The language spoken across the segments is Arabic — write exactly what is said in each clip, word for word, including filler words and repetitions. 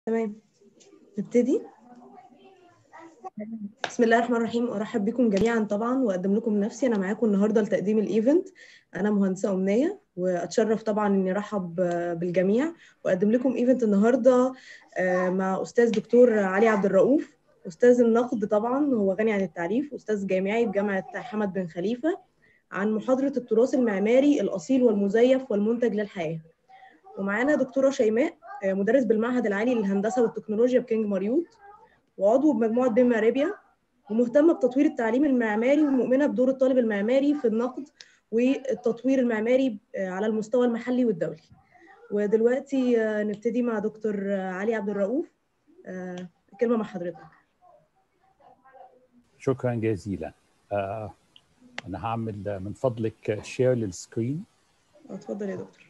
تمام، نبتدي. بسم الله الرحمن الرحيم، وارحب بكم جميعا طبعا واقدم لكم نفسي. انا معاكم النهارده لتقديم الايفنت. انا مهندسه امنيه، واتشرف طبعا اني ارحب بالجميع واقدم لكم ايفنت النهارده مع استاذ دكتور علي عبد الرؤوف، استاذ النقد طبعا، هو غني عن التعريف، استاذ جامعي بجامعه حمد بن خليفه، عن محاضره التراث المعماري الاصيل والمزيف والمنتج للحياه. ومعانا دكتوره شيماء، مدرس بالمعهد العالي للهندسه والتكنولوجيا بكينج ماريوت، وعضو بمجموعه بيم ارابيا، ومهتمه بتطوير التعليم المعماري، ومؤمنه بدور الطالب المعماري في النقد والتطوير المعماري على المستوى المحلي والدولي. ودلوقتي نبتدي مع دكتور علي عبد الرؤوف. الكلمه مع حضرتك. شكرا جزيلا. آه انا هعمل من فضلك شير للسكرين. اتفضل يا دكتور.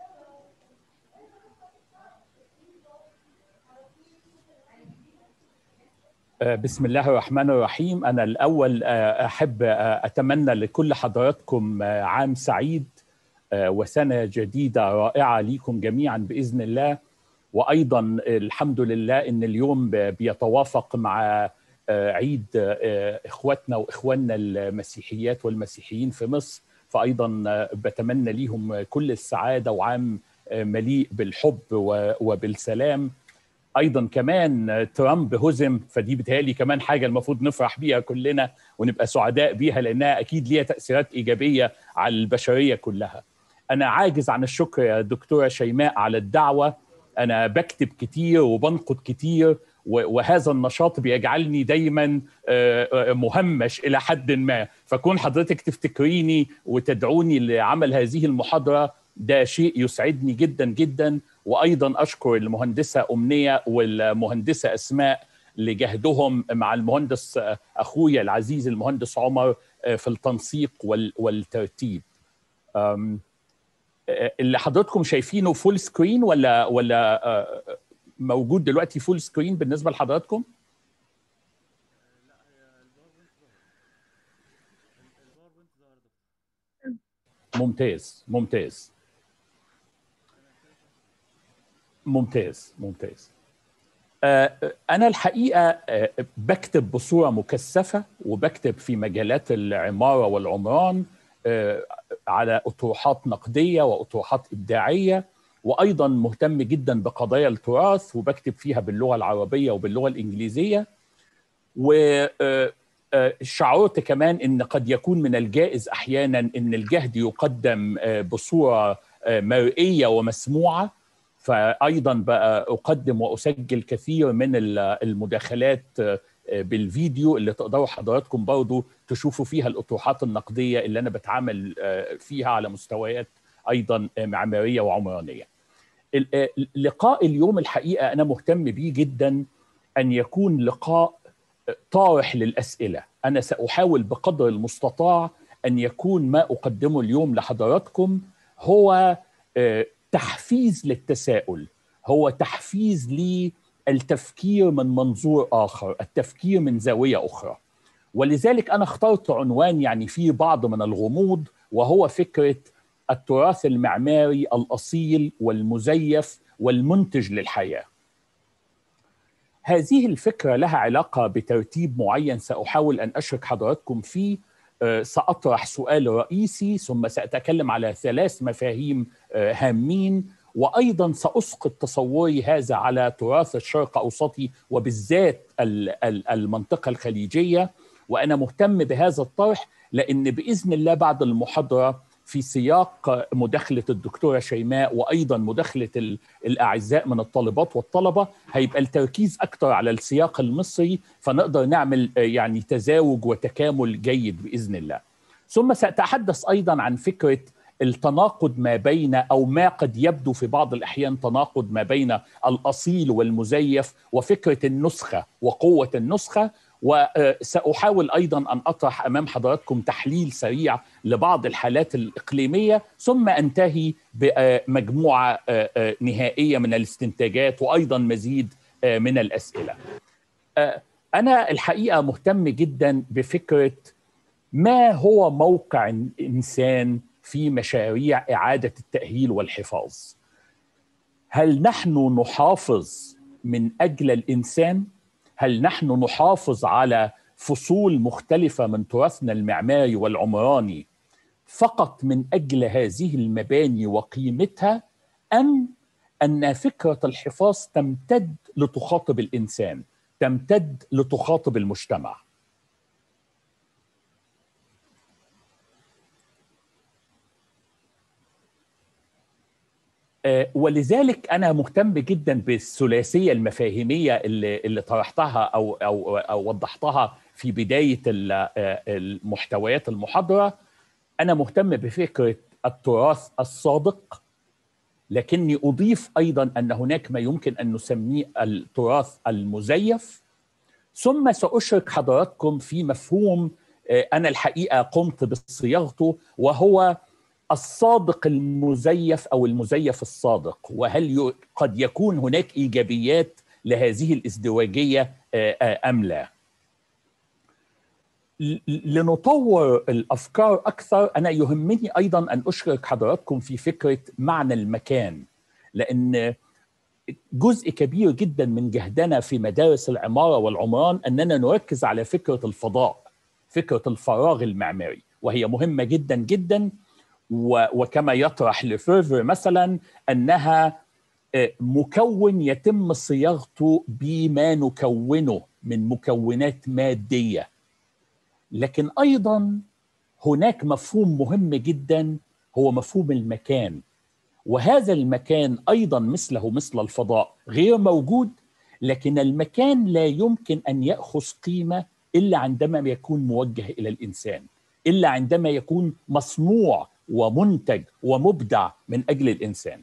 بسم الله الرحمن الرحيم. أنا الأول أحب أتمنى لكل حضراتكم عام سعيد وسنة جديدة رائعة ليكم جميعا بإذن الله. وأيضا الحمد لله إن اليوم بيتوافق مع عيد إخواتنا وإخواننا المسيحيات والمسيحيين في مصر، فأيضا بتمنى ليهم كل السعادة وعام مليء بالحب وبالسلام. ايضا كمان ترامب هزم، فدي بتهيألي كمان حاجه المفروض نفرح بيها كلنا ونبقى سعداء بيها، لانها اكيد ليها تاثيرات ايجابيه على البشريه كلها. انا عاجز عن الشكر يا دكتوره شيماء على الدعوه. انا بكتب كتير وبنقد كتير، وهذا النشاط بيجعلني دايما مهمش الى حد ما، فكون حضرتك تفتكريني وتدعوني لعمل هذه المحاضره ده شيء يسعدني جدا جدا. وأيضا أشكر المهندسة أمنية والمهندسة أسماء لجهدهم مع المهندس أخويا العزيز المهندس عمر في التنسيق والترتيب. اللي حضراتكم شايفينه فول سكرين ولا ولا موجود دلوقتي فول سكرين بالنسبة لحضراتكم؟ ممتاز ممتاز ممتاز ممتاز. أنا الحقيقة بكتب بصورة مكثفة، وبكتب في مجالات العمارة والعمران على أطروحات نقدية وأطروحات إبداعية، وأيضا مهتم جدا بقضايا التراث وبكتب فيها باللغة العربية وباللغة الإنجليزية. وشعرت كمان أن قد يكون من الجائز أحيانا أن الجهد يقدم بصورة مرئية ومسموعة، فأيضا بقى أقدم وأسجل كثير من المداخلات بالفيديو اللي تقدروا حضراتكم برضو تشوفوا فيها الأطروحات النقدية اللي أنا بتعامل فيها على مستويات أيضا معمارية وعمرانية. لقاء اليوم الحقيقة أنا مهتم بيه جدا، أن يكون لقاء طارح للأسئلة. أنا سأحاول بقدر المستطاع أن يكون ما أقدمه اليوم لحضراتكم هو تحفيز للتساؤل، هو تحفيز للتفكير من منظور آخر، التفكير من زاوية أخرى. ولذلك أنا اخترت عنوان يعني فيه بعض من الغموض، وهو فكرة التراث المعماري الأصيل والمزيف والمنتج للحياة. هذه الفكرة لها علاقة بترتيب معين سأحاول أن أشرك حضراتكم فيه. سأطرح سؤال رئيسي، ثم سأتكلم على ثلاث مفاهيم هامين، وأيضا سأسقط تصوري هذا على تراث الشرق الأوسطي وبالذات المنطقة الخليجية. وأنا مهتم بهذا الطرح لأن بإذن الله بعد المحاضرة في سياق مداخلة الدكتورة شيماء وأيضا مداخلة الأعزاء من الطالبات والطلبة هيبقى التركيز أكتر على السياق المصري، فنقدر نعمل يعني تزاوج وتكامل جيد بإذن الله. ثم سأتحدث أيضا عن فكرة التناقض ما بين، أو ما قد يبدو في بعض الأحيان تناقض ما بين الأصيل والمزيف، وفكرة النسخة وقوة النسخة. وسأحاول أيضا أن أطرح أمام حضراتكم تحليل سريع لبعض الحالات الإقليمية، ثم أنتهي بمجموعة نهائية من الاستنتاجات وأيضا مزيد من الأسئلة. أنا الحقيقة مهتم جدا بفكرة ما هو موقع الإنسان في مشاريع إعادة التأهيل والحفاظ. هل نحن نحافظ من أجل الإنسان؟ هل نحن نحافظ على فصول مختلفة من تراثنا المعماري والعمراني فقط من أجل هذه المباني وقيمتها، أم أن فكرة الحفاظ تمتد لتخاطب الإنسان، تمتد لتخاطب المجتمع؟ ولذلك أنا مهتم جدا بالثلاثية المفاهيمية اللي, اللي طرحتها أو, أو, أو وضحتها في بداية المحتويات المحاضرة. أنا مهتم بفكرة التراث الصادق، لكني أضيف أيضا أن هناك ما يمكن أن نسميه التراث المزيف. ثم سأشرك حضراتكم في مفهوم أنا الحقيقة قمت بصياغته، وهو الصادق المزيف أو المزيف الصادق، وهل قد يكون هناك إيجابيات لهذه الازدواجية أم لا. لنطور الأفكار أكثر، أنا يهمني أيضا أن أشرك حضراتكم في فكرة معنى المكان، لأن جزء كبير جدا من جهدنا في مدارس العمارة والعمران أننا نركز على فكرة الفضاء، فكرة الفراغ المعماري، وهي مهمة جدا جدا. وكما يطرح لفيفر مثلا أنها مكون يتم صياغته بما نكونه من مكونات مادية. لكن أيضا هناك مفهوم مهم جدا هو مفهوم المكان، وهذا المكان أيضا مثله مثل الفضاء غير موجود، لكن المكان لا يمكن أن يأخذ قيمة إلا عندما يكون موجه إلى الإنسان، إلا عندما يكون مصنوع ومنتج ومبدع من أجل الإنسان.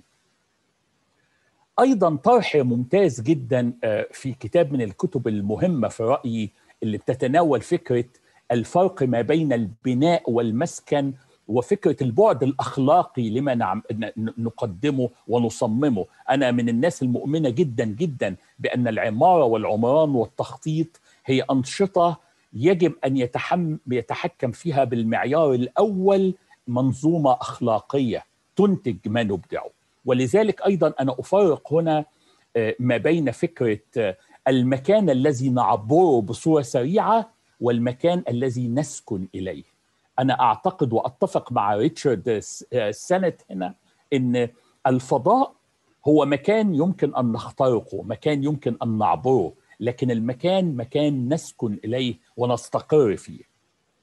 أيضا طرح ممتاز جدا في كتاب من الكتب المهمة في رأيي اللي بتتناول فكرة الفرق ما بين البناء والمسكن، وفكرة البعد الأخلاقي لما نعم نقدمه ونصممه. أنا من الناس المؤمنة جدا جدا بأن العمارة والعمران والتخطيط هي أنشطة يجب أن يتحم يتحكم فيها بالمعيار الأول منظومة أخلاقية تنتج ما نبدعه. ولذلك أيضا أنا أفرق هنا ما بين فكرة المكان الذي نعبره بصورة سريعة والمكان الذي نسكن إليه. أنا أعتقد وأتفق مع ريتشارد سنت هنا أن الفضاء هو مكان يمكن أن نخترقه، مكان يمكن أن نعبره، لكن المكان مكان نسكن إليه ونستقر فيه.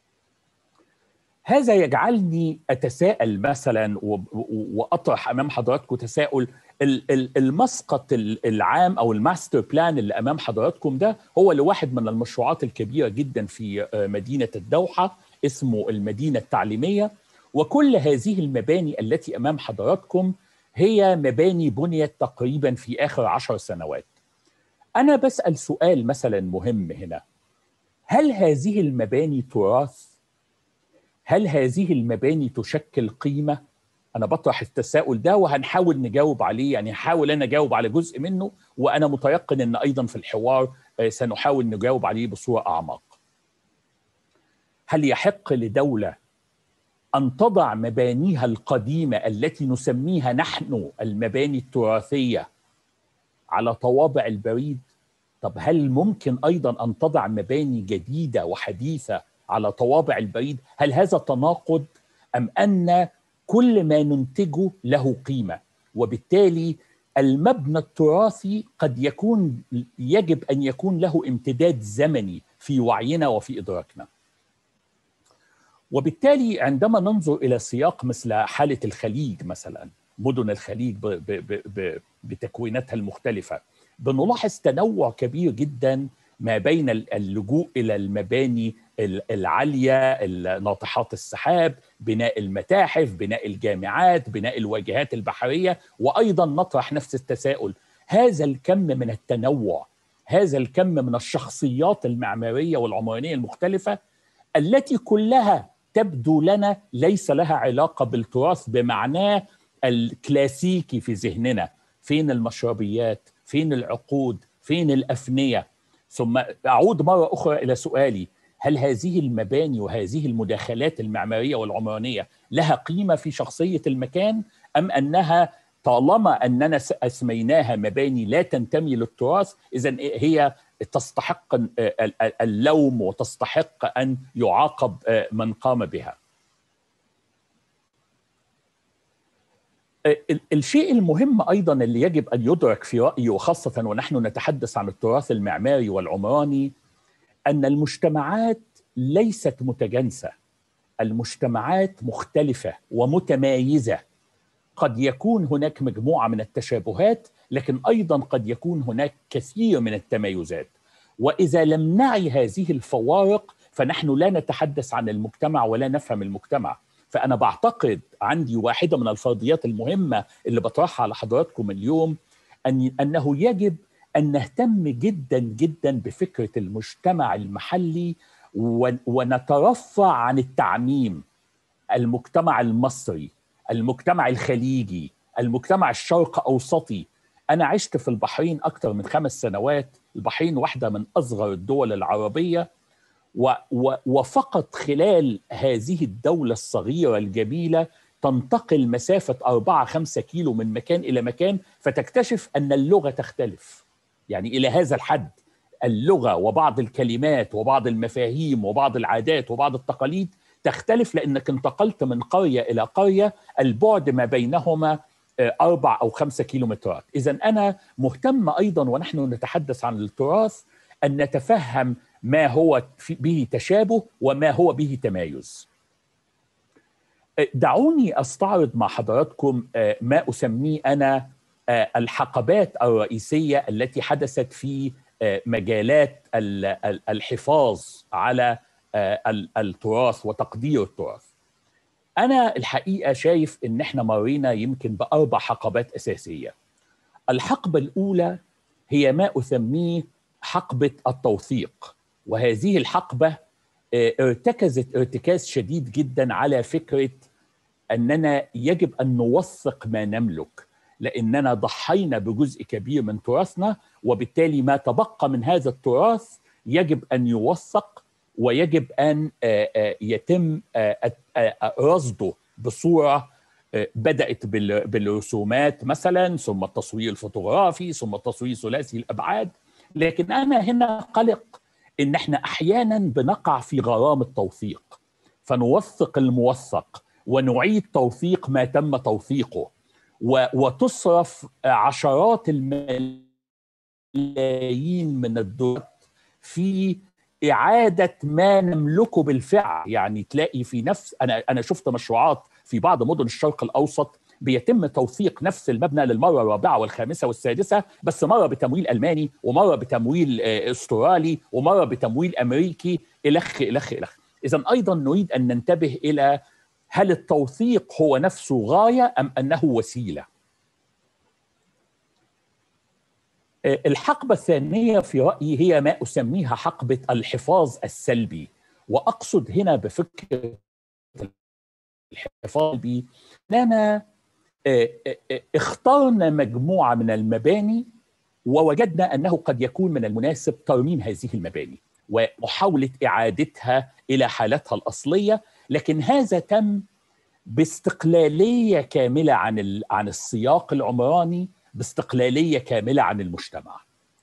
هذا يجعلني أتساءل مثلا وأطرح أمام حضراتكم تساؤل. المسقط العام أو الماستر بلان اللي أمام حضراتكم ده هو لواحد من المشروعات الكبيرة جدا في مدينة الدوحة، اسمه المدينة التعليمية. وكل هذه المباني التي أمام حضراتكم هي مباني بنيت تقريبا في آخر عشر سنوات. أنا بسأل سؤال مثلا مهم هنا: هل هذه المباني تراث؟ هل هذه المباني تشكل قيمة؟ أنا بطرح التساؤل ده وهنحاول نجاوب عليه، يعني هحاول أنا أجاوب على جزء منه، وأنا متيقن أن أيضا في الحوار سنحاول نجاوب عليه بصورة أعمق. هل يحق لدولة أن تضع مبانيها القديمة التي نسميها نحن المباني التراثية على طوابع البريد؟ طب هل ممكن أيضا أن تضع مباني جديدة وحديثة على طوابع البريد؟ هل هذا تناقض أم أن كل ما ننتجه له قيمة؟ وبالتالي المبنى التراثي قد يكون يجب أن يكون له امتداد زمني في وعينا وفي إدراكنا. وبالتالي عندما ننظر إلى سياق مثل حالة الخليج مثلا، مدن الخليج ب ب ب بتكويناتها المختلفة، بنلاحظ تنوع كبير جدا ما بين اللجوء إلى المباني العالية، ناطحات السحاب، بناء المتاحف، بناء الجامعات، بناء الواجهات البحرية. وأيضا نطرح نفس التساؤل: هذا الكم من التنوع، هذا الكم من الشخصيات المعمارية والعمرانية المختلفة التي كلها تبدو لنا ليس لها علاقة بالتراث بمعناه الكلاسيكي في ذهننا. فين المشربيات؟ فين العقود؟ فين الأفنية؟ ثم أعود مرة أخرى إلى سؤالي: هل هذه المباني وهذه المداخلات المعمارية والعمرانية لها قيمة في شخصية المكان، أم أنها طالما أننا أسميناها مباني لا تنتمي للتراث، إذن هي تستحق اللوم وتستحق أن يعاقب من قام بها. الشيء المهم أيضا اللي يجب أن يدرك في رأيي، وخاصة ونحن نتحدث عن التراث المعماري والعمراني، أن المجتمعات ليست متجانسة، المجتمعات مختلفة ومتمايزة. قد يكون هناك مجموعة من التشابهات، لكن أيضا قد يكون هناك كثير من التمايزات. وإذا لم نعي هذه الفوارق فنحن لا نتحدث عن المجتمع ولا نفهم المجتمع. فأنا بعتقد عندي واحدة من الفرضيات المهمة اللي بطرحها على حضراتكم اليوم، أن أنه يجب أن نهتم جدا جدا بفكرة المجتمع المحلي ونترفع عن التعميم. المجتمع المصري، المجتمع الخليجي، المجتمع الشرق أوسطي. أنا عشت في البحرين أكثر من خمس سنوات. البحرين واحدة من أصغر الدول العربية، و و وفقط خلال هذه الدولة الصغيرة الجميلة تنتقل مسافة أربعة خمسة كيلو من مكان إلى مكان، فتكتشف أن اللغة تختلف. يعني إلى هذا الحد اللغة وبعض الكلمات وبعض المفاهيم وبعض العادات وبعض التقاليد تختلف، لأنك انتقلت من قرية إلى قرية البعد ما بينهما أربع أو خمسة كيلومترات. إذن أنا مهتم أيضا ونحن نتحدث عن التراث أن نتفهم ما هو به تشابه وما هو به تمايز. دعوني أستعرض مع حضراتكم ما أسميه أنا الحقبات الرئيسية التي حدثت في مجالات الحفاظ على التراث وتقدير التراث. أنا الحقيقة شايف إن إحنا مرينا يمكن بأربع حقبات أساسية. الحقبة الأولى هي ما أسميه حقبة التوثيق، وهذه الحقبة ارتكزت ارتكاز شديد جدا على فكرة أننا يجب أن نوثق ما نملك، لأننا ضحينا بجزء كبير من تراثنا، وبالتالي ما تبقى من هذا التراث يجب أن يوثق ويجب أن يتم رصده بصورة بدأت بالرسومات مثلا، ثم التصوير الفوتوغرافي، ثم التصوير ثلاثي الأبعاد. لكن أنا هنا قلق إن احنا أحيانا بنقع في غرام التوثيق، فنوثق الموثق ونعيد توثيق ما تم توثيقه، وتصرف عشرات الملايين من الدولار في إعادة ما نملكه بالفعل. يعني تلاقي في نفس أنا أنا شفت مشروعات في بعض مدن الشرق الأوسط بيتم توثيق نفس المبنى للمرة الرابعة والخامسة والسادسة، بس مرة بتمويل ألماني ومرة بتمويل أسترالي ومرة بتمويل أمريكي إلخ إلخ إلخ. إذن أيضا نريد أن ننتبه إلى هل التوثيق هو نفسه غاية أم أنه وسيلة؟ الحقبة الثانية في رأيي هي ما أسميها حقبة الحفاظ السلبي، وأقصد هنا بفكرة الحفاظ السلبي أننا اخترنا مجموعة من المباني ووجدنا أنه قد يكون من المناسب ترميم هذه المباني ومحاولة إعادتها إلى حالتها الأصلية، لكن هذا تم باستقلالية كاملة عن عن السياق العمراني، باستقلالية كاملة عن المجتمع.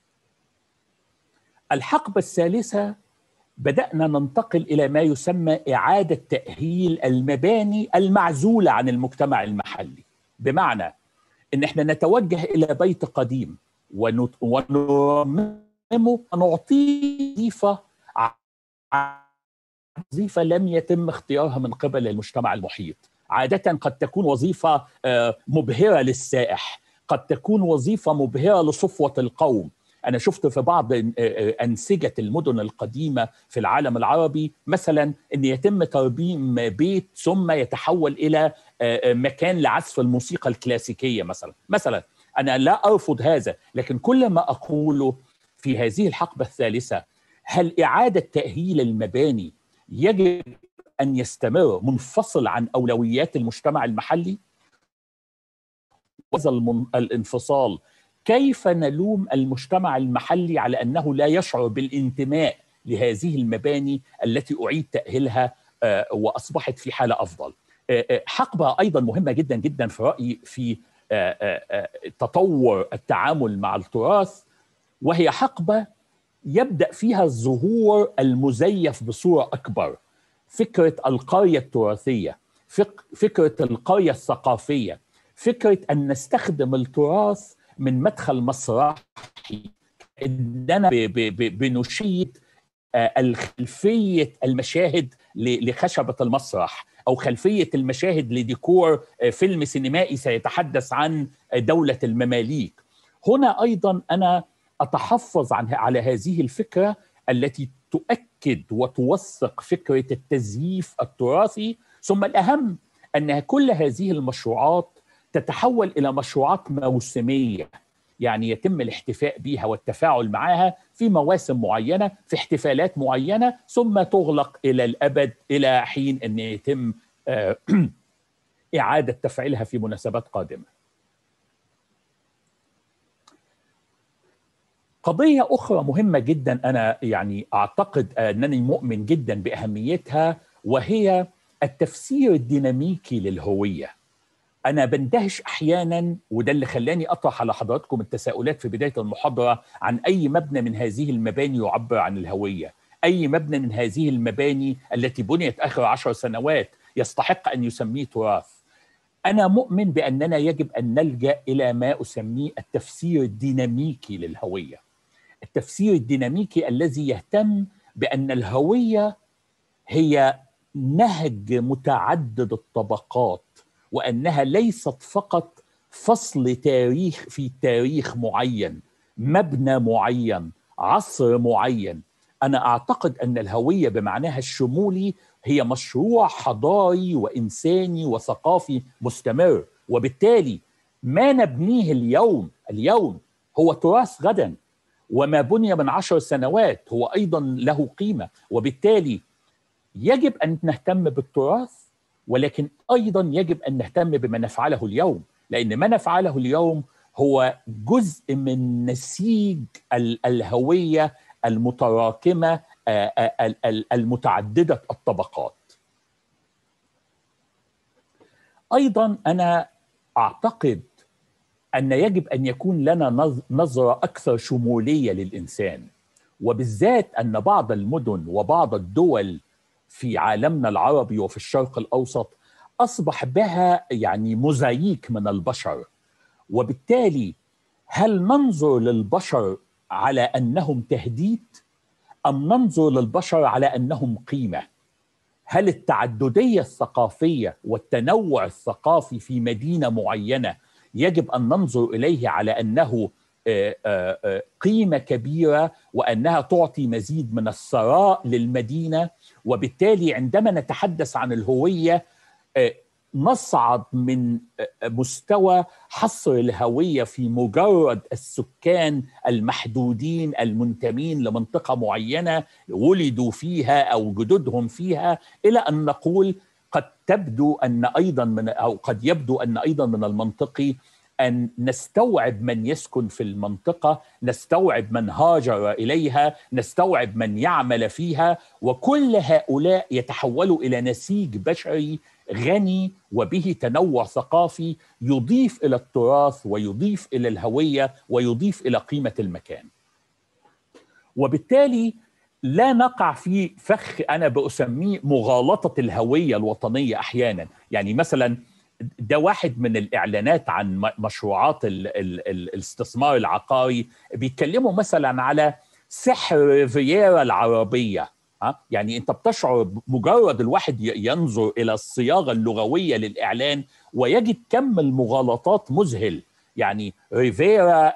الحقبة الثالثة بدأنا ننتقل إلى ما يسمى إعادة تأهيل المباني المعزولة عن المجتمع المحلي، بمعنى إن إحنا نتوجه إلى بيت قديم ونرممه ونعطيه وظيفة وظيفة لم يتم اختيارها من قبل المجتمع المحيط. عادة قد تكون وظيفة مبهرة للسائح، قد تكون وظيفة مبهرة لصفوة القوم. أنا شفت في بعض أنسجة المدن القديمة في العالم العربي مثلا أن يتم ترميم بيت ثم يتحول إلى مكان لعزف الموسيقى الكلاسيكية مثلا. مثلا أنا لا أرفض هذا، لكن كل ما أقوله في هذه الحقبة الثالثة، هل إعادة تأهيل المباني يجب أن يستمر منفصل عن أولويات المجتمع المحلي؟ هذا الانفصال كيف نلوم المجتمع المحلي على أنه لا يشعر بالانتماء لهذه المباني التي أعيد تأهيلها وأصبحت في حالة أفضل؟ حقبة أيضا مهمة جدا جدا في رأيي في تطور التعامل مع التراث، وهي حقبة يبدأ فيها الظهور المزيف بصورة أكبر. فكرة القرية التراثية، فكرة القرية الثقافية، فكرة أن نستخدم التراث من مدخل مسرحي، إننا بنشيد الخلفية المشاهد لخشبة المسرح أو خلفية المشاهد لديكور فيلم سينمائي سيتحدث عن دولة المماليك. هنا أيضا أنا أتحفظ عن على هذه الفكرة التي تؤكد وتوثق فكرة التزييف التراثي. ثم الأهم أن كل هذه المشروعات تتحول إلى مشروعات موسمية، يعني يتم الاحتفاء بها والتفاعل معها في مواسم معينة، في احتفالات معينة، ثم تغلق إلى الأبد إلى حين أن يتم إعادة تفعيلها في مناسبات قادمة. قضية أخرى مهمة جدا أنا يعني أعتقد أنني مؤمن جدا بأهميتها، وهي التفسير الديناميكي للهوية. أنا بندهش أحيانا، وده اللي خلاني أطرح على حضراتكم التساؤلات في بداية المحاضرة عن أي مبنى من هذه المباني يعبر عن الهوية، أي مبنى من هذه المباني التي بنيت آخر عشر سنوات يستحق أن يسميه تراث. أنا مؤمن بأننا يجب أن نلجأ إلى ما أسميه التفسير الديناميكي للهوية. التفسير الديناميكي الذي يهتم بأن الهوية هي نهج متعدد الطبقات، وأنها ليست فقط فصل تاريخ في تاريخ معين، مبنى معين، عصر معين. أنا أعتقد أن الهوية بمعناها الشمولي هي مشروع حضاري وإنساني وثقافي مستمر، وبالتالي ما نبنيه اليوم اليوم هو تراث غدا، وما بني من عشر سنوات هو أيضا له قيمة. وبالتالي يجب أن نهتم بالتراث، ولكن أيضا يجب أن نهتم بما نفعله اليوم، لأن ما نفعله اليوم هو جزء من نسيج الهوية المتراكمة المتعددة الطبقات. أيضا أنا أعتقد أن يجب أن يكون لنا نظرة أكثر شمولية للإنسان، وبالذات أن بعض المدن وبعض الدول في عالمنا العربي وفي الشرق الأوسط أصبح بها يعني موزاييك من البشر. وبالتالي هل ننظر للبشر على أنهم تهديد أم ننظر للبشر على أنهم قيمة؟ هل التعددية الثقافية والتنوع الثقافي في مدينة معينة يجب أن ننظر إليه على أنه قيمة كبيرة وأنها تعطي مزيد من الثراء للمدينة؟ وبالتالي عندما نتحدث عن الهوية نصعد من مستوى حصر الهوية في مجرد السكان المحدودين المنتمين لمنطقة معينة ولدوا فيها أو جدودهم فيها، إلى أن نقول قد تبدو أن أيضا من أو قد يبدو أن أيضا من المنطقي أن نستوعب من يسكن في المنطقة، نستوعب من هاجر إليها، نستوعب من يعمل فيها، وكل هؤلاء يتحولوا إلى نسيج بشري غني وبه تنوع ثقافي يضيف إلى التراث ويضيف إلى الهوية ويضيف إلى قيمة المكان. وبالتالي لا نقع في فخ أنا بأسميه مغالطة الهوية الوطنية أحيانا. يعني مثلا ده واحد من الإعلانات عن مشروعات ال ال ال الاستثمار العقاري، بيتكلموا مثلا على سحر ريفيرا العربية. ها؟ يعني أنت بتشعر مجرد الواحد ينظر إلى الصياغة اللغوية للإعلان ويجد كم المغالطات مذهل. يعني ريفيرا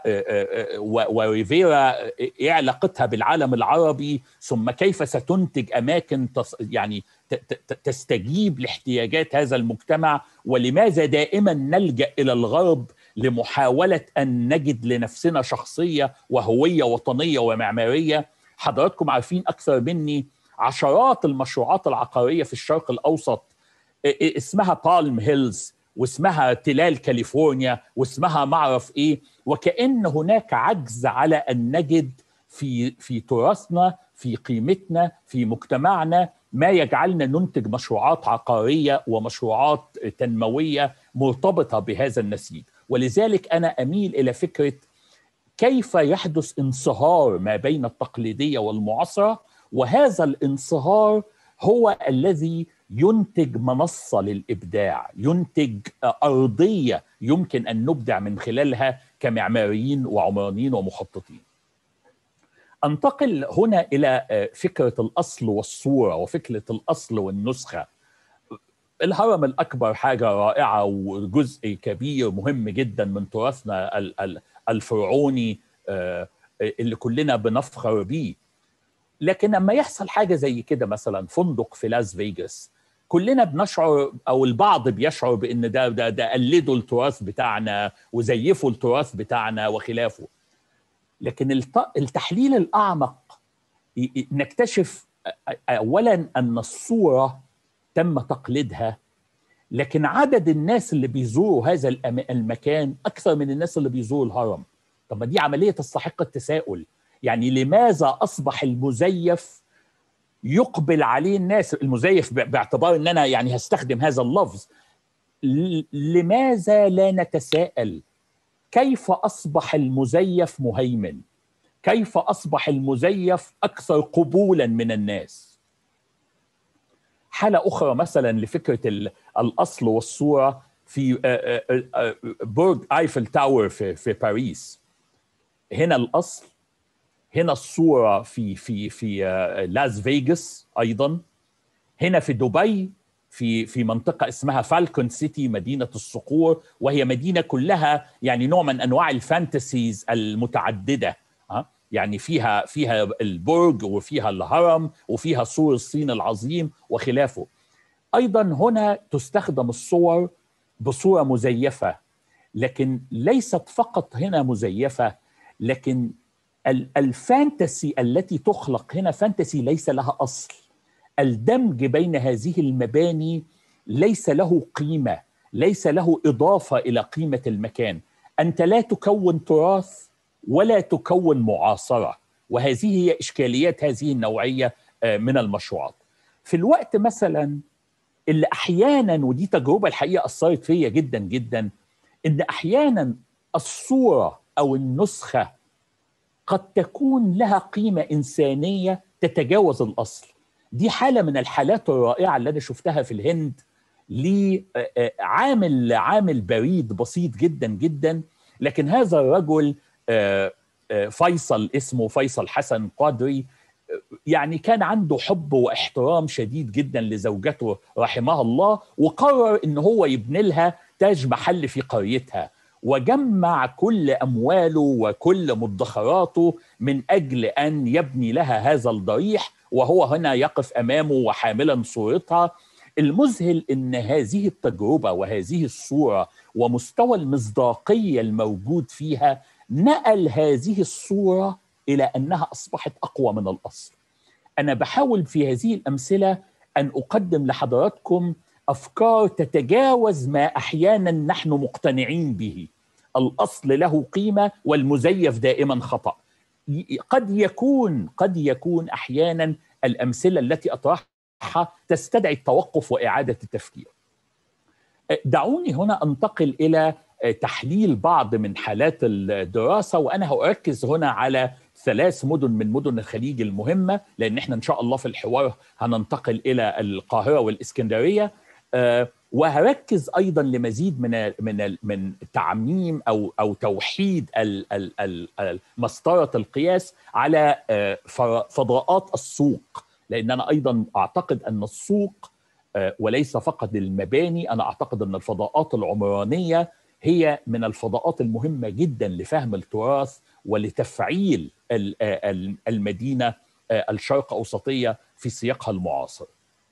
وريفيرا إيه علاقتها بالعالم العربي، ثم كيف ستنتج أماكن يعني تستجيب لاحتياجات هذا المجتمع، ولماذا دائما نلجأ إلى الغرب لمحاولة أن نجد لنفسنا شخصية وهوية وطنية ومعمارية. حضراتكم عارفين أكثر مني عشرات المشروعات العقارية في الشرق الأوسط اسمها بالم هيلز واسمها تلال كاليفورنيا واسمها معرف إيه، وكأن هناك عجز على أن نجد في في تراثنا، في قيمتنا، في مجتمعنا ما يجعلنا ننتج مشروعات عقارية ومشروعات تنموية مرتبطة بهذا النسيج. ولذلك أنا أميل إلى فكرة كيف يحدث انصهار ما بين التقليدية والمعاصرة، وهذا الانصهار هو الذي ينتج منصة للإبداع، ينتج أرضية يمكن أن نبدع من خلالها كمعماريين وعمرانيين ومخططين. أنتقل هنا إلى فكرة الأصل والصورة وفكرة الأصل والنسخة. الهرم الأكبر حاجة رائعة وجزء كبير مهم جدا من تراثنا الفرعوني اللي كلنا بنفخر بيه، لكن لما يحصل حاجة زي كده مثلا فندق في لاس فيغاس، كلنا بنشعر أو البعض بيشعر بأن ده ده ده قلدوا التراث بتاعنا وزيفوا التراث بتاعنا وخلافه. لكن التحليل الأعمق نكتشف أولا أن الصورة تم تقليدها، لكن عدد الناس اللي بيزوروا هذا المكان أكثر من الناس اللي بيزوروا الهرم. طب ما دي عملية تستحق التساؤل. يعني لماذا أصبح المزيف يقبل عليه الناس؟ المزيف باعتبار أن أنا يعني هستخدم هذا اللفظ، لماذا لا نتساءل كيف أصبح المزيف مهيمن؟ كيف أصبح المزيف أكثر قبولا من الناس؟ حالة أخرى مثلا لفكرة الأصل والصورة في برج آيفل تاور في في باريس. هنا الأصل، هنا الصورة في في في لاس فيغاس أيضا، هنا في دبي في في منطقة اسمها فالكون سيتي، مدينة الصقور، وهي مدينة كلها يعني نوع من أنواع الفانتسيز المتعددة. ها يعني فيها فيها البرج وفيها الهرم وفيها سور الصين العظيم وخلافه. أيضا هنا تستخدم الصور بصورة مزيفة، لكن ليست فقط هنا مزيفة، لكن الفانتسي التي تخلق هنا فانتسي ليس لها أصل. الدمج بين هذه المباني ليس له قيمة، ليس له إضافة إلى قيمة المكان. أنت لا تكون تراث ولا تكون معاصرة، وهذه هي إشكاليات هذه النوعية من المشروعات. في الوقت مثلا اللي أحيانا، ودي تجربة الحقيقة أثرت فيا جدا جدا، إن أحيانا الصورة أو النسخة قد تكون لها قيمة إنسانية تتجاوز الأصل. دي حالة من الحالات الرائعة اللي أنا شفتها في الهند لعامل عامل بريد بسيط جدا جدا، لكن هذا الرجل فيصل، اسمه فيصل حسن قادري، يعني كان عنده حب واحترام شديد جدا لزوجته رحمها الله، وقرر إن هو يبني لها تاج محل في قريتها، وجمع كل أمواله وكل مدخراته من أجل أن يبني لها هذا الضريح، وهو هنا يقف أمامه وحاملا صورتها. المذهل إن هذه التجربة وهذه الصورة ومستوى المصداقية الموجود فيها نقل هذه الصورة إلى أنها أصبحت أقوى من الأصل. أنا بحاول في هذه الأمثلة أن أقدم لحضراتكم أفكار تتجاوز ما أحيانا نحن مقتنعين به. الأصل له قيمة والمزيف دائما خطأ. قد يكون قد يكون أحيانا الأمثلة التي أطرحها تستدعي التوقف وإعادة التفكير. دعوني هنا أنتقل إلى تحليل بعض من حالات الدراسة، وأنا هأركز هنا على ثلاث مدن من مدن الخليج المهمة، لأن احنا إن شاء الله في الحوار هننتقل إلى القاهرة والإسكندرية، وهركز أيضا لمزيد من من من تعميم أو أو توحيد مسطرة القياس على فضاءات السوق، لأن أنا أيضا أعتقد أن السوق وليس فقط المباني، أنا أعتقد أن الفضاءات العمرانية هي من الفضاءات المهمة جدا لفهم التراث ولتفعيل المدينة الشرق أوسطية في سياقها المعاصر.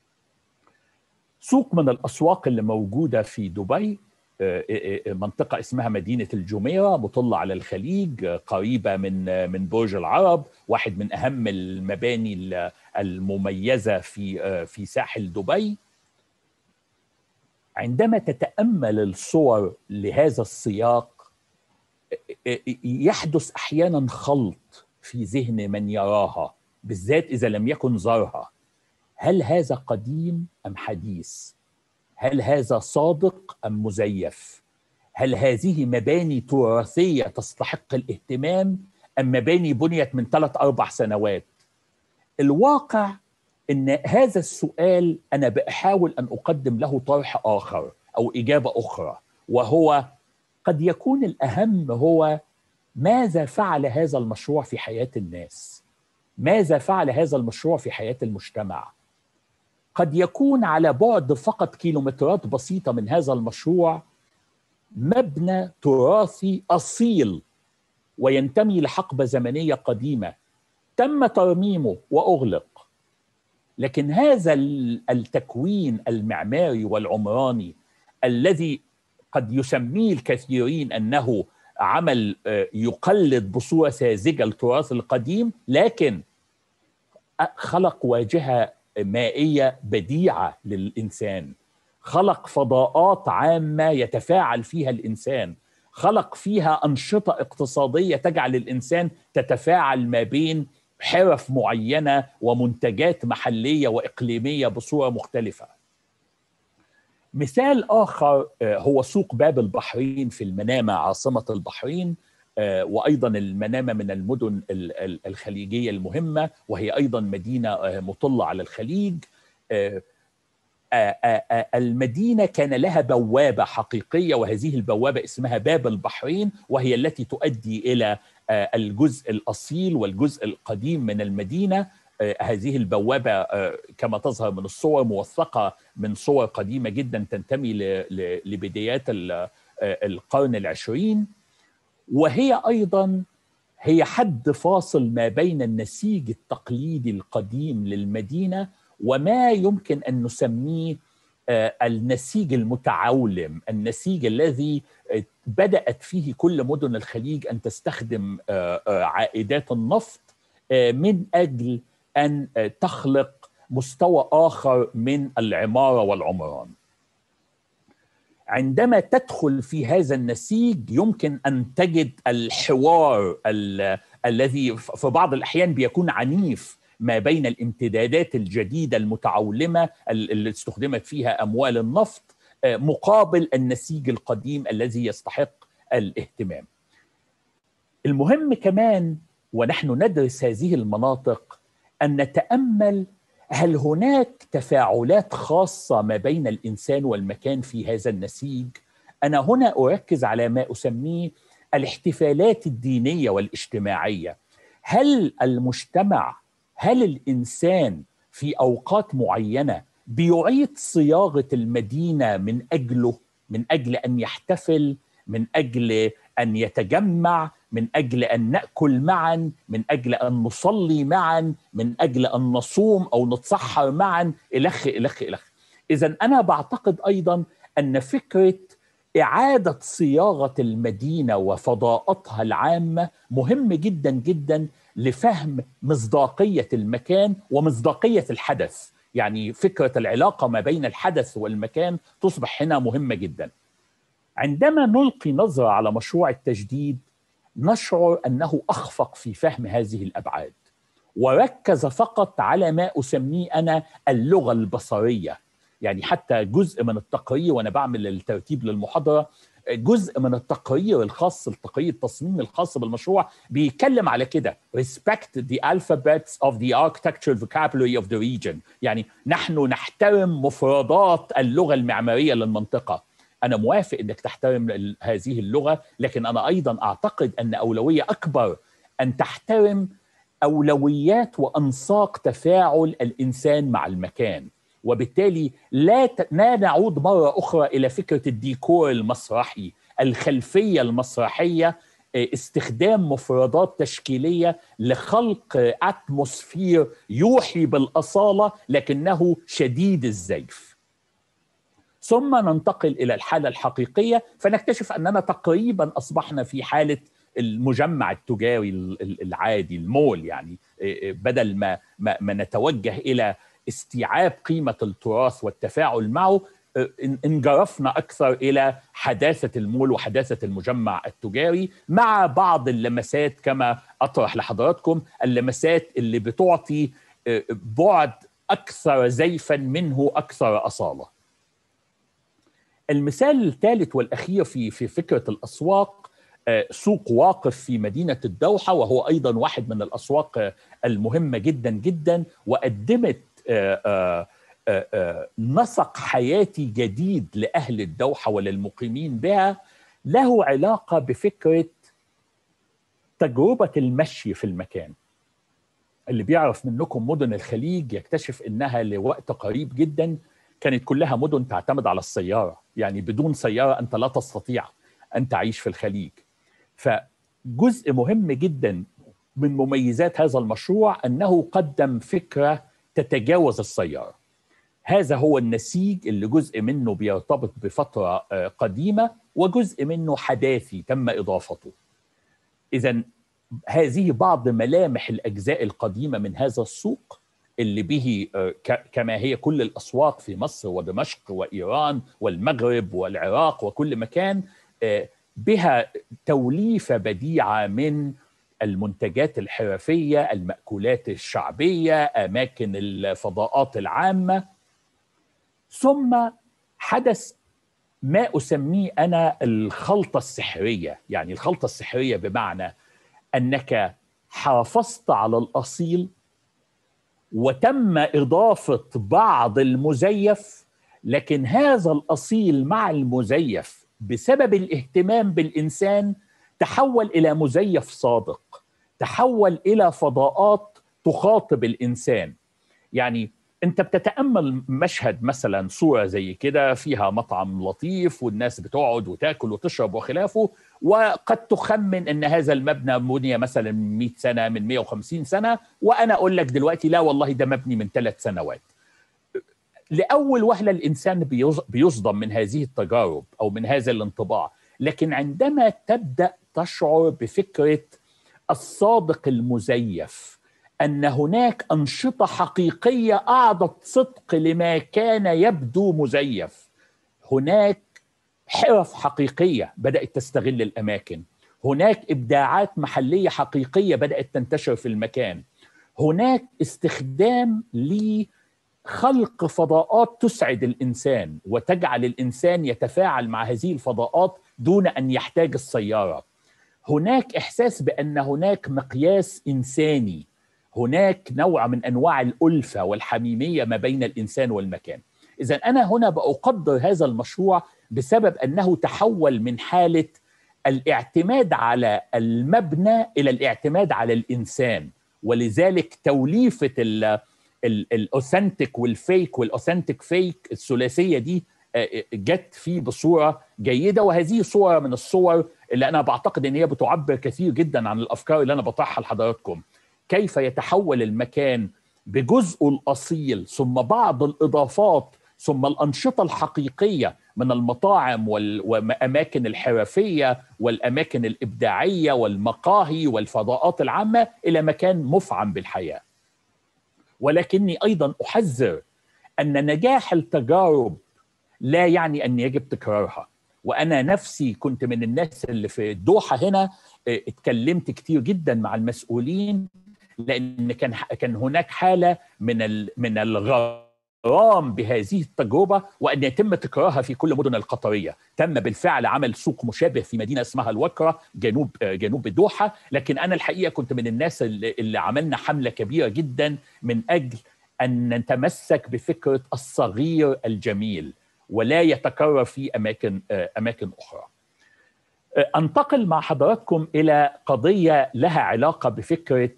سوق من الأسواق اللي موجودة في دبي، منطقة اسمها مدينة الجميرة، مطلة على الخليج، قريبة من من برج العرب، واحد من أهم المباني المميزة في في ساحل دبي. عندما تتأمل الصور لهذا السياق يحدث أحيانا خلط في ذهن من يراها، بالذات إذا لم يكن زارها. هل هذا قديم أم حديث؟ هل هذا صادق أم مزيف؟ هل هذه مباني تراثية تستحق الاهتمام أم مباني بنيت من ثلاث أربع سنوات؟ الواقع أن هذا السؤال أنا بحاول أن أقدم له طرح آخر أو إجابة أخرى، وهو قد يكون الأهم هو ماذا فعل هذا المشروع في حياة الناس؟ ماذا فعل هذا المشروع في حياة المجتمع؟ قد يكون على بعد فقط كيلومترات بسيطة من هذا المشروع مبنى تراثي أصيل وينتمي لحقبة زمنية قديمة تم ترميمه وأغلق، لكن هذا التكوين المعماري والعمراني الذي قد يسميه الكثيرين أنه عمل يقلد بصورة ساذجة التراث القديم، لكن خلق واجهة مائية بديعة للإنسان، خلق فضاءات عامة يتفاعل فيها الإنسان، خلق فيها أنشطة اقتصادية تجعل الإنسان تتفاعل ما بين حرف معينة ومنتجات محلية وإقليمية بصورة مختلفة. مثال آخر هو سوق باب البحرين في المنامة عاصمة البحرين، وأيضا المنامة من المدن الخليجية المهمة، وهي أيضا مدينة مطلة على الخليج. المدينة كان لها بوابة حقيقية، وهذه البوابة اسمها باب البحرين، وهي التي تؤدي إلى الجزء الأصيل والجزء القديم من المدينة. هذه البوابة كما تظهر من الصور موثقة من صور قديمة جدا تنتمي لبدايات القرن العشرين، وهي أيضا هي حد فاصل ما بين النسيج التقليدي القديم للمدينة وما يمكن أن نسميه النسيج المتعولم، النسيج الذي بدأت فيه كل مدن الخليج أن تستخدم عائدات النفط من أجل أن تخلق مستوى آخر من العمارة والعمران. عندما تدخل في هذا النسيج يمكن أن تجد الحوار ال الذي في بعض الأحيان بيكون عنيف ما بين الامتدادات الجديدة المتعولمة اللي استخدمت فيها أموال النفط مقابل النسيج القديم الذي يستحق الاهتمام. المهم كمان ونحن ندرس هذه المناطق أن نتأمل هل هناك تفاعلات خاصة ما بين الإنسان والمكان في هذا النسيج. أنا هنا أركز على ما أسميه الاحتفالات الدينية والاجتماعية. هل المجتمع، هل الإنسان في أوقات معينة بيعيد صياغة المدينة من أجله، من أجل أن يحتفل، من أجل أن يتجمع، من أجل أن نأكل معا، من أجل أن نصلي معا، من أجل أن نصوم أو نتسحر معا، إلخ إلخ إلخ. إذن أنا بعتقد أيضا أن فكرة إعادة صياغة المدينة وفضاءاتها العامة مهم جدا جدا لفهم مصداقية المكان ومصداقية الحدث. يعني فكرة العلاقة ما بين الحدث والمكان تصبح هنا مهمة جدا. عندما نلقي نظرة على مشروع التجديد نشعر أنه أخفق في فهم هذه الأبعاد، وركز فقط على ما أسميه أنا اللغة البصرية. يعني حتى جزء من التقرير وأنا بعمل الترتيب للمحاضرة، جزء من التقرير الخاص، التقرير التصميمي الخاص بالمشروع بيتكلم على كده: respect the alphabets of the architectural vocabulary of the region. يعني نحن نحترم مفردات اللغة المعمارية للمنطقة. أنا موافق أنك تحترم هذه اللغة، لكن أنا أيضا أعتقد أن أولوية أكبر أن تحترم أولويات وأنساق تفاعل الإنسان مع المكان. وبالتالي لا ت... لا نعود مرة أخرى إلى فكرة الديكور المسرحي، الخلفية المسرحية، استخدام مفردات تشكيلية لخلق أتموسفير يوحي بالأصالة لكنه شديد الزيف. ثم ننتقل إلى الحالة الحقيقية فنكتشف أننا تقريبا أصبحنا في حالة المجمع التجاري العادي، المول. يعني بدل ما, ما, ما نتوجه إلى استيعاب قيمة التراث والتفاعل معه، انجرفنا أكثر إلى حداثة المول وحداثة المجمع التجاري، مع بعض اللمسات كما أطرح لحضراتكم، اللمسات اللي بتعطي بعد أكثر زيفا منه أكثر أصالة. المثال الثالث والأخير في في فكرة الأسواق سوق واقف في مدينة الدوحة، وهو أيضا واحد من الأسواق المهمة جدا جدا، وقدمت نسق حياتي جديد لأهل الدوحة وللمقيمين بها، له علاقة بفكرة تجربة المشي في المكان. اللي بيعرف منكم مدن الخليج يكتشف إنها لوقت قريب جدا كانت كلها مدن تعتمد على السيارة، يعني بدون سيارة أنت لا تستطيع أن تعيش في الخليج. فجزء مهم جدا من مميزات هذا المشروع أنه قدم فكرة تتجاوز السيارة. هذا هو النسيج اللي جزء منه بيرتبط بفترة قديمة وجزء منه حداثي تم إضافته. إذن هذه بعض ملامح الأجزاء القديمة من هذا السوق اللي به كما هي كل الأسواق في مصر ودمشق وإيران والمغرب والعراق وكل مكان، بها توليفة بديعة من المنتجات الحرفية، المأكولات الشعبية، أماكن الفضاءات العامة. ثم حدث ما أسميه أنا الخلطة السحرية. يعني الخلطة السحرية بمعنى أنك حافظت على الأصيل وتم إضافة بعض المزيف، لكن هذا الأصيل مع المزيف بسبب الاهتمام بالإنسان تحول إلى مزيف صادق، تحول إلى فضاءات تخاطب الإنسان. يعني أنت بتتأمل مشهد مثلا صورة زي كده فيها مطعم لطيف والناس بتقعد وتاكل وتشرب وخلافه، وقد تخمن أن هذا المبنى مبني مثلا من مئة سنة من مئة وخمسين سنة، وأنا أقول لك دلوقتي لا والله ده مبني من ثلاث سنوات. لأول وهلة الإنسان بيصدم من هذه التجارب أو من هذا الانطباع، لكن عندما تبدأ تشعر بفكرة الصادق المزيف، أن هناك أنشطة حقيقية أعطت صدق لما كان يبدو مزيف، هناك حرف حقيقية بدأت تستغل الأماكن، هناك إبداعات محلية حقيقية بدأت تنتشر في المكان، هناك استخدام لخلق فضاءات تسعد الإنسان وتجعل الإنسان يتفاعل مع هذه الفضاءات دون أن يحتاج السيارة، هناك إحساس بأن هناك مقياس إنساني، هناك نوع من أنواع الألفة والحميمية ما بين الإنسان والمكان. إذن أنا هنا بأقدر هذا المشروع بسبب أنه تحول من حالة الاعتماد على المبنى إلى الاعتماد على الإنسان، ولذلك توليفة الأوثنتيك والفيك والأوثنتيك فيك الثلاثية دي جت فيه بصورة جيدة. وهذه صورة من الصور اللي أنا بعتقد أن هي بتعبر كثير جدا عن الأفكار اللي أنا بطرحها لحضراتكم، كيف يتحول المكان بجزء الأصيل ثم بعض الإضافات ثم الأنشطة الحقيقية من المطاعم والأماكن الحرفية والأماكن الإبداعية والمقاهي والفضاءات العامة إلى مكان مفعم بالحياة. ولكني أيضا أحذر أن نجاح التجارب لا يعني أن يجب تكرارها. وأنا نفسي كنت من الناس اللي في الدوحة هنا اتكلمت كتير جدا مع المسؤولين، لأن كان كان هناك حالة من من الغرام بهذه التجربة وأن يتم تكرارها في كل مدن القطرية. تم بالفعل عمل سوق مشابه في مدينة اسمها الوكرة جنوب جنوب الدوحة، لكن أنا الحقيقة كنت من الناس اللي, اللي عملنا حملة كبيرة جدا من أجل أن نتمسك بفكرة الصغير الجميل ولا يتكرر في أماكن أماكن أخرى. أنتقل مع حضراتكم إلى قضية لها علاقة بفكرة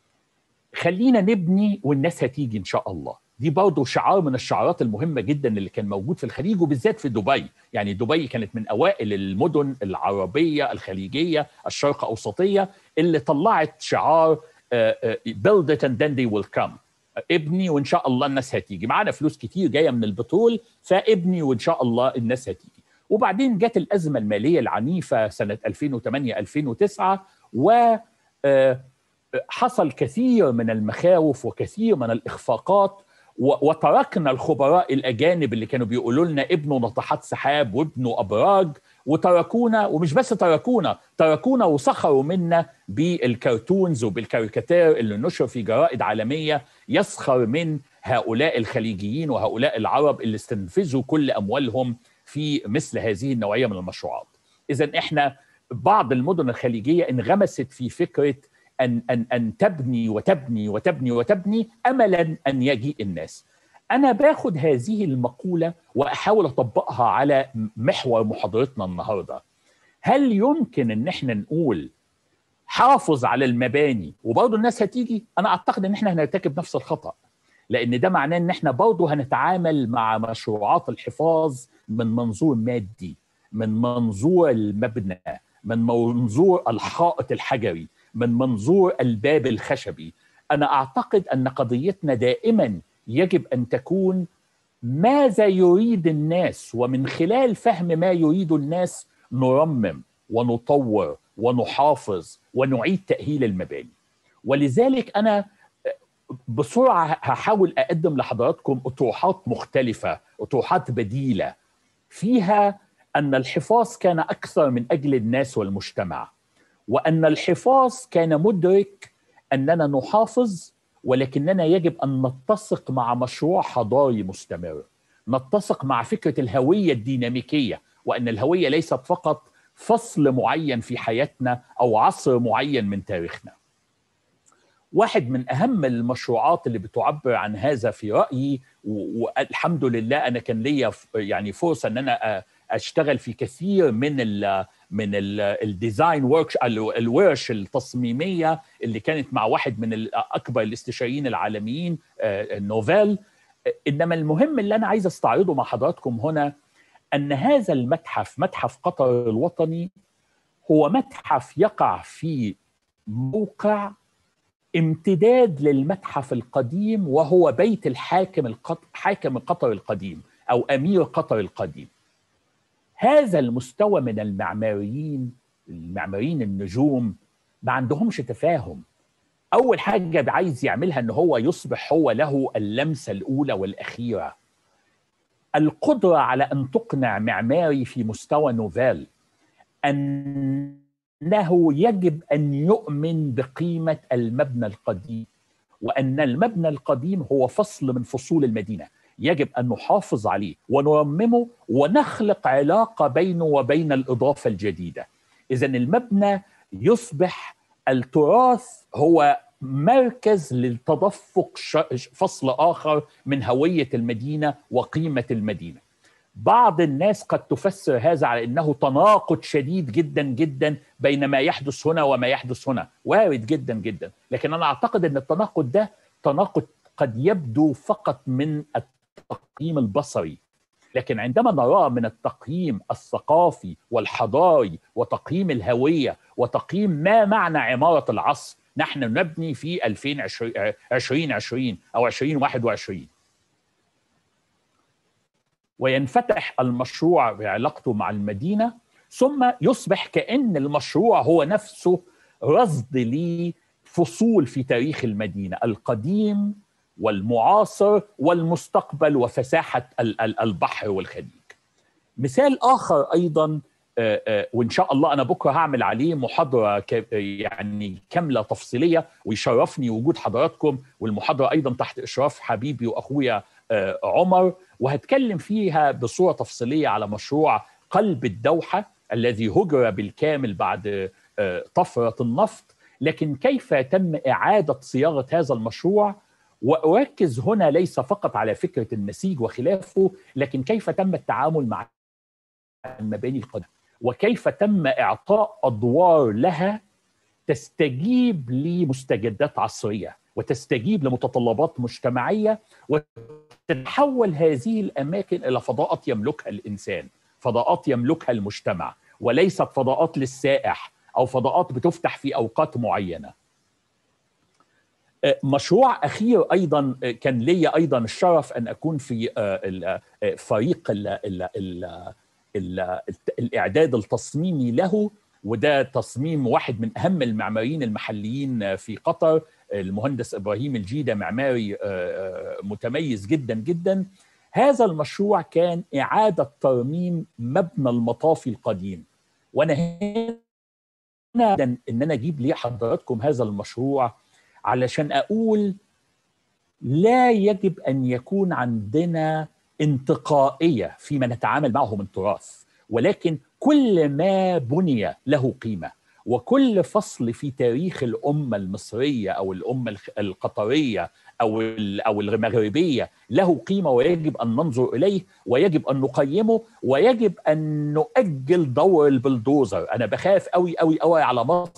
خلينا نبني والناس هتيجي إن شاء الله. دي برضو شعار من الشعارات المهمة جدا اللي كان موجود في الخليج وبالذات في دبي. يعني دبي كانت من أوائل المدن العربية الخليجية الشرق أوسطية اللي طلعت شعار build it and then they will come. ابني وإن شاء الله الناس هتيجي. معانا فلوس كتير جاية من البترول فابني وإن شاء الله الناس هتيجي. وبعدين جت الأزمة المالية العنيفة سنة ألفين وثمانية ألفين وتسعة وحصل كثير من المخاوف وكثير من الإخفاقات، وتركنا الخبراء الأجانب اللي كانوا بيقولوا لنا ابنوا ناطحات سحاب وابنوا أبراج، وتركونا. ومش بس تركونا تركونا وسخروا منا بالكرتونز وبالكاريكاتير اللي نشر في جرائد عالمية يسخر من هؤلاء الخليجيين وهؤلاء العرب اللي استنفذوا كل أموالهم في مثل هذه النوعية من المشروعات. إذن إحنا بعض المدن الخليجية انغمست في فكرة أن, أن, أن تبني وتبني وتبني وتبني أملا أن يجيء الناس. أنا باخد هذه المقولة وأحاول أطبقها على محور محاضرتنا النهاردة. هل يمكن أن احنا نقول حافظ على المباني وبرضه الناس هتيجي؟ أنا أعتقد أن احنا هنرتكب نفس الخطأ، لأن ده معناه أن احنا برضه هنتعامل مع مشروعات الحفاظ من منظور مادي، من منظور المبنى، من منظور الحائط الحجري، من منظور الباب الخشبي. أنا أعتقد أن قضيتنا دائما يجب أن تكون ماذا يريد الناس، ومن خلال فهم ما يريد الناس نرمم ونطور ونحافظ ونعيد تأهيل المباني. ولذلك أنا بسرعة هحاول أقدم لحضراتكم أطروحات مختلفة، أطروحات بديلة فيها أن الحفاظ كان أكثر من أجل الناس والمجتمع، وأن الحفاظ كان مدرك أننا نحافظ ولكننا يجب أن نتسق مع مشروع حضاري مستمر، نتسق مع فكرة الهوية الديناميكية، وأن الهوية ليست فقط فصل معين في حياتنا أو عصر معين من تاريخنا. واحد من أهم المشروعات اللي بتعبر عن هذا في رأيي، والحمد لله أنا كان لي يعني فرصة أن أنا أشتغل في كثير من ال من الديزاين ورك الورش التصميمية اللي كانت مع واحد من أكبر الاستشاريين العالميين نوفيل. إنما المهم اللي أنا عايز استعرضه مع حضراتكم هنا أن هذا المتحف، متحف قطر الوطني، هو متحف يقع في موقع امتداد للمتحف القديم، وهو بيت الحاكم القط... حاكم قطر القديم أو أمير قطر القديم. هذا المستوى من المعماريين، المعماريين النجوم، ما عندهمش تفاهم. أول حاجة عايز يعملها أنه هو يصبح هو له اللمسة الأولى والأخيرة، القدرة على أن تقنع معماري في مستوى نوفيل أنه يجب أن يؤمن بقيمة المبنى القديم، وأن المبنى القديم هو فصل من فصول المدينة، يجب أن نحافظ عليه ونرممه ونخلق علاقة بينه وبين الإضافة الجديدة. إذن المبنى يصبح التراث هو مركز للتدفق فصل آخر من هوية المدينة وقيمة المدينة. بعض الناس قد تفسر هذا على أنه تناقض شديد جدا جدا بين ما يحدث هنا وما يحدث هنا، وارد جدا جدا، لكن أنا أعتقد أن التناقض ده تناقض قد يبدو فقط من التقييم البصري، لكن عندما نراه من التقييم الثقافي والحضاري وتقييم الهوية وتقييم ما معنى عمارة العصر، نحن نبني في ألفين وعشرين أو ألفين وواحد وعشرين، وينفتح المشروع بعلاقته مع المدينة، ثم يصبح كأن المشروع هو نفسه رصد لفصول في تاريخ المدينة القديم والمعاصر والمستقبل وفساحة البحر والخليج. مثال آخر أيضا، وإن شاء الله أنا بكرة هعمل عليه محاضرة يعني كاملة تفصيلية، ويشرفني وجود حضراتكم، والمحاضرة أيضا تحت إشراف حبيبي وأخويا عمر، وهتكلم فيها بصورة تفصيلية على مشروع قلب الدوحة الذي هجر بالكامل بعد طفرة النفط، لكن كيف تم إعادة صياغة هذا المشروع. وأركز هنا ليس فقط على فكرة النسيج وخلافه، لكن كيف تم التعامل مع المباني القديمة، وكيف تم إعطاء أدوار لها تستجيب لمستجدات عصرية وتستجيب لمتطلبات مجتمعية، وتتحول هذه الأماكن إلى فضاءات يملكها الإنسان، فضاءات يملكها المجتمع، وليست فضاءات للسائح أو فضاءات بتفتح في أوقات معينة. مشروع أخير أيضا كان لي أيضا الشرف أن أكون في فريق ال ال ال ال الإعداد التصميمي له، وده تصميم واحد من أهم المعماريين المحليين في قطر، المهندس إبراهيم الجيدة، معماري متميز جدا جدا. هذا المشروع كان إعادة ترميم مبنى المطافي القديم، وأنا هنا إن أنا أجيب لي حضراتكم هذا المشروع علشان أقول لا يجب أن يكون عندنا انتقائية فيما نتعامل معه من تراث، ولكن كل ما بني له قيمة، وكل فصل في تاريخ الأمة المصرية أو الأمة القطرية أو أو المغربية له قيمة، ويجب أن ننظر إليه، ويجب أن نقيمه، ويجب أن نؤجل دور البلدوزر. أنا بخاف قوي قوي قوي على مصر،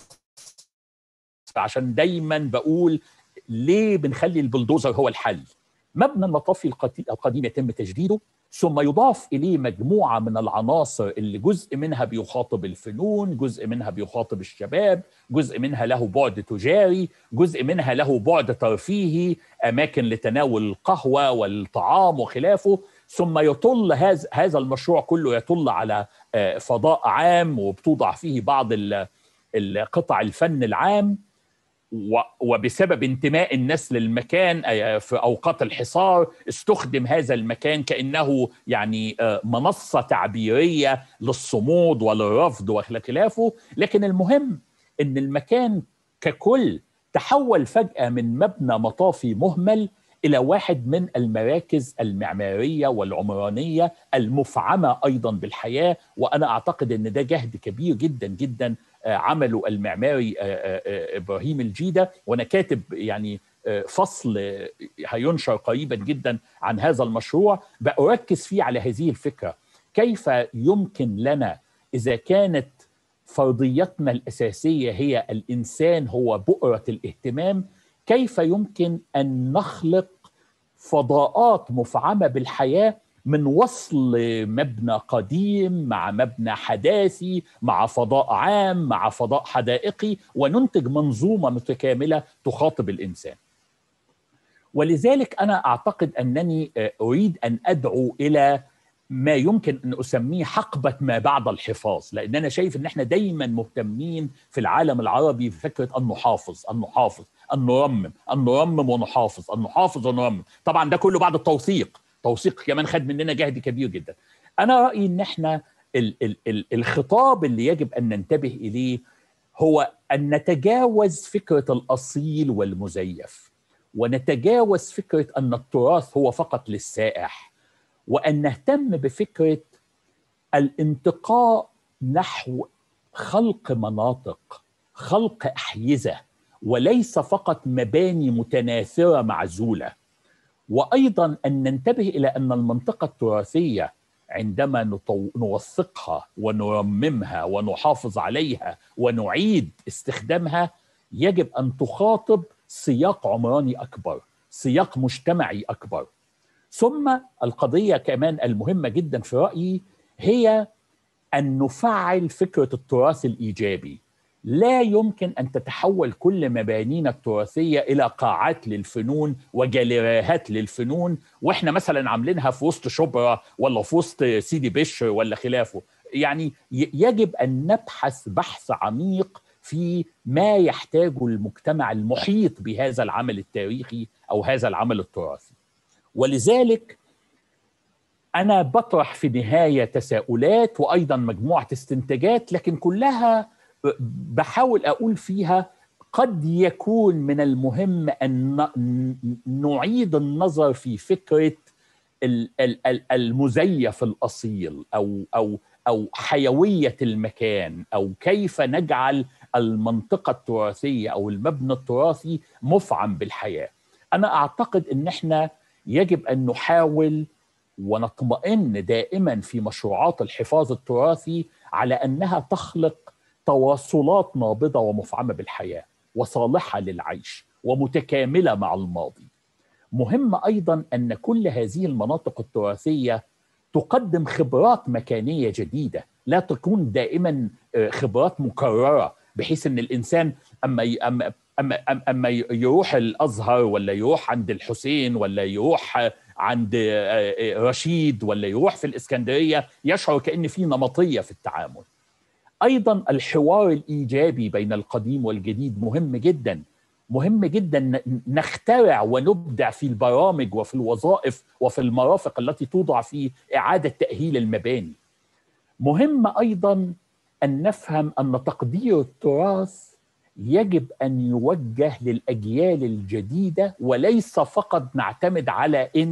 عشان دايما بقول ليه بنخلي البلدوزر هو الحل؟ مبنى المطافي القديم يتم تجديده، ثم يضاف إليه مجموعة من العناصر اللي جزء منها بيخاطب الفنون، جزء منها بيخاطب الشباب، جزء منها له بعد تجاري، جزء منها له بعد ترفيهي، أماكن لتناول القهوة والطعام وخلافه. ثم يطل هذا هذا المشروع كله يطل على فضاء عام، وبتوضع فيه بعض القطع الفن العام، وبسبب انتماء الناس للمكان في أوقات الحصار استخدم هذا المكان كأنه يعني منصة تعبيرية للصمود وللرفض وخلافه. لكن المهم أن المكان ككل تحول فجأة من مبنى مطافي مهمل إلى واحد من المراكز المعمارية والعمرانية المفعمة أيضا بالحياة. وأنا أعتقد أن ده جهد كبير جدا جدا عمله المعماري إبراهيم الجيدة، وأنا كاتب يعني فصل هينشر قريبا جدا عن هذا المشروع بأركز فيه على هذه الفكرة. كيف يمكن لنا إذا كانت فرضيتنا الأساسية هي الإنسان هو بؤرة الاهتمام، كيف يمكن أن نخلق فضاءات مفعمة بالحياة من وصل مبنى قديم مع مبنى حداثي مع فضاء عام مع فضاء حدائقي، وننتج منظومة متكاملة تخاطب الإنسان. ولذلك أنا أعتقد أنني أريد أن أدعو إلى ما يمكن أن أسميه حقبة ما بعد الحفاظ، لأن أنا شايف أن احنا دايما مهتمين في العالم العربي بفكرة أن نحافظ أن نحافظ أن نرمم أن نرمم ونحافظ أن نحافظ ونرمم. طبعا ده كله بعد التوثيق، توثيق كمان خد مننا جهد كبير جدا. أنا رأيي أن احنا ال ال ال الخطاب اللي يجب أن ننتبه إليه هو أن نتجاوز فكرة الأصيل والمزيف، ونتجاوز فكرة أن التراث هو فقط للسائح، وأن نهتم بفكرة الانتقاء نحو خلق مناطق، خلق أحيزة، وليس فقط مباني متناثرة معزولة. وأيضا أن ننتبه إلى أن المنطقة التراثية عندما نوثقها ونرممها ونحافظ عليها ونعيد استخدامها يجب أن تخاطب سياق عمراني أكبر، سياق مجتمعي أكبر. ثم القضية كمان المهمة جدا في رأيي هي أن نفعل فكرة التراث الإيجابي. لا يمكن أن تتحول كل مبانينا التراثية إلى قاعات للفنون وجاليريهات للفنون، وإحنا مثلا عاملينها في وسط شبرا ولا في وسط سيدي بشر ولا خلافه. يعني يجب أن نبحث بحث عميق في ما يحتاجه المجتمع المحيط بهذا العمل التاريخي أو هذا العمل التراثي. ولذلك أنا بطرح في نهاية تساؤلات وأيضا مجموعة استنتاجات، لكن كلها بحاول أقول فيها قد يكون من المهم أن نعيد النظر في فكرة المزيف الأصيل أو أو أو حيوية المكان، أو كيف نجعل المنطقة التراثية أو المبنى التراثي مفعم بالحياة. أنا أعتقد أن احنا يجب أن نحاول ونطمئن دائما في مشروعات الحفاظ التراثي على أنها تخلق تواصلات نابضة ومفعمة بالحياة وصالحة للعيش ومتكاملة مع الماضي. مهم أيضا أن كل هذه المناطق التراثية تقدم خبرات مكانية جديدة، لا تكون دائما خبرات مكررة، بحيث أن الإنسان أما أما أما أما يروح الأزهر ولا يروح عند الحسين ولا يروح عند رشيد ولا يروح في الإسكندرية يشعر كأن في نمطية في التعامل. أيضا الحوار الإيجابي بين القديم والجديد مهم جدا، مهم جدا نخترع ونبدع في البرامج وفي الوظائف وفي المرافق التي توضع في إعادة تأهيل المباني. مهم أيضا أن نفهم أن تقدير التراث يجب أن يوجه للأجيال الجديدة، وليس فقط نعتمد على أن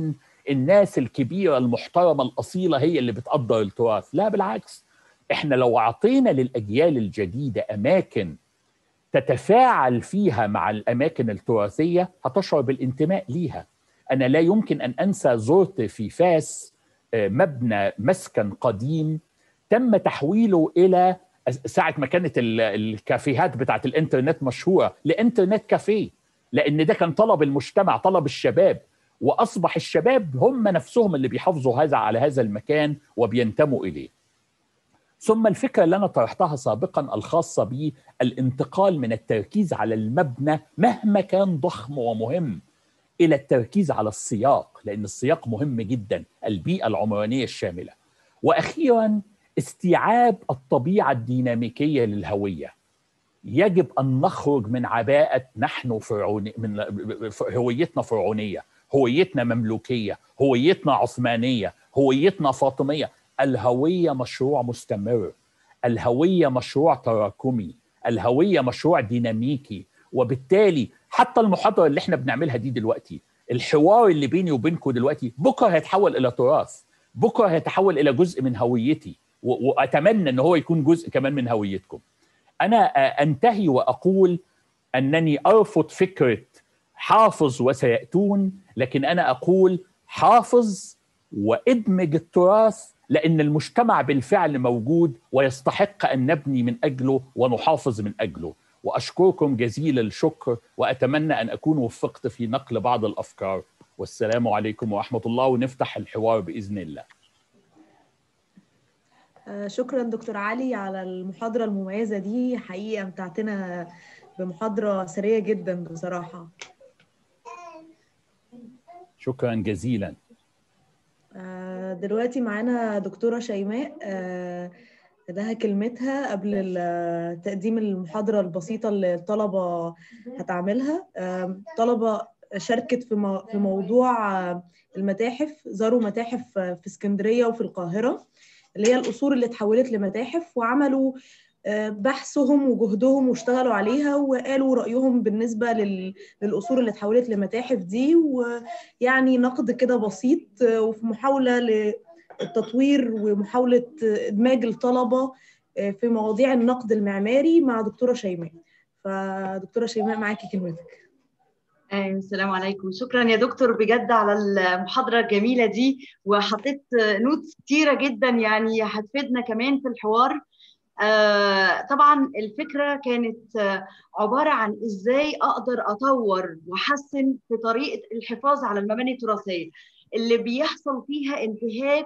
الناس الكبيرة المحترمة الأصيلة هي اللي بتقدر التراث. لا بالعكس، احنا لو أعطينا للأجيال الجديدة أماكن تتفاعل فيها مع الأماكن التراثية هتشعر بالانتماء ليها. أنا لا يمكن أن أنسى زرت في فاس مبنى مسكن قديم تم تحويله إلى ساعة ما كانت الكافيهات بتاعت الإنترنت مشهورة لإنترنت كافيه، لأن ده كان طلب المجتمع، طلب الشباب، وأصبح الشباب هم نفسهم اللي بيحافظوا هذا على هذا المكان وبينتموا إليه. ثم الفكرة اللي أنا طرحتها سابقا الخاصة بالانتقال من التركيز على المبنى مهما كان ضخم ومهم إلى التركيز على السياق، لأن السياق مهم جدا، البيئة العمرانية الشاملة. وأخيرا استيعاب الطبيعة الديناميكية للهوية. يجب أن نخرج من عباءة نحن فرعوني، من هويتنا فرعونية، هويتنا مملوكية، هويتنا عثمانية، هويتنا فاطمية. الهوية مشروع مستمر، الهوية مشروع تراكمي، الهوية مشروع ديناميكي. وبالتالي حتى المحاضرة اللي احنا بنعملها دي دلوقتي، الحوار اللي بيني وبينكم دلوقتي بكرة هيتحول إلى تراث، بكرة هيتحول إلى جزء من هويتي، وأتمنى أن هو يكون جزء كمان من هويتكم. أنا أنتهي وأقول أنني أرفض فكرة حافظ وسيأتون، لكن أنا أقول حافظ وادمج التراث، لأن المجتمع بالفعل موجود ويستحق أن نبني من أجله ونحافظ من أجله. وأشكركم جزيل الشكر، وأتمنى أن أكون وفقت في نقل بعض الأفكار. والسلام عليكم ورحمة الله، ونفتح الحوار بإذن الله. شكرا دكتور علي على المحاضرة المميزة دي، حقيقة امتعتنا بمحاضرة سرية جدا بصراحة. شكرا جزيلا. دلوقتي معانا دكتورة شيماء لها كلمتها قبل تقديم المحاضرة البسيطة اللي الطلبة هتعملها. طلبة شاركت في في موضوع المتاحف، زاروا متاحف في اسكندرية وفي القاهرة اللي هي الأصول اللي اتحولت لمتاحف، وعملوا بحثهم وجهدهم واشتغلوا عليها وقالوا رأيهم بالنسبة للأصول اللي اتحولت لمتاحف دي، ويعني نقد كده بسيط وفي محاولة للتطوير ومحاولة إدماج الطلبة في مواضيع النقد المعماري مع دكتورة شيماء. فدكتورة شيماء معاكي كلمتك. السلام عليكم. شكرا يا دكتور بجد على المحاضرة الجميلة دي، وحطيت نوتس كتيرة جدا يعني هتفيدنا كمان في الحوار. آه طبعا الفكرة كانت آه عبارة عن ازاي اقدر اطور واحسن في طريقة الحفاظ على المباني التراثية اللي بيحصل فيها انتهاك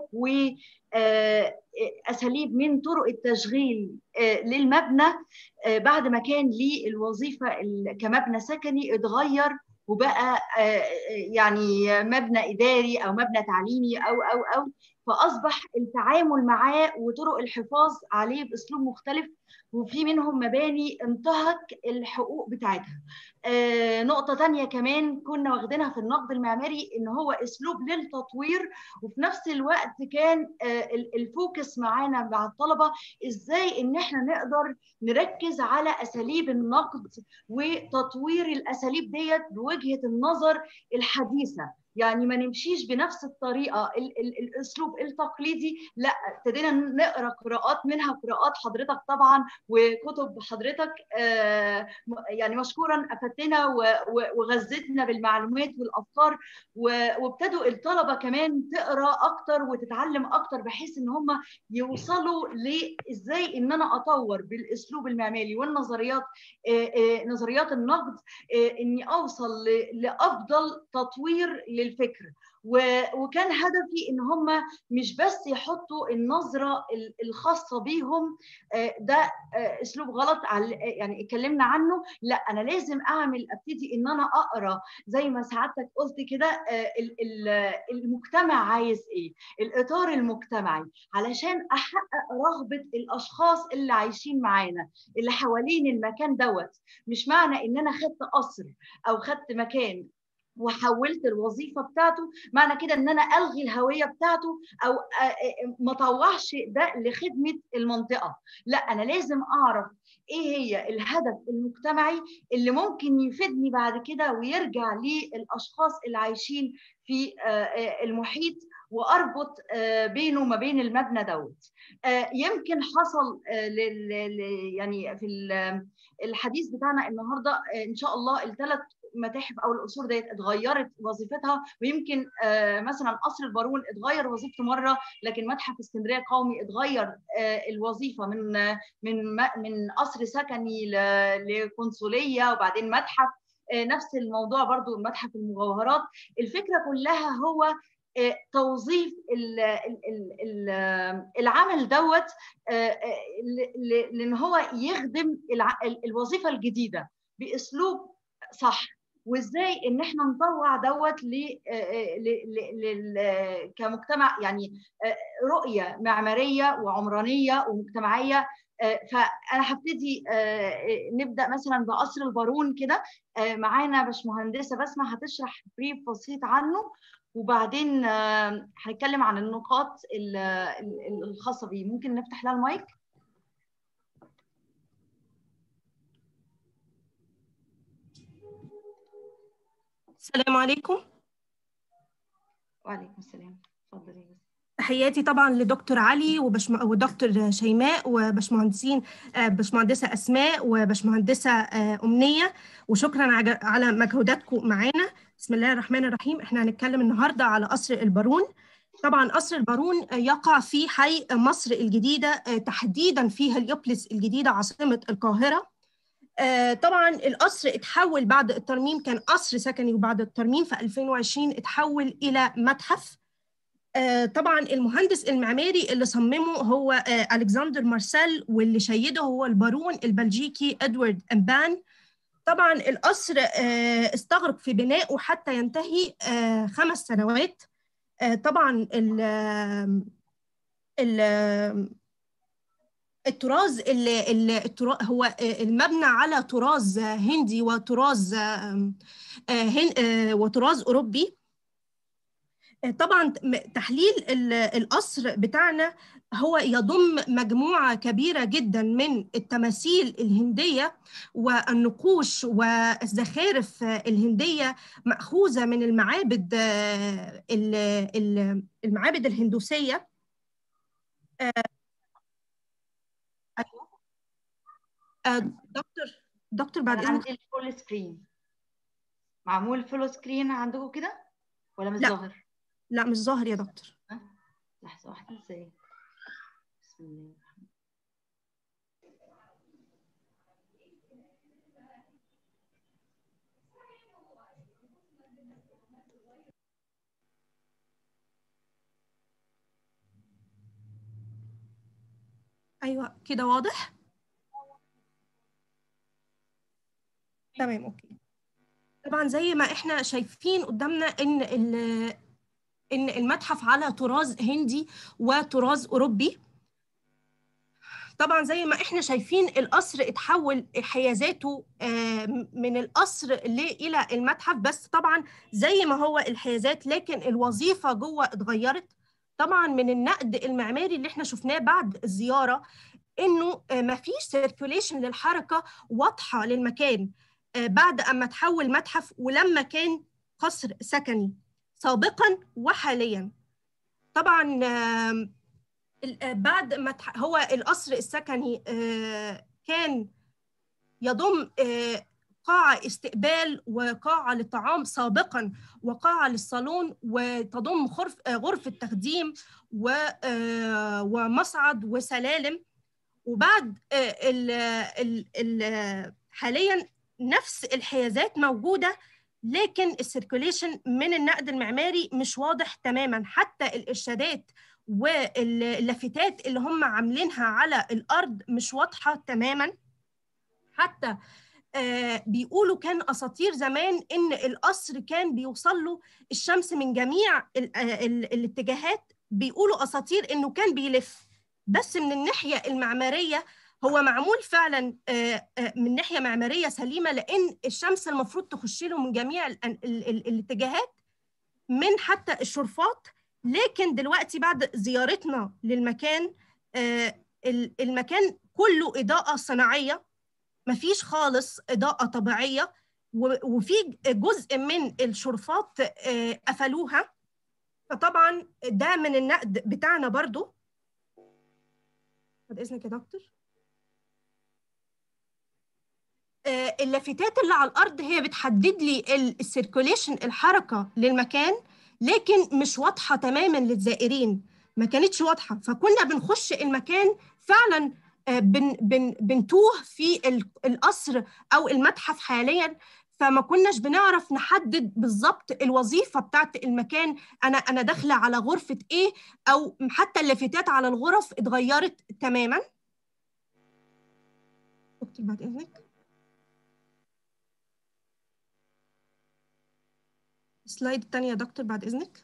واساليب من طرق التشغيل آه للمبنى آه بعد ما كان ليه الوظيفة كمبنى سكني اتغير وبقى آه يعني مبنى اداري او مبنى تعليمي او او او فأصبح التعامل معاه وطرق الحفاظ عليه بأسلوب مختلف، وفي منهم مباني انتهك الحقوق بتاعتها. آه نقطة تانية كمان كنا واخدينها في النقد المعماري إن هو أسلوب للتطوير، وفي نفس الوقت كان آه الفوكس معانا مع الطلبة إزاي إن احنا نقدر نركز على أساليب النقد وتطوير الأساليب ديت بوجهة النظر الحديثة. يعني ما نمشيش بنفس الطريقه ال ال الاسلوب التقليدي، لا ابتدينا نقرا قراءات، منها قراءات حضرتك طبعا وكتب حضرتك آه يعني مشكورا افدتنا وغذتنا بالمعلومات والافكار، وابتدوا الطلبه كمان تقرا اكتر وتتعلم اكتر بحيث ان هم يوصلوا لازاي ان انا اطور بالاسلوب المعماري والنظريات آه آه نظريات النقد آه اني اوصل لافضل تطوير للفكر. وكان هدفي ان هم مش بس يحطوا النظره الخاصه بيهم، ده اسلوب غلط يعني اتكلمنا عنه، لا انا لازم اعمل ابتدي ان انا اقرا زي ما سعادتك قلت كده المجتمع عايز ايه، الاطار المجتمعي، علشان احقق رغبه الاشخاص اللي عايشين معانا اللي حوالين المكان دوت. مش معنى ان انا خدت قصر او خدت مكان وحولت الوظيفه بتاعته، معنى كده ان انا الغي الهويه بتاعته او ما طوعش ده لخدمه المنطقه. لا، انا لازم اعرف ايه هي الهدف المجتمعي اللي ممكن يفيدني بعد كده ويرجع للاشخاص اللي عايشين في المحيط، واربط بينه وما بين المبنى دوت. يمكن حصل يعني في الحديث بتاعنا النهارده ان شاء الله الثلاث متاحف او القصور ديت اتغيرت وظيفتها، ويمكن مثلا قصر البارون اتغير وظيفته مره، لكن متحف اسكندريه القومي اتغير الوظيفه من من من قصر سكني لقنصليه وبعدين متحف. نفس الموضوع برضو متحف المجوهرات. الفكره كلها هو توظيف العمل دوت لان هو يخدم الوظيفه الجديده باسلوب صح، وازاي ان احنا نطوع دوت ل كمجتمع، يعني رؤيه معماريه وعمرانيه ومجتمعيه. فانا هبتدي نبدا مثلا بقصر البارون كده. معانا باشمهندسه بسمه هتشرح بريف بسيط عنه، وبعدين هنتكلم عن النقاط الخاصه بيه. ممكن نفتح لها المايك؟ السلام عليكم. وعليكم السلام، اتفضلي. تحياتي طبعا لدكتور علي وبشم... ودكتور شيماء وباشمهندسين باشمهندسه اسماء وباشمهندسه امنيه، وشكرا على مجهوداتكم معانا. بسم الله الرحمن الرحيم. احنا هنتكلم النهارده على قصر البارون. طبعا قصر البارون يقع في حي مصر الجديده، تحديدا في هليوبلس الجديده عاصمه القاهره. طبعا القصر اتحول بعد الترميم، كان قصر سكني، وبعد الترميم في ألفين وعشرين اتحول الى متحف. طبعا المهندس المعماري اللي صممه هو ألكسندر مارسيل، واللي شيده هو البارون البلجيكي إدوارد أمبان. طبعا القصر استغرق في بنائه حتى ينتهي خمس سنوات. طبعا ال ال الطراز اللي هو المبنى على طراز هندي وطراز وطراز أوروبي. طبعا تحليل القصر بتاعنا هو يضم مجموعة كبيرة جدا من التماثيل الهندية والنقوش والزخارف الهندية مأخوذة من المعابد المعابد الهندوسية. دكتور دكتور بعد اذنك، عندي الفول سكرين. معمول فول سكرين عندكم كده ولا مش ظاهر؟ لا مش ظاهر يا دكتور. لحظه واحده. ازاي؟ بسم الله. ايوه كده واضح. تمام اوكي. طبعا زي ما احنا شايفين قدامنا ان ان المتحف على طراز هندي وطراز اوروبي. طبعا زي ما احنا شايفين القصر اتحول حيازاته من القصر الى المتحف، بس طبعا زي ما هو الحيازات لكن الوظيفه جوه اتغيرت. طبعا من النقد المعماري اللي احنا شفناه بعد الزياره انه ما فيش سيركوليشن للحركه واضحه للمكان بعد اما تحول متحف ولما كان قصر سكني سابقا وحاليا. طبعا بعد ما هو القصر السكني كان يضم قاعة استقبال وقاعة للطعام سابقا وقاعة للصالون، وتضم غرفة تخديم ومصعد وسلالم. وبعد ال ال ال حاليا نفس الحيازات موجودة، لكن السيركوليشن من النقد المعماري مش واضح تماما. حتى الإرشادات واللافتات اللي هم عاملينها على الأرض مش واضحة تماما. حتى آه بيقولوا كان أساطير زمان إن القصر كان بيوصل له الشمس من جميع ال ال الاتجاهات. بيقولوا أساطير إنه كان بيلف، بس من الناحية المعمارية هو معمول فعلا من ناحيه معماريه سليمه، لان الشمس المفروض تخش له من جميع ال ال ال الاتجاهات، من حتى الشرفات. لكن دلوقتي بعد زيارتنا للمكان، المكان كله اضاءه صناعيه، مفيش خالص اضاءه طبيعيه، وفي جزء من الشرفات قفلوها. فطبعا ده من النقد بتاعنا برضو. بعد اذنك يا دكتور. اللافتات اللي على الارض هي بتحدد لي السيركوليشن، الحركه للمكان، لكن مش واضحه تماما للزائرين، ما كانتش واضحه. فكنا بنخش المكان فعلا بن بن بنتوه في القصر او المتحف حاليا، فما كناش بنعرف نحدد بالظبط الوظيفه بتاعت المكان. انا انا داخله على غرفه ايه، او حتى اللافتات على الغرف اتغيرت تماما. دكتور بعد اذنك. السلايد الثانيه يا دكتور بعد اذنك.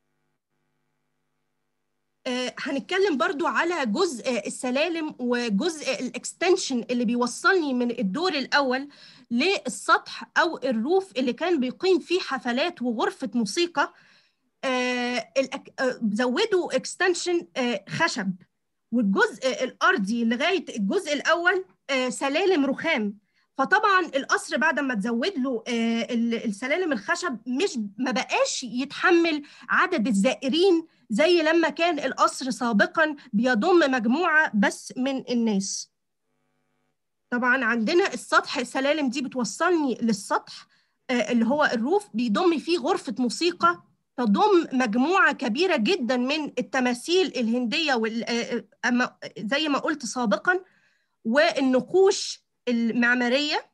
آه هنتكلم برضو على جزء السلالم وجزء الاكستنشن اللي بيوصلني من الدور الاول للسطح او الروف اللي كان بيقيم فيه حفلات وغرفه موسيقى. آه زودوا اكستنشن آه خشب، والجزء الارضي لغايه الجزء الاول آه سلالم رخام. فطبعا القصر بعد ما تزود له آه السلالم الخشب مش ما بقاش يتحمل عدد الزائرين زي لما كان القصر سابقا بيضم مجموعه بس من الناس. طبعا عندنا السطح، السلالم دي بتوصلني للسطح آه اللي هو الروف، بيضم فيه غرفه موسيقى تضم مجموعة كبيرة جدا من التماثيل الهندية زي ما قلت سابقا، والنقوش المعمارية.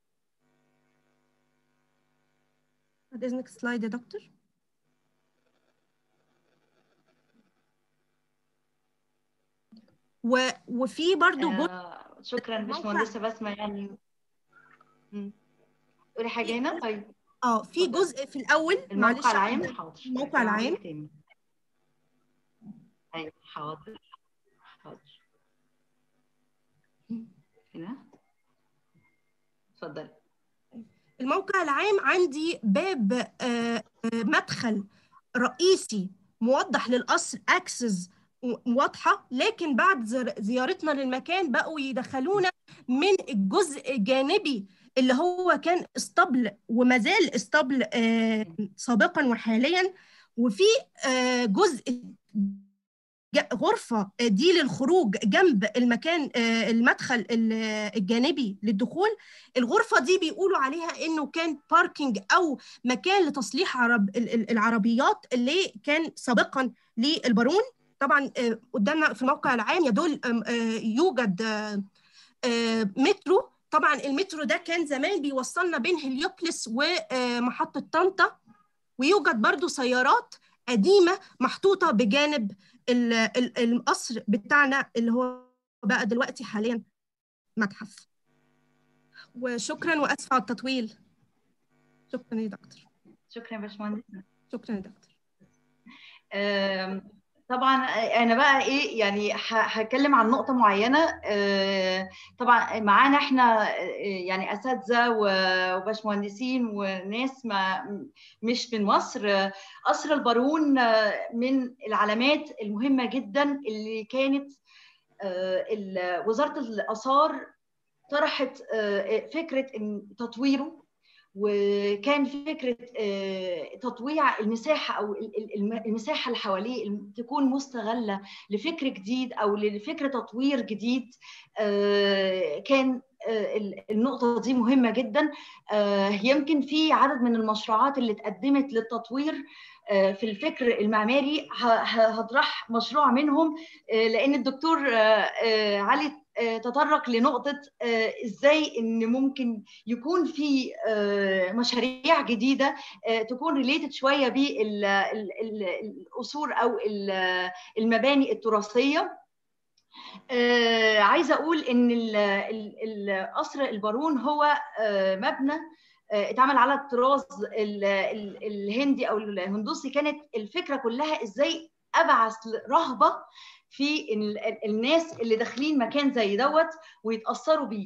بعد إذنك سلايد يا دكتور. و... وفي برضو آه شكرا باشمهندسة بسمة. يعني قولي حاجة هنا. طيب اه في جزء في الاول الموقع العام. حاضر. الموقع العام. ايوه حاضر حاضر. هنا اتفضلي. الموقع العام عندي باب آه مدخل رئيسي موضح للقصر، اكسس واضحه، لكن بعد زيارتنا للمكان بقوا يدخلونا من الجزء الجانبي اللي هو كان اسطبل وما زال اسطبل آه سابقا وحاليا، وفي آه جزء غرفة دي للخروج جنب المكان آه المدخل الجانبي للدخول. الغرفة دي بيقولوا عليها انه كان باركينج او مكان لتصليح عرب العربيات اللي كان سابقا للبارون. طبعا آه قدامنا في الموقع العام يدل آه يوجد آه آه مترو. طبعا المترو ده كان زمان بيوصلنا بين هليوبلس ومحطة طنطا، ويوجد برضو سيارات قديمة محطوطة بجانب القصر بتاعنا اللي هو بقى دلوقتي حاليا متحف. وشكرا وأسفة على التطويل. شكرا يا دكتور. شكرا يا باشمهندس. شكرا يا دكتور. طبعا انا بقى ايه يعني هتكلم عن نقطه معينه. طبعا معانا احنا يعني اساتذه وباشمهندسين وناس ما مش من مصر. قصر البارون من العلامات المهمه جدا اللي كانت وزاره الاثار طرحت فكره تطويره، وكان فكره تطويع المساحه او المساحه اللي حواليه تكون مستغله لفكر جديد او لفكر تطوير جديد. كان النقطه دي مهمه جدا. يمكن في عدد من المشروعات اللي اتقدمت للتطوير في الفكر المعماري، هطرح مشروع منهم لان الدكتور علي تطرق لنقطة ازاي ان ممكن يكون في مشاريع جديدة تكون ريليتد شوية بالأصول او المباني التراثية. عايزة اقول ان القصر البارون هو مبنى اتعمل على الطراز الهندي او الهندوسي. كانت الفكرة كلها ازاي ابعث رهبة في الناس اللي داخلين مكان زي دوت ويتاثروا بيه.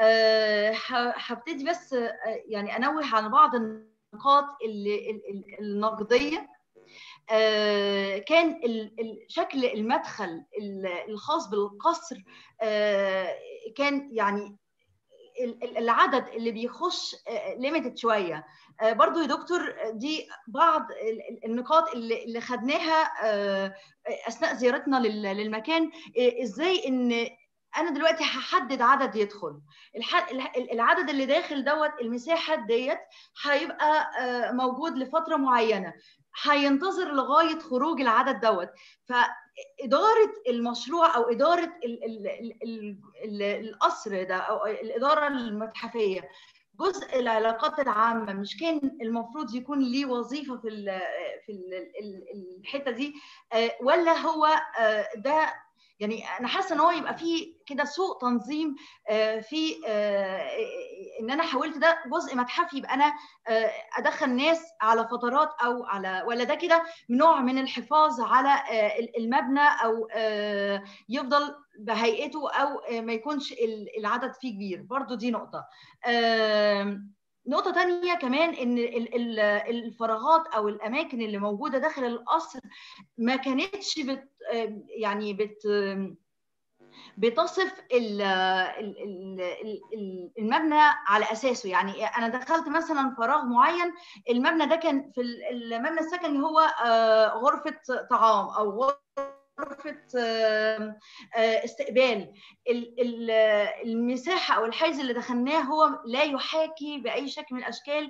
هبتدي بس يعني انوه على بعض النقاط النقديه. كان شكل المدخل الخاص بالقصر كان يعني العدد اللي بيخش ليميتد شويه. برضو يا دكتور دي بعض النقاط اللي خدناها اثناء زيارتنا للمكان، ازاي ان انا دلوقتي هحدد عدد يدخل، العدد اللي داخل دوت المساحه ديت هيبقى موجود لفتره معينه، هينتظر لغايه خروج العدد دوت. فاداره المشروع او اداره ال ال ال ال القصر ده او الاداره المتحفيه، جزء العلاقات العامه مش كان المفروض يكون ليه وظيفه في ال في ال الحته دي، ولا هو ده يعني انا حاسه ان هو يبقى فيه كده سوء تنظيم في ان انا حاولت ده جزء متحفي يبقى انا ادخل ناس على فترات او على، ولا ده كده نوع من الحفاظ على المبنى او يفضل بهيئته او ما يكونش العدد فيه كبير. برضو دي نقطه. نقطة تانية كمان إن الفراغات أو الأماكن اللي موجودة داخل القصر ما كانتش بت يعني بت بتصف المبنى على أساسه. يعني أنا دخلت مثلا فراغ معين، المبنى ده كان في المبنى السكني هو غرفة طعام أو غرفة استقبال، المساحه او الحيز اللي دخلناه هو لا يحاكي باي شكل من الاشكال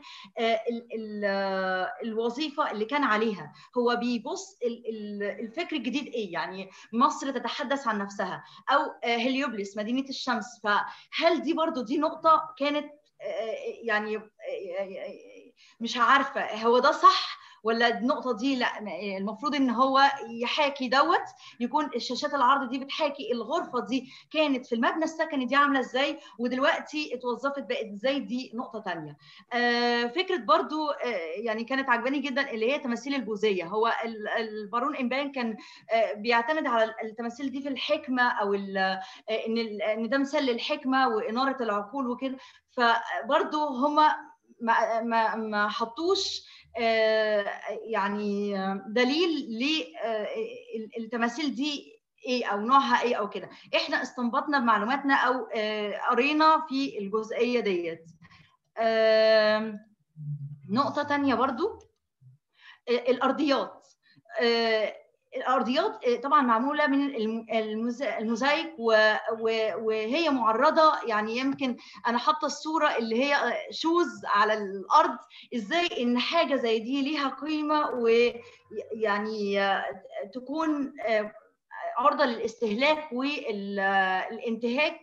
الوظيفه اللي كان عليها. هو بيبص الفكر الجديد ايه، يعني مصر تتحدث عن نفسها او هليوبلس مدينه الشمس. فهل دي برضو دي نقطه كانت يعني مش عارفه هو ده صح ولا النقطه دي لا، المفروض ان هو يحاكي دوت يكون الشاشات العرض دي بتحاكي الغرفه دي كانت في المبنى السكني دي عامله ازاي ودلوقتي اتوظفت بقت ازاي. دي نقطه ثانيه. آه فكره برضو آه يعني كانت عجباني جدا اللي هي تماثيل البوذيه. هو البارون إمبان كان آه بيعتمد على التماثيل دي في الحكمه او ان ان ده مثال للحكمه واناره العقول وكده. فبرضو هما ما ما ما حطوش يعني دليل للتماثيل دي ايه او نوعها ايه او كده. احنا استنبطنا بمعلوماتنا او قرينا في الجزئيه ديت. نقطه تانية برضو الارضيات. الارضيات طبعا معموله من الموزايك وهي معرضه، يعني يمكن انا حاطه الصوره اللي هي شوز على الارض، ازاي ان حاجه زي دي ليها قيمه ويعني تكون عرضه للاستهلاك والانتهاك.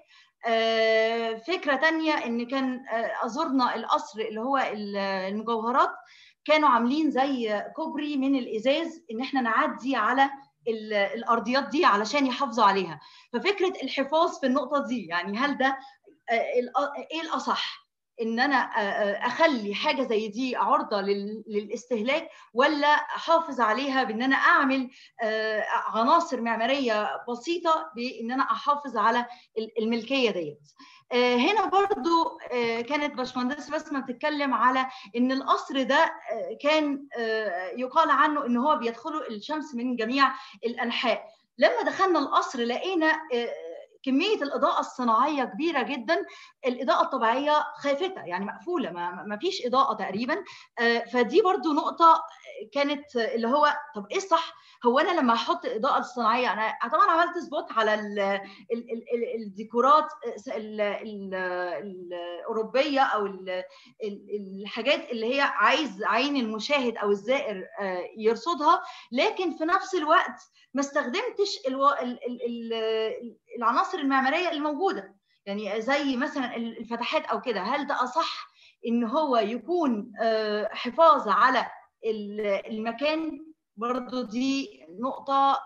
فكره تانية ان كان ازورنا القصر اللي هو المجوهرات، كانوا عاملين زي كوبري من الازاز ان احنا نعدي على الارضيات دي علشان يحافظوا عليها. ففكره الحفاظ في النقطه دي، يعني هل ده ايه الاصح، ان انا اخلي حاجه زي دي عرضه للاستهلاك ولا احافظ عليها بان انا اعمل عناصر معماريه بسيطه بان انا احافظ على الملكيه ديت. هنا برضو كانت باشمهندس بسمة بتتكلم على ان القصر ده كان يقال عنه ان هو بيدخله الشمس من جميع الانحاء. لما دخلنا القصر لقينا كميه الاضاءه الصناعيه كبيره جدا، الاضاءه الطبيعيه خافته يعني مقفوله، ما فيش اضاءه تقريبا. فدي برضو نقطه كانت اللي هو طب ايه الصح؟ هو انا لما احط اضاءه صناعيه، انا طبعا عملت سبوت على ال ال ال الديكورات ال ال الاوروبيه او ال الحاجات اللي هي عايز عين المشاهد او الزائر يرصدها، لكن في نفس الوقت ما استخدمتش الو... ال... ال... ال... العناصر المعماريه الموجوده، يعني زي مثلا الفتحات او كده. هل ده اصح ان هو يكون حفاظ على المكان؟ برضو دي نقطه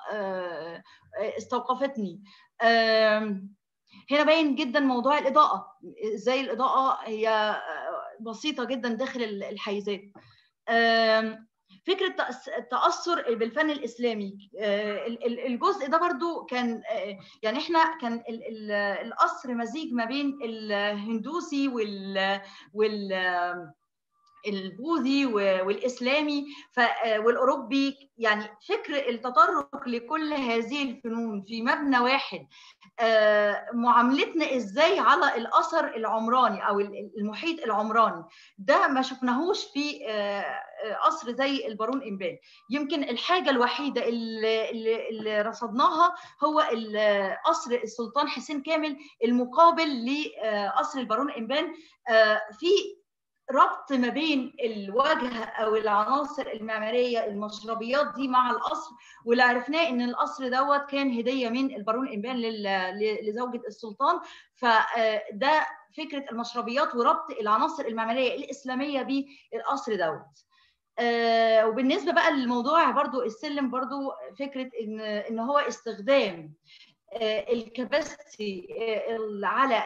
استوقفتني. هنا باين جدا موضوع الاضاءه، ازاي الاضاءه هي بسيطه جدا داخل الحيزات. فكره التاثر بالفن الاسلامي. الجزء ده برضو كان يعني احنا كان القصر مزيج ما بين الهندوسي وال وال البوذي والاسلامي والاوروبي، يعني فكر التطرق لكل هذه الفنون في مبنى واحد. معاملتنا ازاي على الاثر العمراني او المحيط العمراني ده ما شفناهوش في قصر زي البارون إنبال. يمكن الحاجه الوحيده اللي, اللي رصدناها هو قصر السلطان حسين كامل المقابل لقصر البارون إنبال، في ربط ما بين الواجهه او العناصر المعماريه المشربيات دي مع القصر. واللي عرفناه ان القصر دوت كان هديه من البارون إنبال لزوجة السلطان، فده فكره المشربيات وربط العناصر المعماريه الاسلاميه بالقصر دوت. وبالنسبه بقى للموضوع برضو السلم، برضو فكره ان ان هو استخدام الكباستي على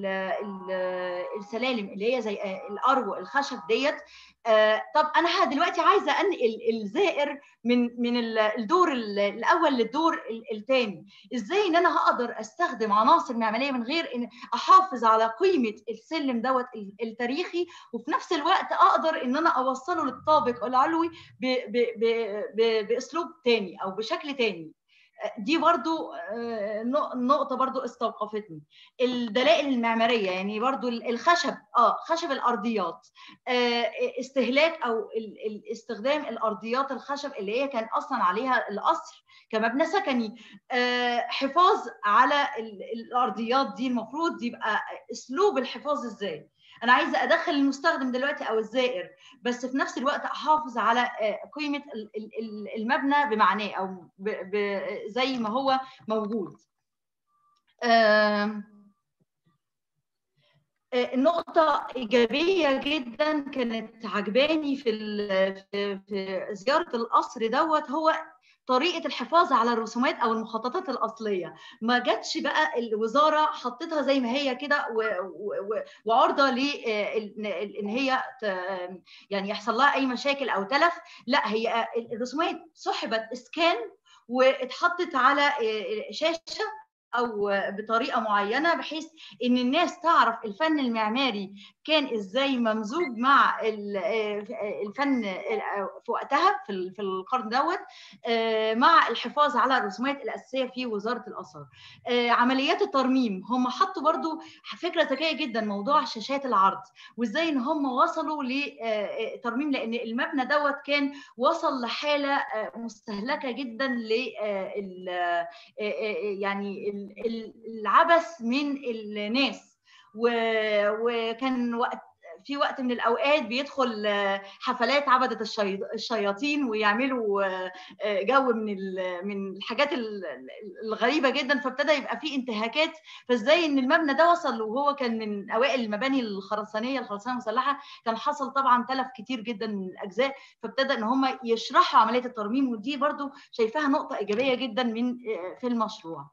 السلالم اللي هي زي الارو الخشب ديت. طب انا دلوقتي عايزه انقل الزائر من من الدور الاول للدور الثاني، ازاي ان انا هقدر استخدم عناصر معماريه من غير ان احافظ على قيمه السلم دوت التاريخي، وفي نفس الوقت اقدر ان انا اوصله للطابق العلوي باسلوب ثاني او بشكل ثاني. دي برضو نقطة برضو استوقفتني. الدلائل المعمارية، يعني برضو الخشب اه خشب الأرضيات، استهلاك أو استخدام الأرضيات الخشب اللي هي كان أصلا عليها القصر كمبنى سكني. حفاظ على الأرضيات دي المفروض يبقى أسلوب الحفاظ إزاي. أنا عايزة أدخل المستخدم دلوقتي أو الزائر، بس في نفس الوقت أحافظ على قيمة المبنى بمعناه أو زي ما هو موجود. نقطة إيجابية جدا كانت عجباني في في زيارة القصر دوت هو طريقه الحفاظ على الرسومات او المخططات الاصليه. ما جاتش بقى الوزاره حطتها زي ما هي كده وعرضه لان هي يعني يحصل لها اي مشاكل او تلف، لا هي الرسومات سحبت اسكان واتحطت على شاشه او بطريقه معينه بحيث ان الناس تعرف الفن المعماري كان ازاي ممزوج مع الفن في وقتها في القرن دوت مع الحفاظ على الرسومات الاساسيه في وزاره الاثار. عمليات الترميم هم حطوا برضو فكره ذكيه جدا، موضوع شاشات العرض وازاي ان هم وصلوا لترميم، لان المبنى دوت كان وصل لحاله مستهلكه جدا ل يعني العبث من الناس، وكان وقت في وقت من الاوقات بيدخل حفلات عبده الشياطين ويعملوا جو من من الحاجات الغريبه جدا، فابتدى يبقى في انتهاكات. فازاي ان المبنى ده وصل وهو كان من اوائل المباني الخرسانيه الخرسانيه المسلحه، كان حصل طبعا تلف كتير جدا من الاجزاء، فابتدى ان هم يشرحوا عمليه الترميم، ودي برضو شايفاها نقطه ايجابيه جدا من في المشروع.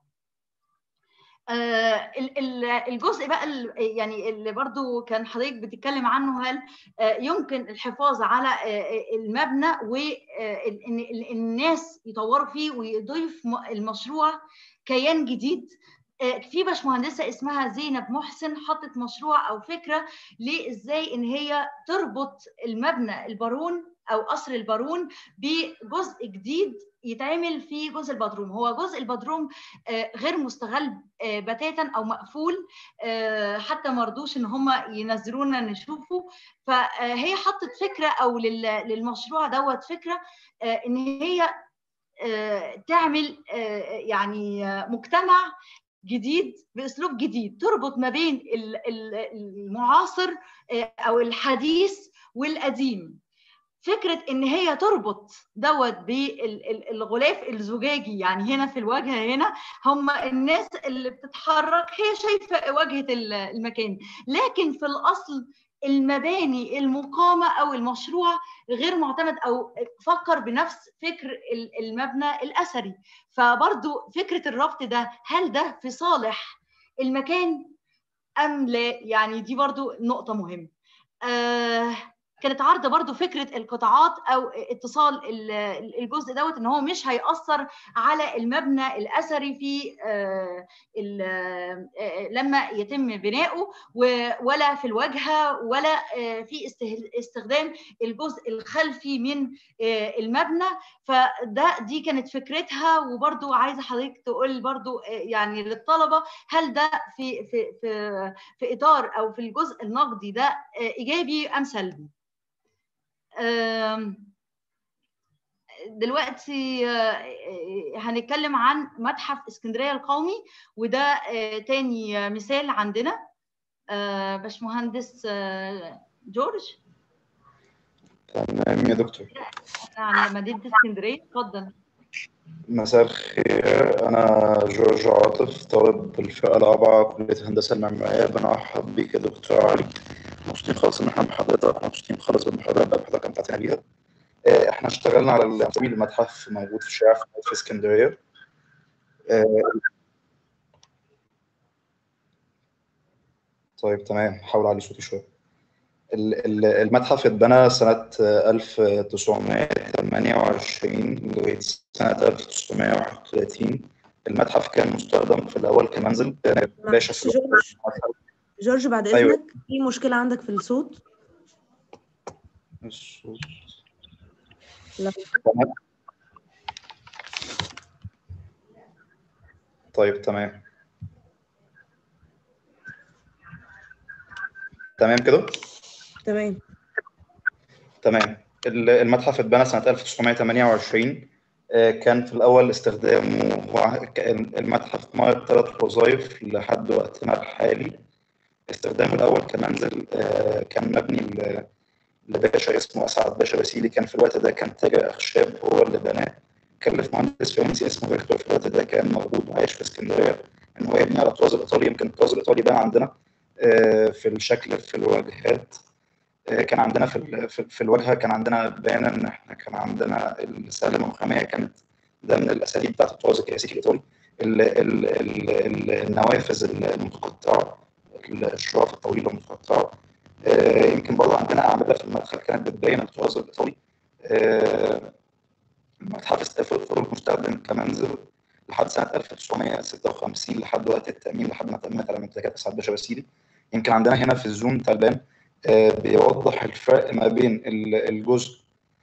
آه الجزء بقى يعني اللي برضو كان حضرتك بتتكلم عنه، هل آه يمكن الحفاظ على آه المبنى وان الناس يطوروا فيه ويضيف المشروع كيان جديد. في باشمهندسه اسمها زينب محسن حطت مشروع او فكره لازاي ان هي تربط المبنى البارون او قصر البارون بجزء جديد يتعمل في جزء البدروم. هو جزء البدروم غير مستغل بتاتا او مقفول، حتى ما رضوش ان هم ينزلونا نشوفه. فهي حطت فكره او للمشروع دوت فكره ان هي تعمل يعني مجتمع جديد باسلوب جديد تربط ما بين المعاصر او الحديث والقديم. فكره ان هي تربط دوت بالغلاف الزجاجي، يعني هنا في الواجهه هنا هم الناس اللي بتتحرك هي شايفه واجهه المكان، لكن في الاصل المباني المقامه او المشروع غير معتمد او فكر بنفس فكر المبنى الاثري. فبرضو فكره الربط ده، هل ده في صالح المكان ام لا؟ يعني دي برضو نقطه مهمه. آه كانت عارضه برضو فكره القطاعات او اتصال الجزء دوت ان هو مش هيأثر على المبنى الاثري في لما يتم بناؤه، ولا في الواجهه ولا في استخدام الجزء الخلفي من المبنى. فده دي كانت فكرتها. وبرضو عايزه حضرتك تقول برضو يعني للطلبه هل ده في في في في اطار او في الجزء النقدي ده ايجابي ام سلبي؟ دلوقتي هنتكلم عن متحف اسكندريه القومي، وده تاني مثال عندنا. باشمهندس جورج. تمام يا دكتور. عن مدينه اسكندريه، اتفضل. مساء الخير، انا جورج عاطف، طالب بالفئه الرابعه كليه الهندسه المعماريه. بنرحب بيك يا دكتور علي، مبسوطين خالص ان احنا بحضرتك، مبسوطين خالص بالمحاضره اللي حضرتك امتعتنا بيها. احنا اشتغلنا على تمويل المتحف موجود في الشارع في اسكندريه. طيب تمام، حاول اعلي صوتي شويه. المتحف اتبنى سنة ألف وتسعمائة وثمانية وعشرين لغاية سنة ألف وتسعمائة وواحد وثلاثين. المتحف كان مستخدم في الأول كمنزل باشا في جورج جورج بعد إذنك. أيوة. في مشكلة عندك في الصوت؟ الصوت لا. طيب تمام تمام كده؟ تمام تمام. المتحف اتبنى سنة ألف وتسعمائة وثمانية وعشرين. كان في الأول استخدامه المتحف مر ثلاث وظائف لحد وقتنا الحالي. استخدامه الأول كمنزل، كان مبني لباشا اسمه أسعد باشا باسيلي، كان في الوقت ده كان تاجر أخشاب، هو اللي بناه. كلف مهندس فرنسي اسمه فيكتور في الوقت ده كان موجود وعايش في اسكندرية إن هو يبني على الطراز الإيطالي. يمكن الطراز الإيطالي ده عندنا في الشكل في الواجهات. كان عندنا في في الواجهه كان عندنا بيان ان احنا كان عندنا السلم الرخاميه كانت ده من الاساليب بتاعت الطراز الكلاسيكي الايطالي. النوافذ المتقطعه، الشرف الطويله المتقطعه. يمكن برضه عندنا اعمده في المدخل كانت بتبين الطراز الايطالي. المتحف استفاد مستخدم كمنزل لحد سنه ألف وتسعمائة وستة وخمسين لحد وقت التامين، لحد ما تمت على ممتلكات أسعد باشا باسيلي. يمكن عندنا هنا في الزوم بتاع البيان بيوضح الفرق ما بين الجزء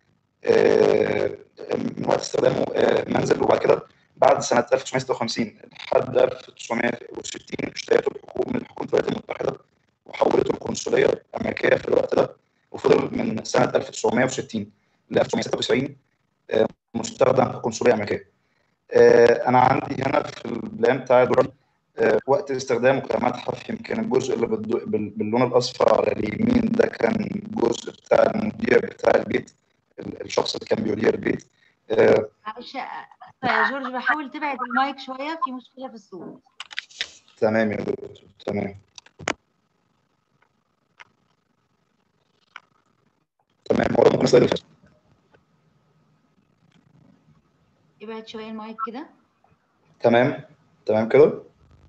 من وقت استخدامه منزل، وبعد كده بعد سنة ألف وتسعمائة وستة وخمسين لحد ألف وتسعمائة وستين اشترته الحكومة من حكومة الولايات المتحدة وحولته القنصلية الأمريكية في الوقت ده، وفضل من سنة ألف وتسعمائة وستين ل ألف وتسعمائة وستة وتسعين مستخدم كقنصلية أمريكية. أنا عندي هنا في البلان بتاع دوري وقت استخدامه كمتحف، يمكن الجزء اللي باللون الاصفر على اليمين ده كان جزء بتاع المدير بتاع البيت، الشخص اللي كان بيدير البيت. معلش يا جورج، بحاول تبعد المايك شويه، في مشكله في الصوت. تمام يا دكتور. تمام تمام هو ممكن نسال ابعد شويه المايك كده. تمام تمام كده.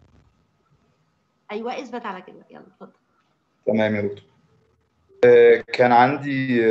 ايوه اثبت على كده، يلا اتفضل. تمام يا دكتور. كان عندي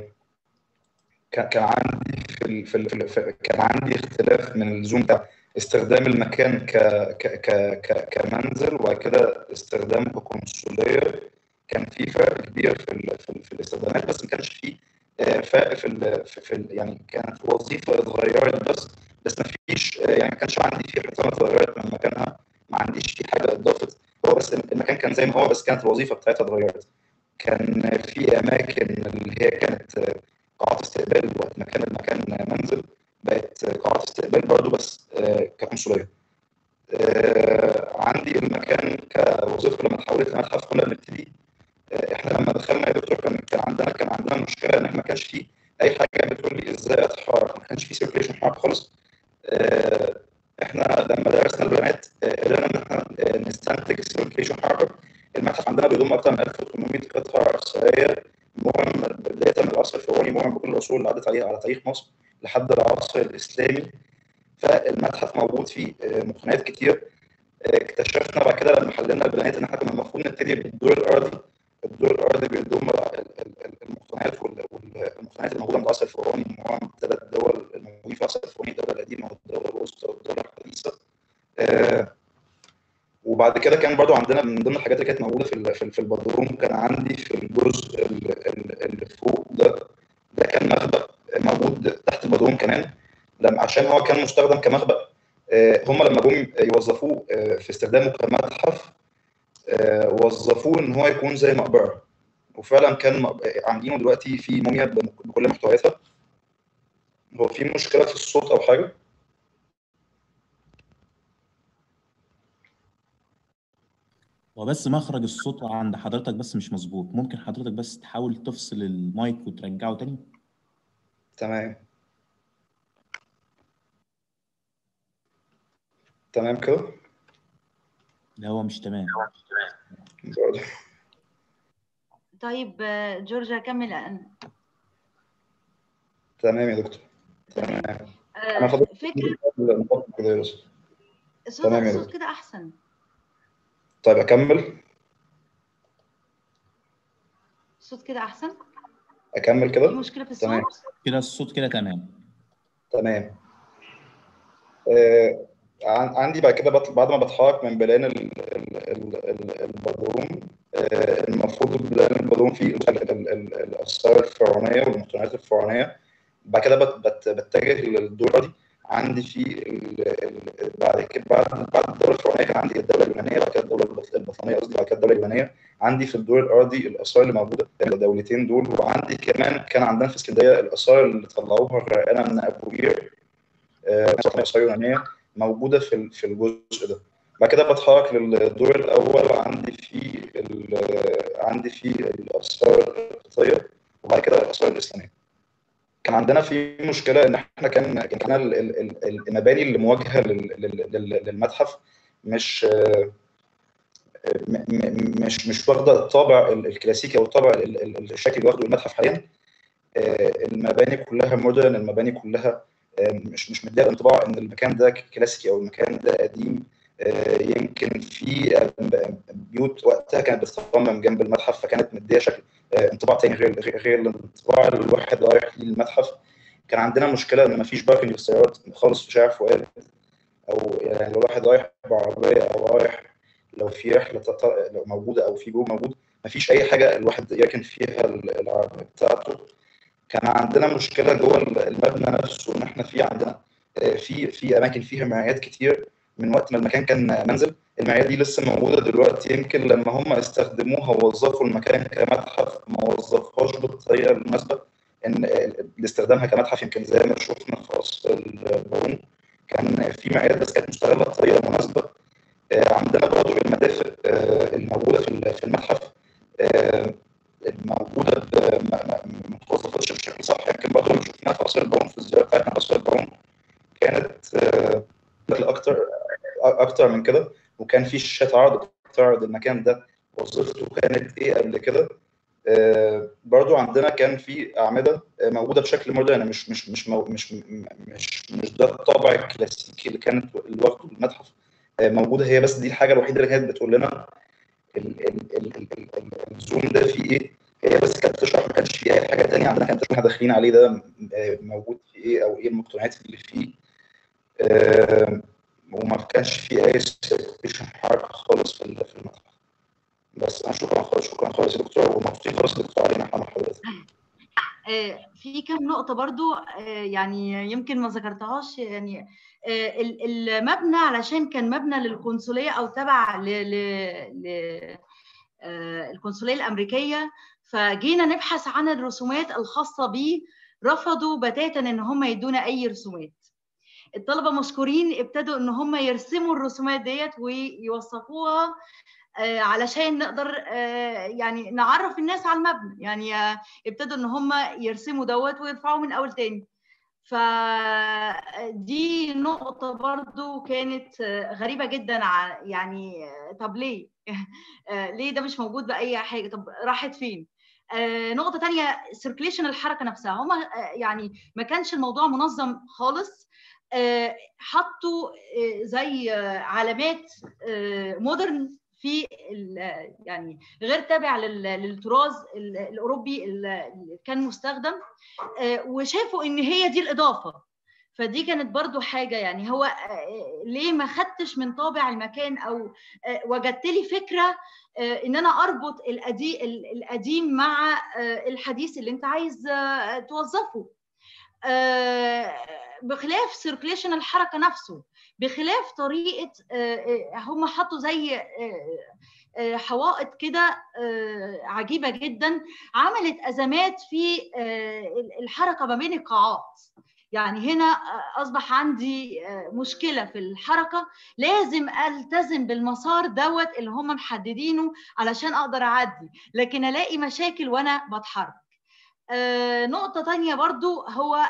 كان عندي في في, في كان عندي اختلاف من الزوم بتاع استخدام المكان ك ك ك كمنزل وبعد كده استخدامه كقنصليه. كان في فرق كبير في ال في, في الاستخدامات، بس ما كانش في فرق في ال في ال يعني كانت وظيفه اتغيرت بس بس ما فيش يعني ما كانش عندي في حته اتغيرت من مكانها، ما عنديش في حاجه اضافت، هو بس المكان كان زي ما هو بس كانت الوظيفه بتاعتها اتغيرت. كان في اماكن اللي هي كانت قاعات استقبال وقت ما كان المكان منزل بقت قاعات استقبال برضه بس كقنصليه. عندي المكان كوظيفه لما اتحولت لمتحف كنا بنبتدي احنا لما دخلنا يا دكتور كان كان عندنا كان عندنا مشكله ان احنا ما كانش فيه اي حاجه بتقول لي ازاي اتحرك، ما كانش فيه سيركيليشن حركه خالص. احنا لما درسنا البيانات قدرنا ان احنا نستنتج السيركيليشن حركه. المتحف عندنا بيضم اكثر من ألف وثمانمائة قطعه اثريه مهم بدايه من العصر الفرعوني، مهم بكل العصور اللي عدت عليها على تاريخ مصر لحد العصر الاسلامي. فالمتحف موجود فيه مقتنيات كتير. اكتشفنا بعد كده لما حللنا البيانات ان احنا كنا المفروض نبتدي بالدور الارضي الدور الارضي بيضم المقتنيات والمقتنيات الموجوده من العصر الفرعوني من ثلاث دول الموجودين في العصر الفرعوني، الدوله القديمه والدوله الوسطى والدوله الحديثه. آه وبعد كده كان برضو عندنا من ضمن الحاجات اللي كانت موجوده في في البدروم، كان عندي في الجزء اللي فوق ده ده كان مخبأ موجود تحت البدروم كمان، لما عشان هو كان مستخدم كمخبأ. هم لما جم يوظفوه في استخدامه كمتحف وظفوه ان هو يكون زي مقبره، وفعلا كان عاملينه دلوقتي في موميا بكل محتوياتها. هو في مشكله في الصوت او حاجه؟ هو بس مخرج الصوت عند حضرتك بس مش مظبوط، ممكن حضرتك بس تحاول تفصل المايك وترجعه تاني؟ تمام تمام كده؟ لا هو مش تمام. طيب جورج هكمل انا. تمام يا دكتور. تمام. انا فضلت فكره كده الصوت الصوت كده احسن. طيب اكمل؟ الصوت كده احسن. اكمل كده؟ في مشكله في الصوت؟ تمام كده الصوت كده تمام. تمام. آه عندي بعد كده بعد ما بتحرك من بلان البدروم، آه المفروض بلان البدروم فيه الآثار الفرعونية والمقتنيات الفرعونية. بعد كده بت بتجه للدورة دي. عندي في بعد كده بعد بعد الدولة الفرعونية كان عندي الدولة اليونانية، بعد كده الدولة البطلمية قصدي، بعد كده الدولة اليونانية. عندي في الدور الأرضي الآثار اللي موجودة الدولتين دول، وعندي كمان كان عندنا في اسكندرية الآثار اللي طلعوها الرائنة من أبو قير، آثار يونانية موجودة في في الجزء ده. بعد كده بتحرك للدور الأول، عندي فيه عندي فيه الآثار القبطية، وبعد كده الآثار الإسلامية. كان عندنا في مشكلة إن إحنا كان كان المباني اللي مواجهة للمتحف مش مش مش واخدة الطابع الكلاسيكي أو الطابع الشكل اللي واخده المتحف حاليا. المباني كلها مودرن، المباني كلها مش مش مديها انطباع ان المكان ده كلاسيكي او المكان ده قديم. يمكن في بيوت وقتها كانت بتتصمم جنب المتحف، فكانت مديه شكل انطباع تاني غير غير الانطباع اللي الواحد رايح للمتحف. كان عندنا مشكله ان مفيش باركنج للسيارات خالص في شارع فؤاد، او يعني لو واحد رايح بعربيه او رايح لو في رحله لو موجوده او في جو موجود، مفيش اي حاجه الواحد يركن فيها العربيه بتاعته. كان عندنا مشكله جوه المبنى نفسه، ان احنا في عندنا في في اماكن فيها مرايات كتير من وقت ما المكان كان منزل. المرايات دي لسه موجوده دلوقتي، يمكن لما هم استخدموها ووظفوا المكان كمتحف ما وظفوهاش بالطريقه المناسبه ان لاستخدامها كمتحف. يمكن زي ما شفنا في قصر البارون كان في مرايات بس كانت مستغله بطريقه مناسبه. عندنا برضه المدافئ الموجوده في المتحف الموجوده ما توظفتش بشكل صح. يمكن برضه لما شفناها في قصر البارون في الزياره بتاعتنا قصر البارون كانت بشكل اكتر اكتر من كده، وكان في شاشات عرض بتعرض المكان ده وظيفته كانت ايه قبل كده. برضه عندنا كان في اعمده موجوده بشكل مودرن، مش مش مش مش مش مش ده الطابع الكلاسيكي اللي كانت اللي واخده المتحف موجوده هي، بس دي الحاجه الوحيده اللي كانت بتقول لنا الزوم ده فيه ايه. هي بس كانت بتشرح، ما كانش فيه اي حاجه ثانيه عندنا كانت احنا داخلين عليه ده موجود في ايه او ايه المقتنيات اللي فيه. أه وما كانش فيه اي سيركيشن حركه خالص في المتحف. بس انا شكرا خالص شكرا خالص يا دكتور، ومبسوطين خالص يا دكتور علينا احنا مع حضرتك. في كم نقطه برضو يعني يمكن ما ذكرتهاش. يعني المبنى علشان كان مبنى للقنصليه او تبع للقنصليه الامريكيه، فجينا نبحث عن الرسومات الخاصه بيه، رفضوا بتاتا ان هم يدونا اي رسومات. الطلبه مشكورين ابتدوا ان هم يرسموا الرسومات ديت ويوثقوها علشان نقدر يعني نعرف الناس على المبنى. يعني ابتدوا ان هم يرسموا دوت ويرفعوا من اول تاني. فدي نقطة برضو كانت غريبة جدا. يعني طب ليه؟ ليه ده مش موجود بأي حاجة؟ طب راحت فين؟ نقطة تانية سيركليشن الحركة نفسها، هم يعني ما كانش الموضوع منظم خالص. حطوا زي علامات مودرن في يعني غير تابع للطراز الاوروبي اللي كان مستخدم، وشافوا ان هي دي الاضافه. فدي كانت برضو حاجه، يعني هو ليه ما خدتش من طابع المكان، او وجدت لي فكره ان انا اربط القديم مع الحديث اللي انت عايز توظفه، بخلاف سيركليشن الحركه نفسه، بخلاف طريقه هم حطوا زي حوائط كده عجيبه جدا، عملت ازمات في الحركه ما بين القاعات. يعني هنا اصبح عندي مشكله في الحركه، لازم التزم بالمسار دوت اللي هم محددينه علشان اقدر اعدي، لكن الاقي مشاكل وانا بتحرك. نقطه ثانيه برضو هو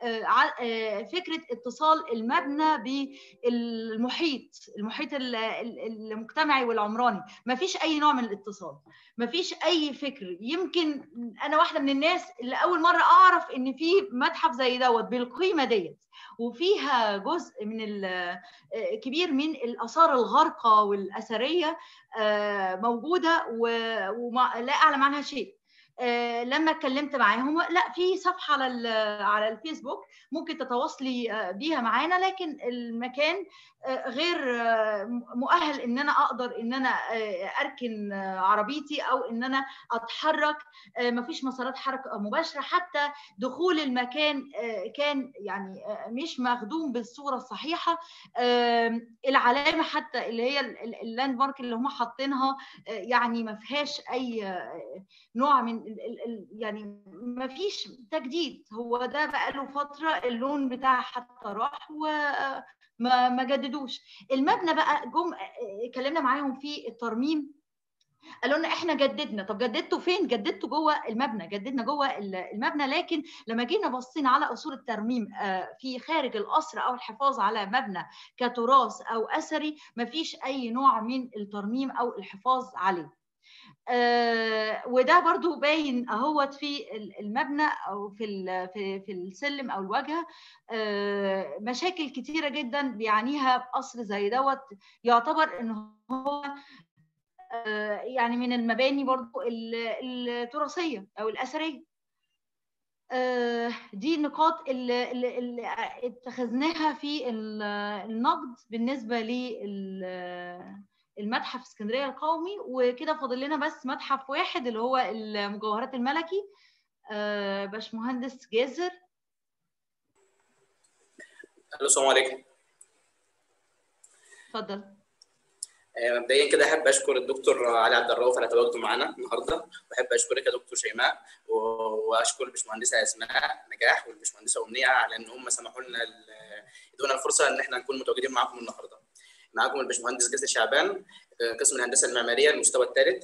فكرة اتصال المبنى بالمحيط، المحيط المجتمعي والعمراني. ما فيش أي نوع من الاتصال، ما فيش أي فكر. يمكن أنا واحدة من الناس اللي أول مرة أعرف إن في متحف زي دوت بالقيمة ديت، وفيها جزء من كبير من الآثار الغارقة والأثرية موجودة ولا أعلم عنها شيء. آه لما اتكلمت معاهم، لا في صفحه على على الفيسبوك ممكن تتواصلي بيها معانا، لكن المكان آه غير آه مؤهل ان انا اقدر ان انا اركن عربيتي او ان انا اتحرك. مفيش مسارات حركه مباشره، حتى دخول المكان كان يعني مش مخدوم بالصوره الصحيحه. العلامه حتى اللي هي اللاند مارك اللي هم حاطينها يعني ما فيهاش اي نوع من يعني ما فيش تجديد. هو ده بقى له فتره، اللون بتاعها حتى راح وما ما جددوش. المبنى بقى جم اتكلمنا معاهم في الترميم، قالوا لنا احنا جددنا. طب جددتوا فين؟ جددتوا جوه المبنى، جددنا جوه المبنى. لكن لما جينا بصينا على اصول الترميم في خارج القصر او الحفاظ على مبنى كتراث او اثري، ما فيش اي نوع من الترميم او الحفاظ عليه. آه وده برضو باين اهوت في المبنى او في في في السلم او الواجهه. آه مشاكل كتيره جدا بيعانيها قصر زي دوت، يعتبر ان هو آه يعني من المباني برضو التراثيه او الاثريه. آه دي النقاط اللي, اللي اتخذناها في النقد بالنسبه لل المتحف اسكندريه القومي. وكده فاضل لنا بس متحف واحد اللي هو المجوهرات الملكي. آه باشمهندس جازر. السلام عليكم. اتفضل. مبدئيا كده احب اشكر الدكتور علي عبد الرؤوف على تواجده معانا النهارده، واحب اشكرك يا دكتور شيماء، واشكر الباشمهندسه اسماء نجاح والباشمهندسه امنيه على ان هم سمحوا لنا يدونا الفرصه ان احنا نكون متواجدين معاكم النهارده. معاكم الباشمهندس جاسر شعبان، قسم الهندسه المعماريه المستوى الثالث.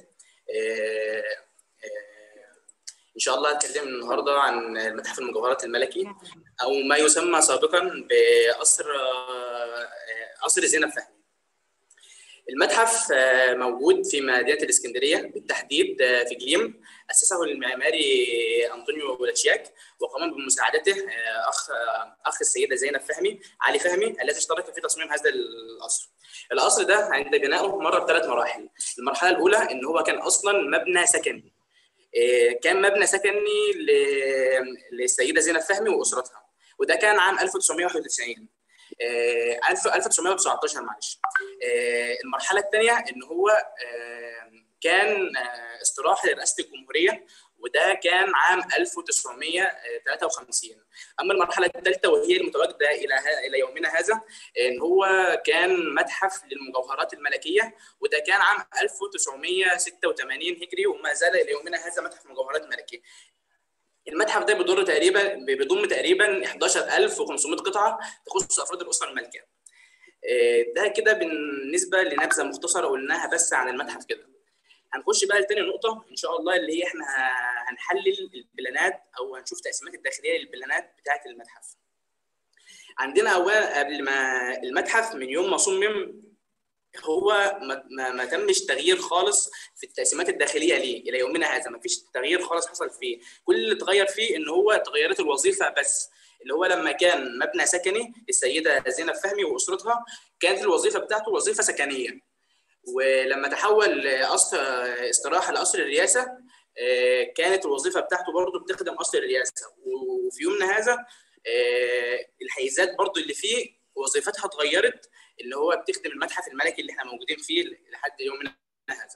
ان شاء الله هتكلم النهارده عن متحف المجوهرات الملكي، او ما يسمى سابقا بقصر قصر زينب فهمي. المتحف موجود في مدينه الاسكندريه، بالتحديد في جليم. اسسه المعماري انطونيو بولاتشياك، وقام بمساعدته اخ اخ السيده زينب فهمي علي فهمي التي اشتركت في تصميم هذا القصر. القصر ده عند بنائه مر بثلاث مراحل. المرحله الاولى ان هو كان اصلا مبنى سكني، كان مبنى سكني للسيده زينب فهمي واسرتها، وده كان عام ألف وتسعمائة وواحد وتسعين ألف وتسعمائة وتسعة عشر معلش. المرحله الثانيه ان هو كان استراحه لرئاسه الجمهوريه، وده كان عام ألف وتسعمائة وثلاثة وخمسين. اما المرحله الثالثه وهي المتواجده الى الى يومنا هذا، ان هو كان متحف للمجوهرات الملكيه، وده كان عام ألف وتسعمائة وستة وثمانين هجري، وما زال الى يومنا هذا متحف مجوهرات ملكيه. المتحف ده بيضم تقريبا بيضم تقريبا أحد عشر ألف وخمسمائة قطعه تخص افراد الاسره المالكه. ده كده بالنسبه لنبذه مختصره قلناها بس عن المتحف كده. هنخش بقى لتاني نقطه ان شاء الله، اللي هي احنا هنحلل البلانات او هنشوف تقسيمات الداخليه للبلانات بتاعه المتحف. عندنا اولا قبل ما المتحف من يوم ما صمم هو ما, ما تمش تغيير خالص في التقسيمات الداخليه ليه الى يومنا هذا، ما فيش تغيير خالص حصل فيه. كل اللي اتغير فيه ان هو تغيرت الوظيفه بس، اللي هو لما كان مبنى سكني للسيده زينب فهمي واسرتها كانت الوظيفه بتاعته وظيفه سكنيه، ولما تحول قصر استراحه لقصر الرئاسه كانت الوظيفه بتاعته برضه بتخدم قصر الرئاسه. وفي يومنا هذا الحيزات برضه اللي فيه وظيفتها اتغيرت، اللي هو بتخدم المتحف الملكي اللي احنا موجودين فيه لحد يومنا هذا.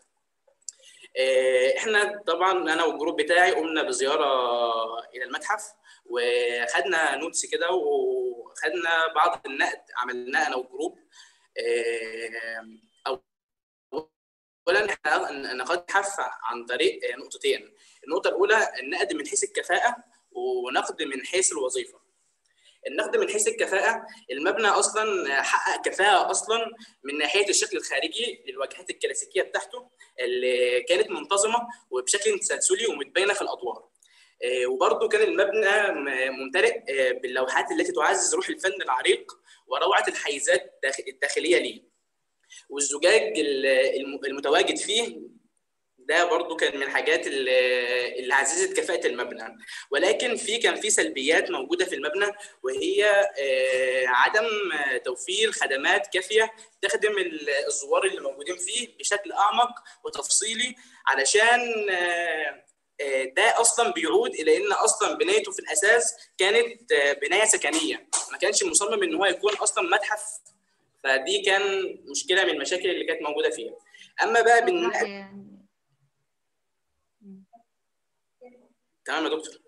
احنا طبعا انا والجروب بتاعي قمنا بزياره الى المتحف، وخدنا نوتس كده وخدنا بعض النقد عملناه انا والجروب. اولا احنا نقد المتحف عن طريق نقطتين. النقطه الاولى النقد من حيث الكفاءه، ونقد من حيث الوظيفه. النقد من حيث الكفاءه، المبنى اصلا حقق كفاءه اصلا من ناحيه الشكل الخارجي للواجهات الكلاسيكيه بتاعته اللي كانت منتظمه وبشكل تسلسلي ومتباينه في الادوار. وبرضه كان المبنى ممتلئ باللوحات التي تعزز روح الفن العريق وروعه الحيزات الداخليه ليه. والزجاج المتواجد فيه ده برضو كان من الحاجات اللي عززت كفاءة المبنى. ولكن في كان في سلبيات موجودة في المبنى، وهي عدم توفير خدمات كافية تخدم الزوار اللي موجودين فيه بشكل أعمق وتفصيلي، علشان ده أصلا بيعود إلى إن أصلا بنايته في الأساس كانت بناية سكنية، ما كانش مصمم إن هو يكون أصلا متحف. فدي كان مشكلة من المشاكل اللي كانت موجودة فيها. أما بقى بالنقل تمام يا دكتور.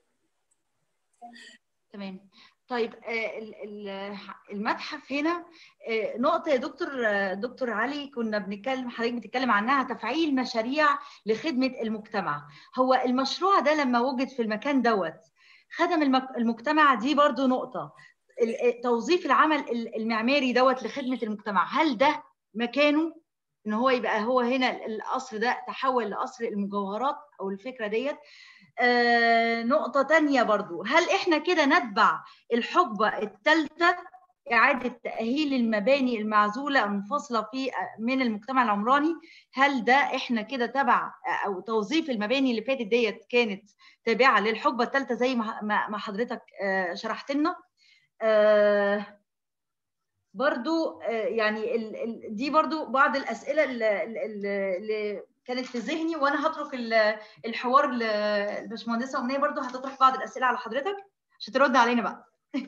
تمام. طيب المتحف هنا نقطة يا دكتور دكتور علي كنا بنتكلم، حضرتك بتتكلم عنها، تفعيل مشاريع لخدمة المجتمع. هو المشروع ده لما وجد في المكان دوت خدم المجتمع، دي برضو نقطة. توظيف العمل المعماري دوت لخدمة المجتمع، هل ده مكانه ان هو يبقى هو هنا القصر ده تحول لقصر المجوهرات او الفكرة ديت؟ آه نقطة تانية برضو، هل احنا كده نتبع الحقبة الثالثة إعادة تأهيل المباني المعزولة المنفصلة في من المجتمع العمراني؟ هل ده احنا كده تبع او توظيف المباني اللي فاتت ديت كانت تابعة للحقبة الثالثة زي ما حضرتك آه شرحت لنا؟ آه برضو آه يعني ال ال دي برضو بعض الأسئلة اللي, اللي كانت في ذهني، وانا هترك الحوار للباشمهندسه امنيه برضو هتطرح بعض الاسئله على حضرتك عشان ترد علينا بقى.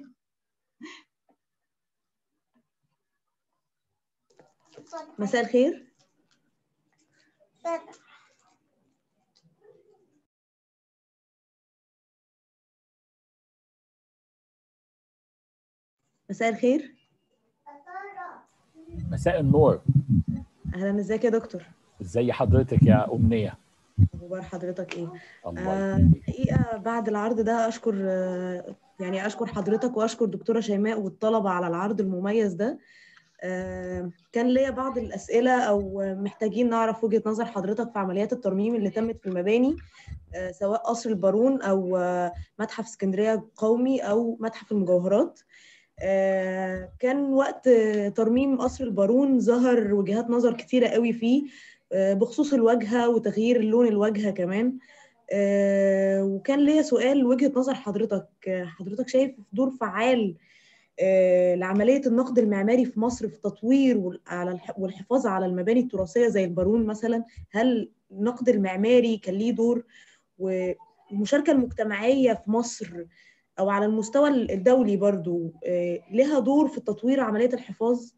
مساء الخير. مساء الخير. مساء النور. اهلا، ازيك يا دكتور؟ ازي حضرتك يا امنيه؟ اخبار حضرتك ايه؟ الله الحقيقه بعد العرض ده اشكر آه يعني اشكر حضرتك واشكر دكتوره شيماء والطلبه على العرض المميز ده. آه كان ليا بعض الاسئله او محتاجين نعرف وجهه نظر حضرتك في عمليات الترميم اللي تمت في المباني، آه سواء قصر البارون او آه متحف اسكندريه القومي او متحف المجوهرات. آه كان وقت ترميم قصر البارون ظهر وجهات نظر كتيره قوي فيه بخصوص الواجهة وتغيير اللون الواجهة كمان. آه وكان ليا سؤال وجهة نظر حضرتك، حضرتك شايف دور فعال آه لعملية النقد المعماري في مصر في تطوير والحفاظ على المباني التراثية زي البارون مثلا؟ هل النقد المعماري كان ليه دور؟ والمشاركة المجتمعية في مصر أو على المستوى الدولي برضو آه لها دور في تطوير عملية الحفاظ؟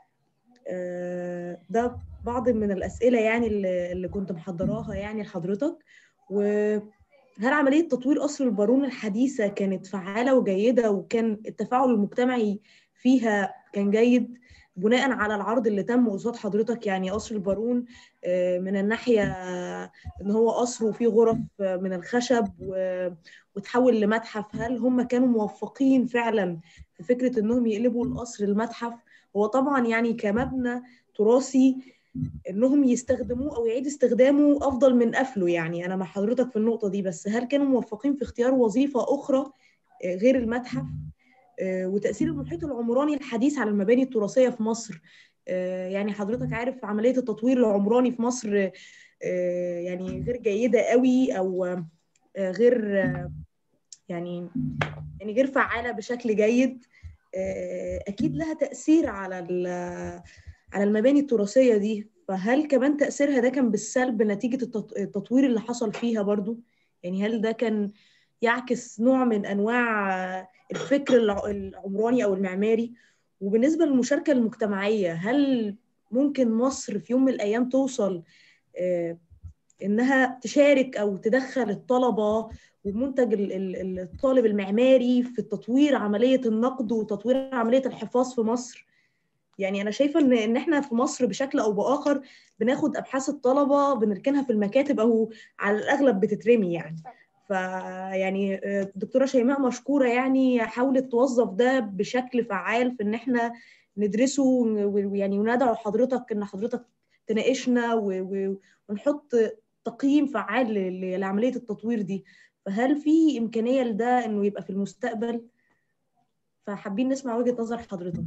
آه ده بعض من الأسئلة يعني اللي كنت محضراها يعني لحضرتك. وهل عملية تطوير قصر البارون الحديثة كانت فعالة وجيدة، وكان التفاعل المجتمعي فيها كان جيد بناء على العرض اللي تم قصاد حضرتك؟ يعني قصر البارون من الناحية إن هو قصر وفيه غرف من الخشب وتحول لمتحف، هل هم كانوا موفقين فعلا في فكرة إنهم يقلبوا القصر المتحف؟ هو طبعا يعني كمبنى تراثي انهم يستخدموه او يعيد استخدامه افضل من قفله، يعني انا مع حضرتك في النقطه دي، بس هل كانوا موفقين في اختيار وظيفه اخرى غير المتحف؟ وتاثير المحيط العمراني الحديث على المباني التراثيه في مصر، يعني حضرتك عارف عمليه التطوير العمراني في مصر يعني غير جيده قوي او غير يعني يعني غير فعاله بشكل جيد. اكيد لها تاثير على على المباني التراثيه دي. فهل كمان تأثيرها ده كان بالسلب نتيجة التطوير اللي حصل فيها برضو؟ يعني هل ده كان يعكس نوع من أنواع الفكر العمراني أو المعماري؟ وبالنسبة للمشاركة المجتمعية، هل ممكن مصر في يوم من الأيام توصل آه إنها تشارك أو تدخل الطلبة ومنتج الطالب المعماري في تطوير عملية النقد وتطوير عملية الحفاظ في مصر؟ يعني أنا شايفة إن إن إحنا في مصر بشكل أو بآخر بناخد أبحاث الطلبة بنركنها في المكاتب أو على الأغلب بتترمي يعني. فيعني الدكتورة شيماء مشكورة، يعني حاولت توظف ده بشكل فعال في إن إحنا ندرسه، ويعني وندعو حضرتك إن حضرتك تناقشنا ونحط تقييم فعال لعملية التطوير دي. فهل في إمكانية لده إنه يبقى في المستقبل؟ فحابين نسمع وجهة نظر حضرتك.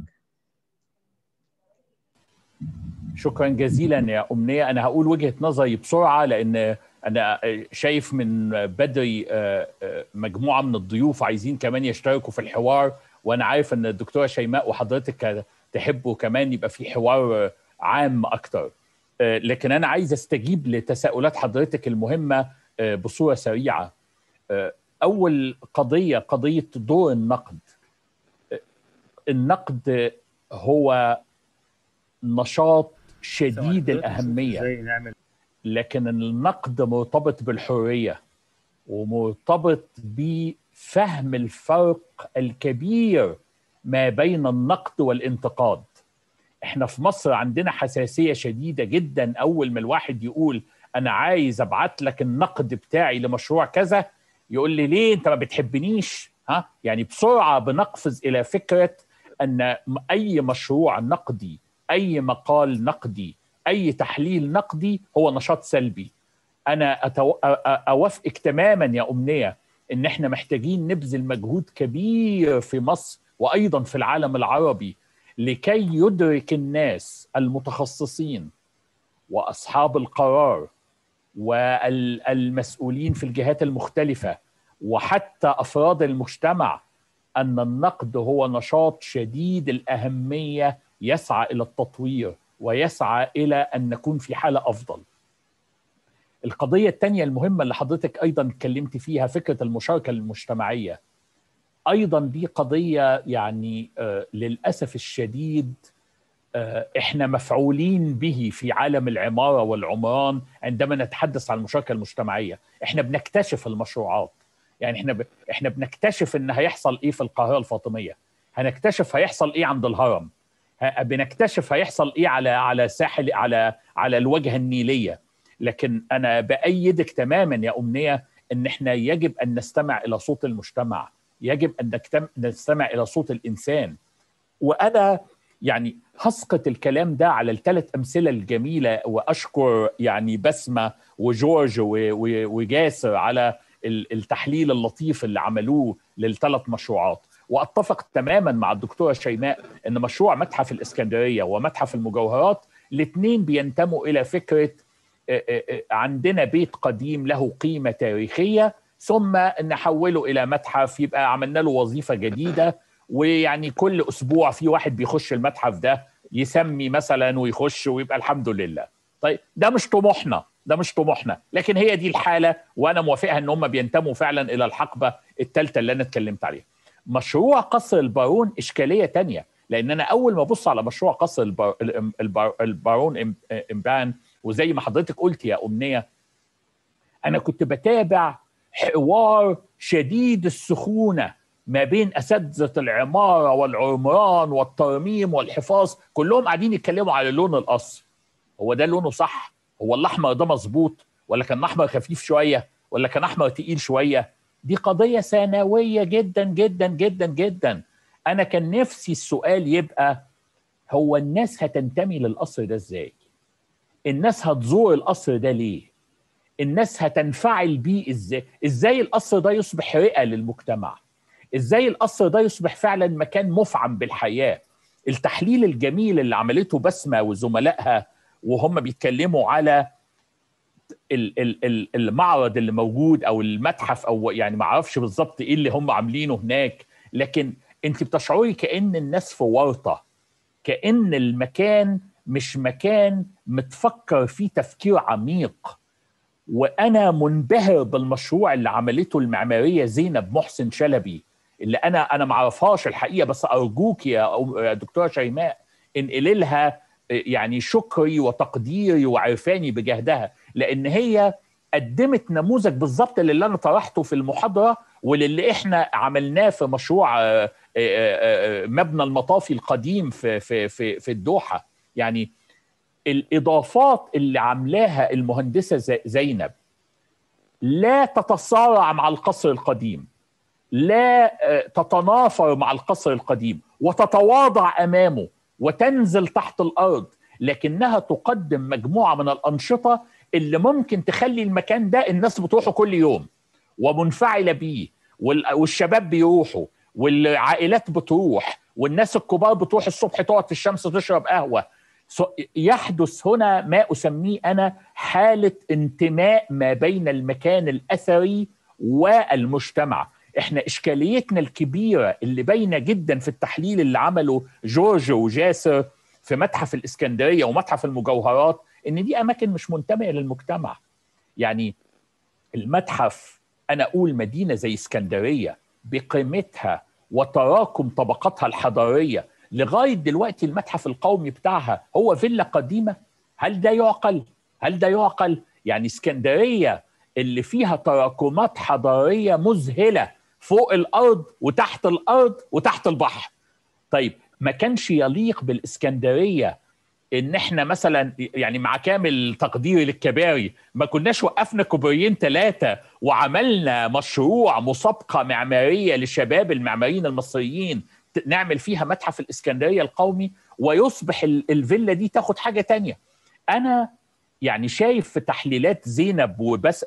شكرا جزيلا يا أمنية. أنا هقول وجهة نظري بسرعة، لأن أنا شايف من بدري مجموعة من الضيوف عايزين كمان يشتركوا في الحوار، وأنا عارف أن الدكتورة شيماء وحضرتك تحبوا كمان يبقى في حوار عام أكتر. لكن أنا عايز أستجيب لتساؤلات حضرتك المهمة بصورة سريعة. أول قضية قضية دور النقد. النقد هو نشاط شديد الأهمية، لكن النقد مرتبط بالحرية ومرتبط بفهم الفرق الكبير ما بين النقد والانتقاد. احنا في مصر عندنا حساسية شديدة جدا، أول ما الواحد يقول أنا عايز أبعت لك النقد بتاعي لمشروع كذا يقول لي ليه أنت ما بتحبنيش؟ ها؟ يعني بسرعة بنقفز إلى فكرة أن أي مشروع نقدي، أي مقال نقدي، أي تحليل نقدي هو نشاط سلبي. أنا أتو... أوافقك تماما يا أمنية إن إحنا محتاجين نبذل مجهود كبير في مصر وأيضا في العالم العربي لكي يدرك الناس المتخصصين وأصحاب القرار والمسؤولين في الجهات المختلفة وحتى أفراد المجتمع أن النقد هو نشاط شديد الأهمية يسعى إلى التطوير ويسعى إلى أن نكون في حالة أفضل. القضية الثانية المهمة اللي حضرتك أيضا اتكلمت فيها، فكرة المشاركة المجتمعية، أيضا دي قضية يعني آه للأسف الشديد آه إحنا مفعولين به في عالم العمارة والعمران. عندما نتحدث عن المشاركة المجتمعية إحنا بنكتشف المشروعات، يعني إحنا ب... إحنا بنكتشف إن هيحصل إيه في القاهرة الفاطمية، هنكتشف هيحصل إيه عند الهرم، بنكتشف هيحصل ايه على على ساحل على على الواجهه النيليه. لكن انا بايدك تماما يا امنيه ان احنا يجب ان نستمع الى صوت المجتمع، يجب ان نستمع الى صوت الانسان. وانا يعني هسقط الكلام ده على الثلاث امثله الجميله، واشكر يعني بسمه وجورج وجاسر على التحليل اللطيف اللي عملوه للثلاث مشروعات. واتفق تماما مع الدكتوره شيماء ان مشروع متحف الاسكندريه ومتحف المجوهرات الاثنين بينتموا الى فكره عندنا بيت قديم له قيمه تاريخيه ثم نحوله الى متحف، يبقى عملنا له وظيفه جديده، ويعني كل اسبوع في واحد بيخش المتحف ده يسمي مثلا ويخش ويبقى الحمد لله. طيب ده مش طموحنا، ده مش طموحنا، لكن هي دي الحاله، وانا موافقها ان هم بينتموا فعلا الى الحقبه الثالثه اللي انا اتكلمت عليها. مشروع قصر البارون إشكالية تانية، لأن أنا أول ما أبص على مشروع قصر البار... البار... البارون إمبان، وزي ما حضرتك قلت يا أمنية، أنا كنت بتابع حوار شديد السخونة ما بين أساتذة العمارة والعمران والترميم والحفاظ، كلهم قاعدين يتكلموا على لون القصر. هو ده لونه صح؟ هو الأحمر ده مظبوط؟ ولا كان أحمر خفيف شوية؟ ولا كان أحمر تقيل شوية؟ دي قضية ثانوية جدا جدا جدا جدا. أنا كان نفسي السؤال يبقى هو الناس هتنتمي للقصر ده إزاي؟ الناس هتزور القصر ده ليه؟ الناس هتنفعل بيه إزاي؟ إزاي القصر ده يصبح رئة للمجتمع؟ إزاي القصر ده يصبح فعلا مكان مفعم بالحياة؟ التحليل الجميل اللي عملته بسمة وزملائها وهم بيتكلموا على المعرض اللي موجود او المتحف، او يعني ما اعرفش بالظبط ايه اللي هم عاملينه هناك، لكن انت بتشعري كأن الناس في ورطة، كأن المكان مش مكان متفكر فيه تفكير عميق. وأنا منبهر بالمشروع اللي عملته المعمارية زينب محسن شلبي، اللي أنا أنا معرفهاش الحقيقة، بس أرجوك يا دكتورة شيماء انقلي لها يعني شكري وتقديري وعرفاني بجهدها، لأن هي قدمت نموذج بالظبط اللي أنا طرحته في المحاضرة واللي إحنا عملناه في مشروع مبنى المطافي القديم في في في في الدوحة. يعني الإضافات اللي عملاها المهندسة زينب لا تتصارع مع القصر القديم، لا تتنافر مع القصر القديم وتتواضع أمامه وتنزل تحت الأرض، لكنها تقدم مجموعة من الأنشطة اللي ممكن تخلي المكان ده الناس بتروحوا كل يوم ومنفعلة بيه، والشباب بيروحوا والعائلات بتروح والناس الكبار بتروح الصبح تقعد في الشمس تشرب قهوة. يحدث هنا ما أسميه أنا حالة انتماء ما بين المكان الأثري والمجتمع. احنا إشكاليتنا الكبيرة اللي باينة جدا في التحليل اللي عمله جورج وجاسر في متحف الإسكندرية ومتحف المجوهرات إن دي أماكن مش منتمية للمجتمع. يعني المتحف، أنا أقول مدينة زي اسكندرية بقيمتها وتراكم طبقاتها الحضارية لغاية دلوقتي المتحف القومي بتاعها هو فيلا قديمة. هل ده يعقل؟ هل ده يعقل؟ يعني اسكندرية اللي فيها تراكمات حضارية مذهلة فوق الأرض وتحت الأرض وتحت البحر. طيب ما كانش يليق بالإسكندرية إن احنا مثلا يعني مع كامل تقديري للكباري ما كناش وقفنا كوبريين ثلاثة وعملنا مشروع مسابقة معمارية لشباب المعماريين المصريين نعمل فيها متحف الإسكندرية القومي ويصبح الفيلا دي تاخد حاجة تانية. أنا يعني شايف في تحليلات زينب وبس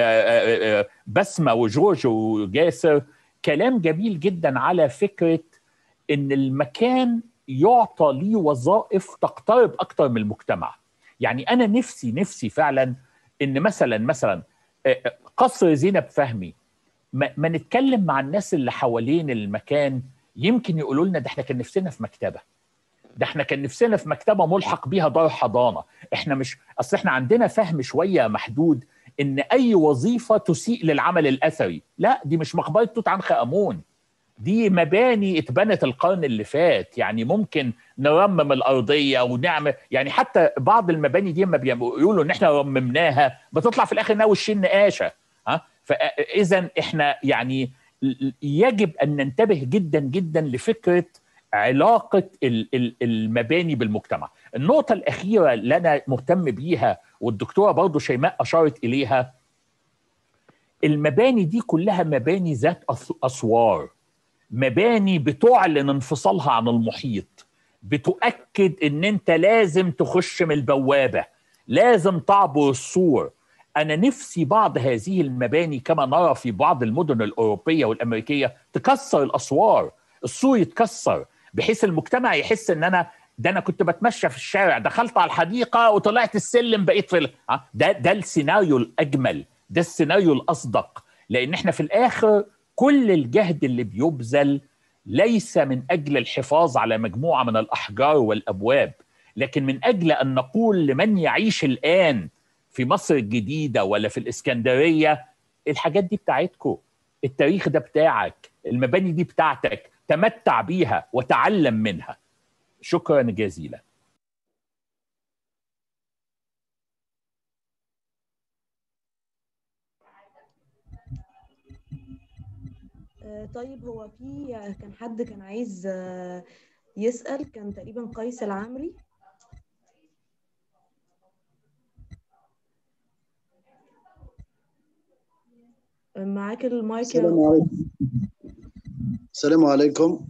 بسمة وجورج وجاسر كلام جميل جدا على فكرة إن المكان يعطى ليه وظائف تقترب أكتر من المجتمع. يعني أنا نفسي نفسي فعلا إن مثلا مثلا قصر زينب فهمي ما, ما نتكلم مع الناس اللي حوالين المكان، يمكن يقولوا لنا ده احنا كان نفسنا في مكتبة، ده احنا كان نفسنا في مكتبة ملحق بيها دار حضانة. احنا مش اصل احنا عندنا فهم شوية محدود ان اي وظيفة تسيء للعمل الاثري. لا، دي مش مقبرة توت عنخ آمون، دي مباني اتبنت القرن اللي فات. يعني ممكن نرمم الارضية ونعمل، يعني حتى بعض المباني دي لما بيقولوا ان احنا رممناها بتطلع في الاخر انها وشين نقاشة. ها فاذا احنا يعني يجب ان ننتبه جدا جدا لفكرة علاقة المباني بالمجتمع. النقطة الأخيرة اللي أنا مهتم بيها والدكتورة برضو شيماء أشارت إليها، المباني دي كلها مباني ذات أسوار، مباني بتعلن انفصالها عن المحيط، بتؤكد إن أنت لازم تخش من البوابة، لازم تعبر السور. أنا نفسي بعض هذه المباني كما نرى في بعض المدن الأوروبية والأمريكية تكسر الأسوار، السور يتكسر بحيث المجتمع يحس ان انا ده انا كنت بتمشى في الشارع دخلت على الحديقه وطلعت السلم بقيت في ده ده السيناريو الاجمل، ده السيناريو الاصدق. لان احنا في الاخر كل الجهد اللي بيبذل ليس من اجل الحفاظ على مجموعه من الاحجار والابواب، لكن من اجل ان نقول لمن يعيش الان في مصر الجديده ولا في الاسكندريه الحاجات دي بتاعتكم، التاريخ ده بتاعك، المباني دي بتاعتك، تمتع بيها وتعلم منها. شكرا جزيلا. طيب هو في كان حد كان عايز يسأل، كان تقريبا قيس العمري. معاك المايك. السلام عليكم. السلام عليكم،